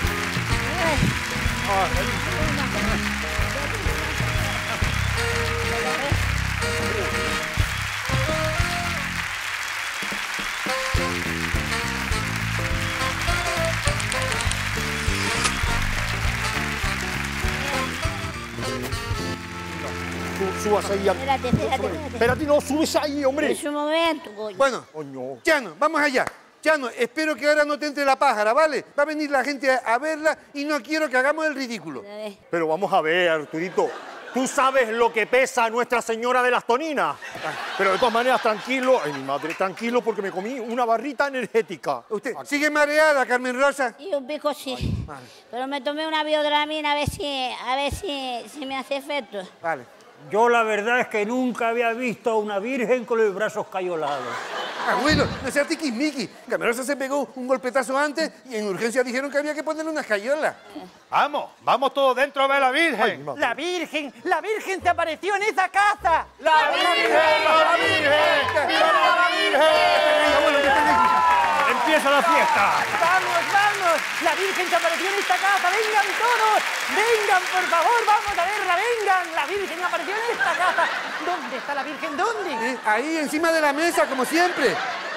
Tú subas ahí. a-
Espérate, espérate, espérate.
Espérate, no subes ahí, hombre.
Es un momento, coño.
Bueno,
Coño.
Chano, vamos allá. Chano, espero que ahora no te entre la pájara, ¿vale? Va a venir la gente a, a verla y no quiero que hagamos el ridículo.
Pero vamos a ver, Arturito. ¿Tú sabes lo que pesa Nuestra Señora de las Toninas? Pero de todas maneras, tranquilo. Ay, mi madre, tranquilo porque me comí una barrita energética.
¿Usted sigue mareada, Carmen Rosa?
Y un pico sí.
Vale.
Pero me tomé una biodramina a ver si, a ver si, si me hace efecto.
Vale.
Yo la verdad es que nunca había visto a una virgen con los brazos cayolados.
Ah, bueno, no sea tiquismiqui. Carmen Rosa se pegó un golpetazo antes y en urgencia dijeron que había que ponerle una escayola.
Vamos, vamos todos dentro a ver a la Virgen.
La Virgen, la Virgen te apareció en esa casa.
¡La Virgen, la Virgen! ¡Viva la Virgen!
¡Empieza la fiesta!
Vamos, vamos, la Virgen te apareció en esta casa. Vengan todos, vengan, por favor, vamos a verla, vengan. La Virgen apareció en esta casa. ¿Dónde está la Virgen? ¿Dónde?
Eh, ahí, encima de la mesa, como siempre.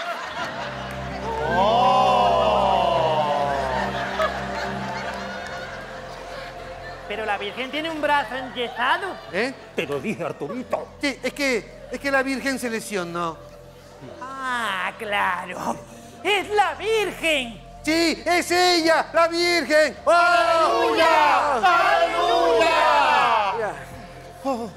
Pero la Virgen tiene un brazo enyesado.
¿Eh?
Te lo dije, Arturito.
Sí, es que, es que la Virgen se lesionó.
Ah, claro. ¡Es la Virgen!
¡Sí, es ella, la Virgen!
¡Aleluya! ¡Aleluya!
Oh.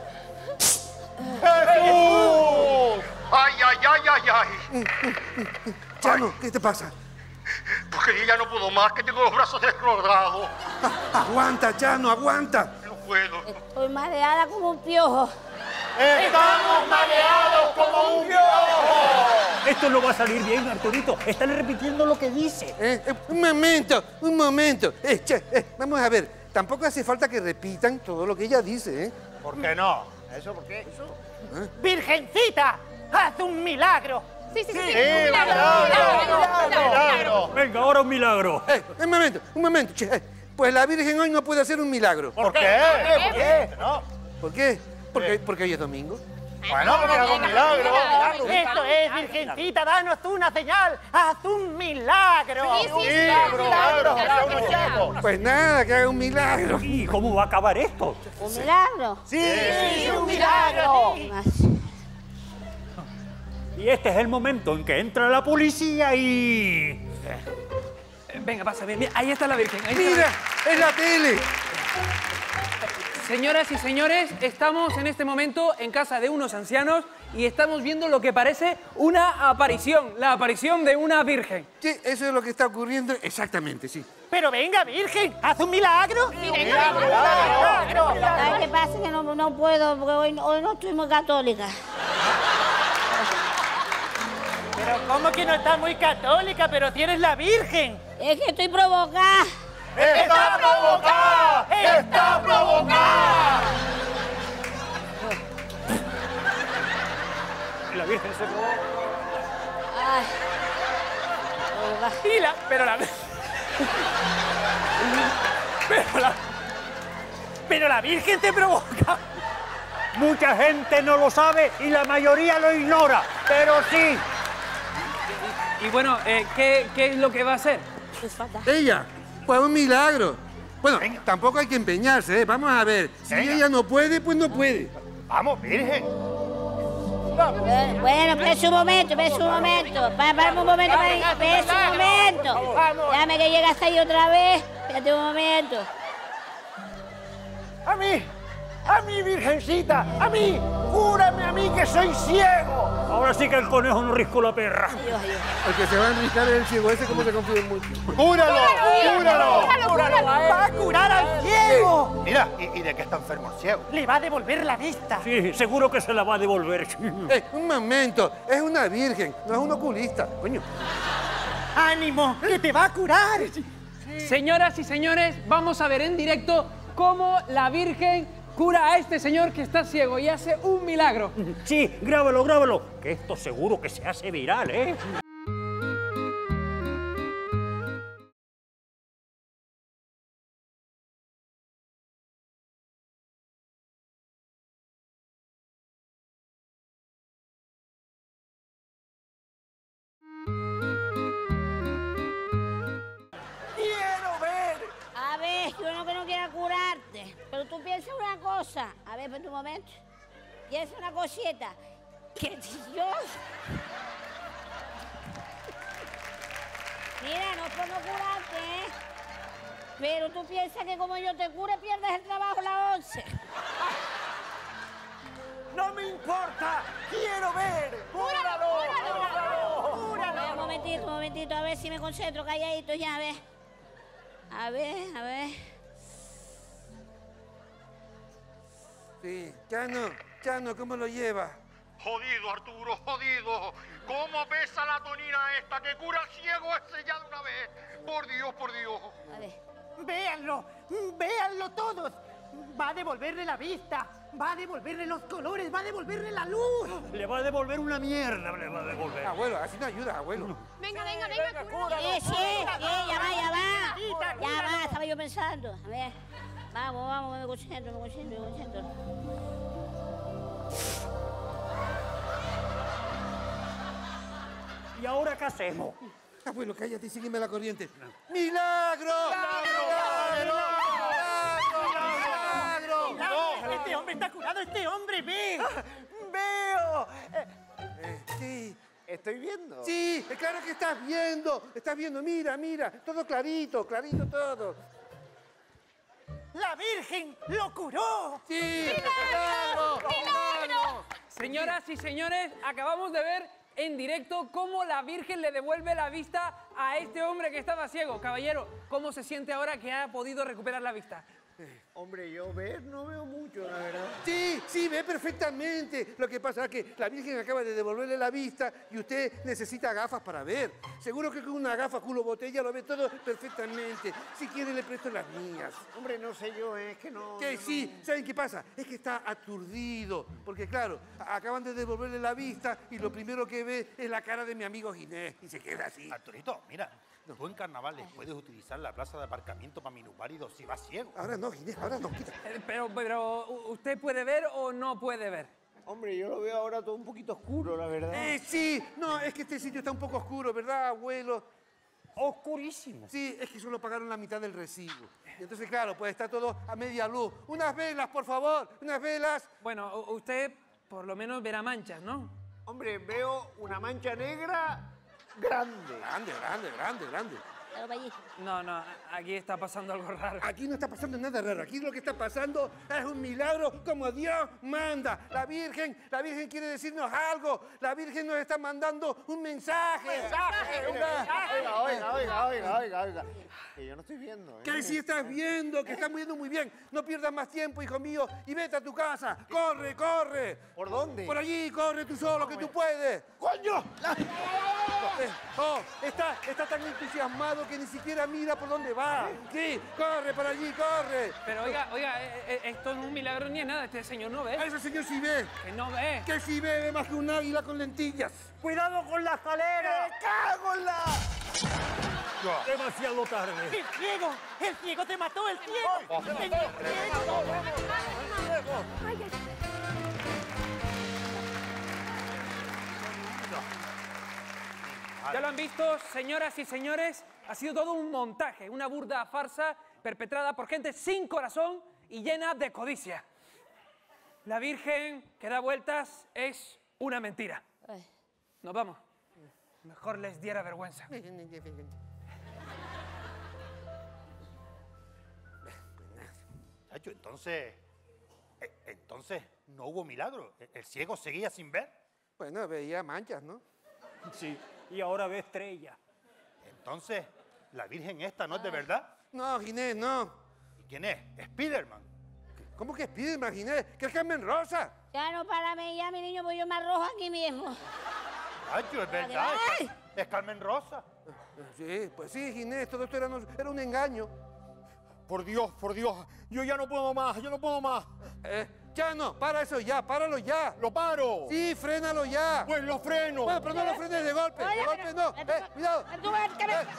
¡Jesús! ¡Ay, ay, ay, ay, ay!
Chano, ¿qué te pasa?
Porque yo ya no puedo más, que tengo los brazos descolgados.
Aguanta, Chano, aguanta.
No puedo.
Estoy mareada como un piojo.
¡Estamos mareados como un piojo!
Esto no va a salir bien, Arturito. Están repitiendo lo que dice.
Eh, eh, un momento, un momento. Eh, che, eh, vamos a ver, tampoco hace falta que repitan todo lo que ella dice, ¿eh?
¿Por qué no? ¿Eso por qué? ¿Eso?
¿Eh?
¡Virgencita! ¡Haz un milagro!
Sí, sí, sí.
¡Sí, milagro! ¡Milagro!
Venga, ahora un milagro.
Eh, un momento, un momento. Che, eh, pues la Virgen hoy no puede hacer un milagro.
¿Por qué? ¿Por qué? No.
¿Por qué? Porque, porque hoy es domingo.
Bueno, porque hago un milagro.
Esto es, Virgencita, danos una señal. ¡Haz un milagro!
Sí, sí, sí.
Milagro, milagro.
Pues nada, que haga un milagro.
¿Y cómo va a acabar esto?
¿Un milagro?
Sí,
¡Sí, un milagro!
Y este es el momento en que entra la policía y...
Venga, pasa bien. Mira, ahí está la Virgen. Ahí está la
¡Mira! ¡Es la tele!
Señoras y señores, estamos en este momento en casa de unos ancianos y estamos viendo lo que parece una aparición, la aparición de una virgen.
Sí, eso es lo que está ocurriendo exactamente, sí.
Pero venga, Virgen, haz un milagro.
Milagro, milagro.
¿Sabes qué pasa? Que no, no puedo, porque hoy, hoy no estoy muy católica.
Pero ¿cómo que no estás muy católica? Pero tienes la Virgen.
Es que estoy provocada.
¡Está provocada! ¡Está provocada!
La Virgen se provoca.
Ay.
Y la, pero la... Pero la...
Pero la Virgen te provoca.
Mucha gente no lo sabe y la mayoría lo ignora, pero sí.
Y bueno, eh, ¿qué, ¿qué es lo que va a hacer?
Ella, pues un milagro. Bueno, tampoco hay que empeñarse, ¿eh? Vamos a ver. Si
Venga.
ella no puede, pues no puede.
Vamos, Virgen.
Bueno, espérese un momento, espérese un momento. Pa- Parame un momento, pa- espérese un momento. Déjame que llegue hasta ahí otra vez. Espérate un momento.
A mí, a mí, Virgencita, a mí, cúrame a mí que soy ciego.
Ahora sí que el conejo no riscó la perra.
Dios, Dios.
El que se va a enriscar es el ciego ese, como se confía mucho.
¡Cúralo! ¡Cúralo!
¡Cúralo! ¡Va a curar al ciego!
Mira, ¿y, y de qué está enfermo el ciego?
Le va a devolver la vista.
Sí, seguro que se la va a devolver.
Eh, un momento, es una virgen, no es un oculista. Coño.
¡Ánimo, que te va a curar!
Señoras y señores, vamos a ver en directo cómo la Virgen cura a este señor que está ciego y hace un milagro.
Sí, grábalo, grábalo, que esto seguro que se hace viral, ¿eh?
¡Quiero ver!
A ver, yo no que no quiera curarte, pero tú piensas una cosa. A ver, espérate un momento. Piensa una cosita. Que Dios... Pero tú piensas que como yo te cure, pierdes el trabajo la once.
¡No me importa! ¡Quiero ver!
¡Júralo,
júralo!
júralo! Un momentito, un momentito, a ver si me concentro, calladito ya, a ver. A ver, a ver.
Sí, Chano, Chano, ¿cómo lo lleva?
Jodido, Arturo, jodido. ¿Cómo pesa la tonina esta que cura ciego ese ya de una vez? Por Dios, por Dios.
A ver.
¡Véanlo! ¡Véanlo todos! Va a devolverle la vista, va a devolverle los colores, va a devolverle la luz.
Le va a devolver una mierda, le va a devolver.
Abuelo, así no ayuda, abuelo.
Venga, venga, venga,
Sí, sí, sí, ya va, ya va. Ya va, estaba yo pensando. A ver, vamos, vamos, me concentro, me concentro, me concentro.
¿Y ahora qué hacemos?
Abuelo, cállate y sígueme la corriente. ¡Milagro!
¡Milagro!
¡Milagro!
¡Milagro! ¡Este hombre está curado! ¡Este hombre ve!
¡Veo!
Eh, sí.
Estoy viendo.
Sí, claro que estás viendo. Estás viendo, mira, mira. Todo clarito, clarito todo.
¡La Virgen lo curó!
¡Sí!
¡Milagro!
¡Milagro! Señoras y señores, acabamos de ver en directo cómo la Virgen le devuelve la vista a este hombre que estaba ciego. Caballero, ¿cómo se siente ahora que ha podido recuperar la vista?
Hombre, yo ver no veo mucho, la verdad.
Sí, sí, ve perfectamente. Lo que pasa es que la Virgen acaba de devolverle la vista y usted necesita gafas para ver. Seguro que con una gafa culo botella lo ve todo perfectamente. Si quiere le presto las mías.
Hombre, no sé yo, es que no...
Que
no,
sí,
no.
¿saben qué pasa? Es que está aturdido. Porque claro, acaban de devolverle la vista y lo primero que ve es la cara de mi amigo Ginés. Y se queda así.
Arturito, mira, tú en carnavales puedes utilizar la plaza de aparcamiento para minusválidos si vas ciego.
Ahora no, Ginés, ahora no, quita.
Eh, Pero, pero, ¿usted puede ver o no puede ver?
Hombre, yo lo veo ahora todo un poquito oscuro, la verdad.
Eh, sí, no, es que este sitio está un poco oscuro, ¿verdad, abuelo?
Oscurísimo.
Sí, es que solo pagaron la mitad del recibo. Y entonces, claro, pues está todo a media luz. Unas velas, por favor, unas velas.
Bueno, u- usted por lo menos verá manchas, ¿no?
Hombre, veo una mancha negra grande.
Grande, grande, grande, grande.
No, no, aquí está pasando algo raro.
Aquí no está pasando nada raro. Aquí lo que está pasando es un milagro como Dios manda. La Virgen, la Virgen quiere decirnos algo. La Virgen nos está mandando un mensaje.
¡Mensaje!
Una-
Oiga, oiga, oiga, oiga, oiga, oiga. Que yo no estoy viendo. ¿eh?
Que sí estás viendo, que estás viendo muy bien. No pierdas más tiempo, hijo mío, y vete a tu casa. ¡Corre, corre!
¿Por dónde?
Por allí, corre tú solo, que tú puedes.
¡Coño!
Eh, oh, está, está tan entusiasmado que ni siquiera mira por dónde va. Sí, corre por allí, corre.
Pero oiga, oiga, eh, eh, esto no es un milagro ni es nada, este señor no ve.
A ese señor sí ve.
Que no ve.
Que sí ve, ve más que un águila con lentillas.
¡Cuidado con la escalera!
¡Me cago en la...!
Demasiado tarde.
¡El ciego! ¡El ciego te mató! ¡El ciego!
Oh,
¡El ciego!
Ya lo han visto, señoras y señores, ha sido todo un montaje, una burda farsa perpetrada por gente sin corazón y llena de codicia. La Virgen que da vueltas es una mentira. Nos vamos. Mejor les diera vergüenza.
Chacho, entonces... eh, Entonces, no hubo milagro. ¿El el ciego seguía sin ver?
Bueno, veía manchas, ¿no?
Sí, y ahora ve estrella.
Entonces, ¿la Virgen esta no es de verdad?
No, Ginés, no.
¿Y quién es? ¿Spiderman?
¿Cómo que Spiderman, Ginés? ¿Que es Carmen Rosa?
Ya no párame ya, mi niño, pues yo me arrojo aquí mismo.
Chacho, es verdad.
¡Ay!
Es, es Carmen Rosa.
Sí, pues sí, Ginés, todo esto era, no- era un engaño.
Por Dios, por Dios, yo ya no puedo más, yo no puedo más.
Eh, ya no, para eso ya, páralo ya.
¡Lo paro!
Sí, frénalo ya.
Pues lo freno.
Bueno, pero no lo frenes de golpe, de
Oye,
golpe
pero-
no. Eh, cuidado.
Tú ves que me-
Eh.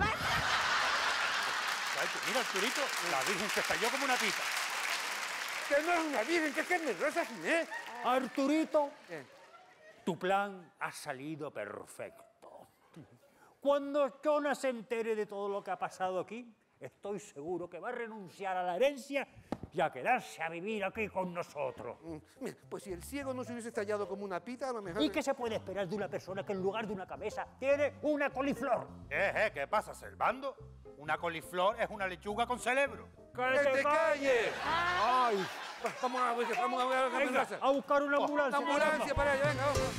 Chacho, mira, Arturito, la Virgen se estalló como una pita.
Que no es una virgen, que es Carmen Rosa, Ginés.
Arturito,
Eh.
tu plan ha salido perfecto. Cuando Jonas se entere de todo lo que ha pasado aquí, estoy seguro que va a renunciar a la herencia y a quedarse a vivir aquí con nosotros.
Mira, pues si el ciego no se hubiese estallado como una pita, a lo mejor...
¿Y qué se puede esperar de una persona que en lugar de una cabeza tiene una coliflor?
Eh, eh, ¿qué pasa, Servando? Una coliflor es una lechuga con cerebro.
¡Que
te calles!
¡Ay!
Vamos a, vamos a ver a
Venga, a buscar una ambulancia.
Una ambulancia para allá, venga, vamos.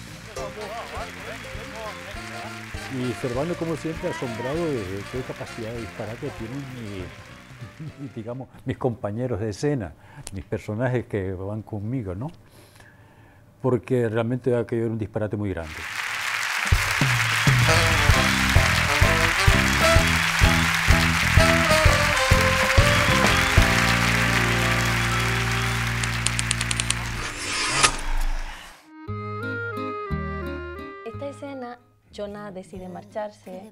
Y Servando, como siempre, asombrado de qué capacidad de disparate tienen mi, mi, digamos, mis compañeros de escena, mis personajes que van conmigo, ¿no? Porque realmente aquello era un disparate muy grande.
Esta escena, Chona decide marcharse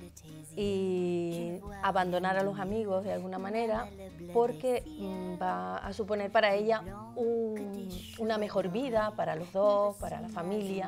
y abandonar a los amigos de alguna manera porque mm, va a suponer para ella un- una mejor vida para los dos, para la familia,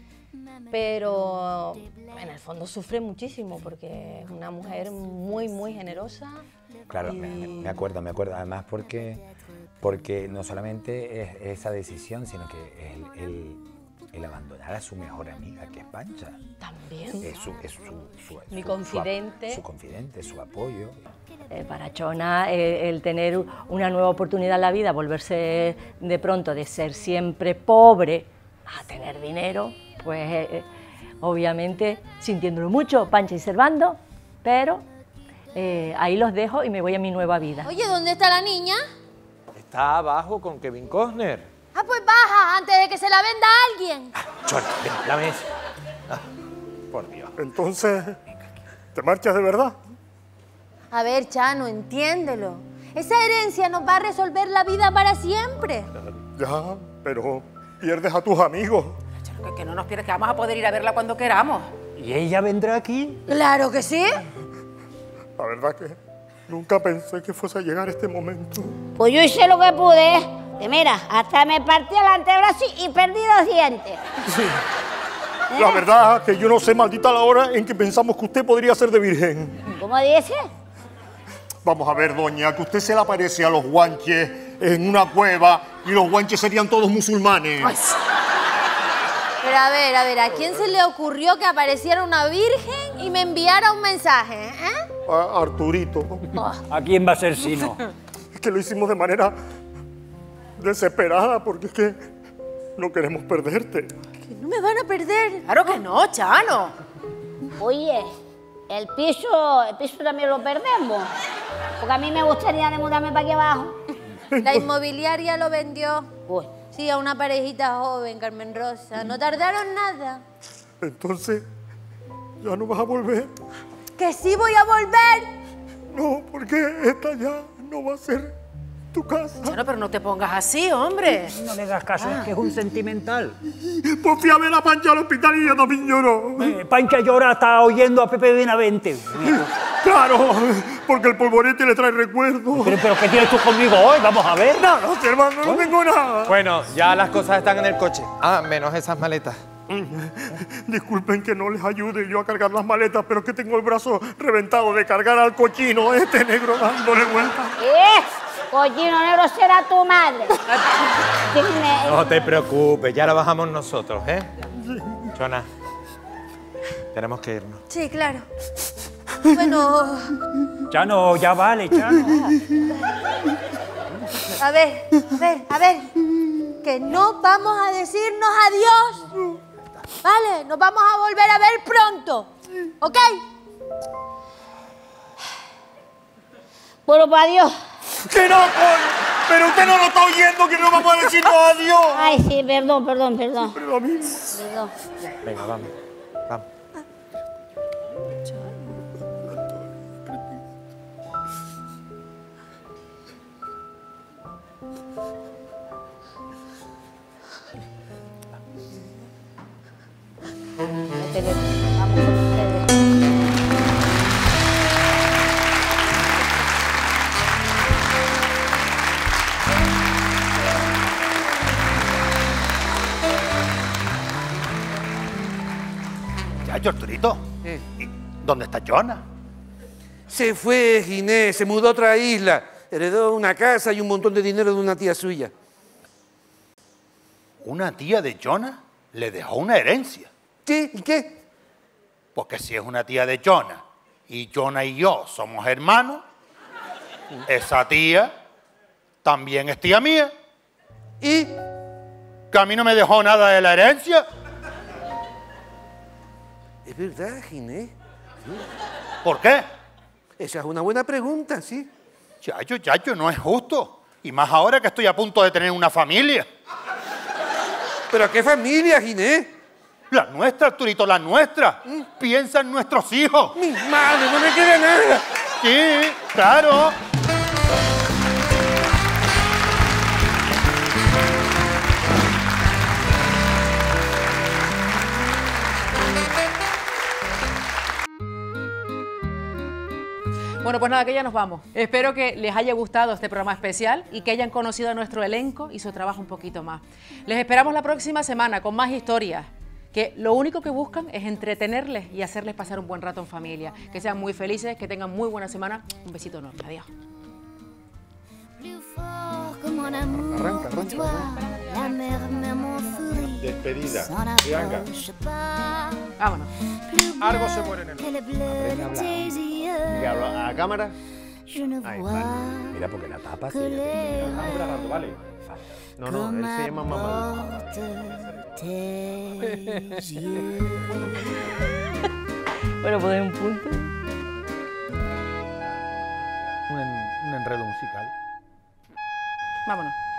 pero en el fondo sufre muchísimo porque es una mujer muy, muy generosa.
Claro,
y-
me, me acuerdo, me acuerdo. Además porque, porque no solamente es esa decisión, sino que el, el, el abandonar a su mejor amiga, que es Pancha.
También.
Es su, es su, su-
Mi
su-
confidente.
Su, su confidente, su apoyo.
Eh, para Chona, eh, el tener una nueva oportunidad en la vida, volverse de pronto de ser siempre pobre a tener dinero, pues eh, eh, obviamente sintiéndolo mucho, Pancha y Servando, pero eh, ahí los dejo y me voy a mi nueva vida.
Oye, ¿dónde está la niña?
Está abajo con Kevin Costner.
Ah, pues baja antes de que se la venda a alguien.
Chona, ven, la mesa. Ah, por Dios.
Entonces, ¿te marchas de verdad?
A ver, Chano, entiéndelo. Esa herencia nos va a resolver la vida para siempre.
Ya, pero pierdes a tus amigos.
Que, que no nos pierdas, que vamos a poder ir a verla cuando queramos.
¿Y ella vendrá aquí?
Claro que sí.
La verdad que nunca pensé que fuese a llegar este momento.
Pues yo hice lo que pude. Que mira, hasta me partí el antebrazo y perdí dos dientes.
Sí. La verdad que yo no sé, maldita la hora en que pensamos que usted podría ser de virgen.
¿Cómo dice?
Vamos a ver, doña, que usted se le aparece a los guanches en una cueva y los guanches serían todos musulmanes.
Pero a ver, a ver, ¿a quién se le ocurrió que apareciera una virgen y me enviara un mensaje, eh?
A Arturito.
¿A quién va a ser sino?
Es que lo hicimos de manera desesperada porque es que no queremos perderte.
Que no me van a perder.
Claro que no, Chano.
Oye, el piso, el piso también lo perdemos. Porque a mí me gustaría de mudarme para aquí abajo.
La inmobiliaria lo vendió. Sí, a una parejita joven, Carmen Rosa. No tardaron nada.
Entonces, ¿ya no vas a volver?
¡Que sí voy a volver!
No, porque esta ya no va a ser tu casa.
Chano, pero no te pongas así, hombre.
No le hagas caso, es que es un sentimental.
Pues fui a ver a Pancha al hospital y ella también lloró.
Eh, Pancha llora, está oyendo a Pepe Benavente.
Claro, porque el polvorete le trae recuerdos.
Pero, pero ¿qué tienes tú conmigo hoy? Vamos a ver.
No, no, hermano, no tengo nada.
Bueno, ya las cosas están en el coche. Ah, menos esas maletas.
Disculpen que no les ayude yo a cargar las maletas, pero es que tengo el brazo reventado de cargar al cochino este negro dándole vueltas.
¿Eh? Cochino negro será tu madre. Dime.
No te preocupes, ya la bajamos nosotros, ¿eh? Chona, tenemos que irnos.
Sí, claro. Bueno,
Chano, ya vale, Chano.
a ver, a ver, a ver. Que no vamos a decirnos adiós. Vale, nos vamos a volver a ver pronto. ¿Ok?
Bueno, pues adiós.
¡Que no, Paul! Pero usted no lo está oyendo, que no vamos a decirnos adiós.
Ay, sí, perdón, perdón, perdón.
Pero a mí...
Perdón.
Venga, vamos. Vamos.
Vamos con ustedes.
Ya, Arturito. ¿Y dónde está Chona?
Se fue, Ginés, se mudó a otra isla. Heredó una casa y un montón de dinero de una tía suya.
¿Una tía de Jonah le dejó una herencia?
¿Qué? ¿Y qué?
Porque si es una tía de Jonah y Jonah y yo somos hermanos, esa tía también es tía mía.
¿Y?
Que a mí no me dejó nada de la herencia.
Es verdad, Ginés. Sí.
¿Por qué?
Esa es una buena pregunta, sí.
Chacho, chacho, no es justo. Y más ahora que estoy a punto de tener una familia.
¿Pero qué familia, Ginés?
La nuestra, Arturito, la nuestra. ¿Mm? Piensa en nuestros hijos.
Mi madre, no me queda nada.
Sí, claro.
Bueno, pues nada, que ya nos vamos. Espero que les haya gustado este programa especial y que hayan conocido a nuestro elenco y su trabajo un poquito más. Les esperamos la próxima semana con más historias, que lo único que buscan es entretenerles y hacerles pasar un buen rato en familia. Que sean muy felices, que tengan muy buena semana. Un besito enorme. Adiós.
Arranca, arranca. Despedida. Bianca.
Vámonos.
Algo se muere en el... Aprende a hablar.
¿Que hablo a la cámara?
Ahí,
vale. Mira, porque la tapa sí.
Estamos grabando, ¿vale?
No, no, él se llama Mamadou.
Bueno, poner un punto.
Un, en- un enredo musical.
Vámonos.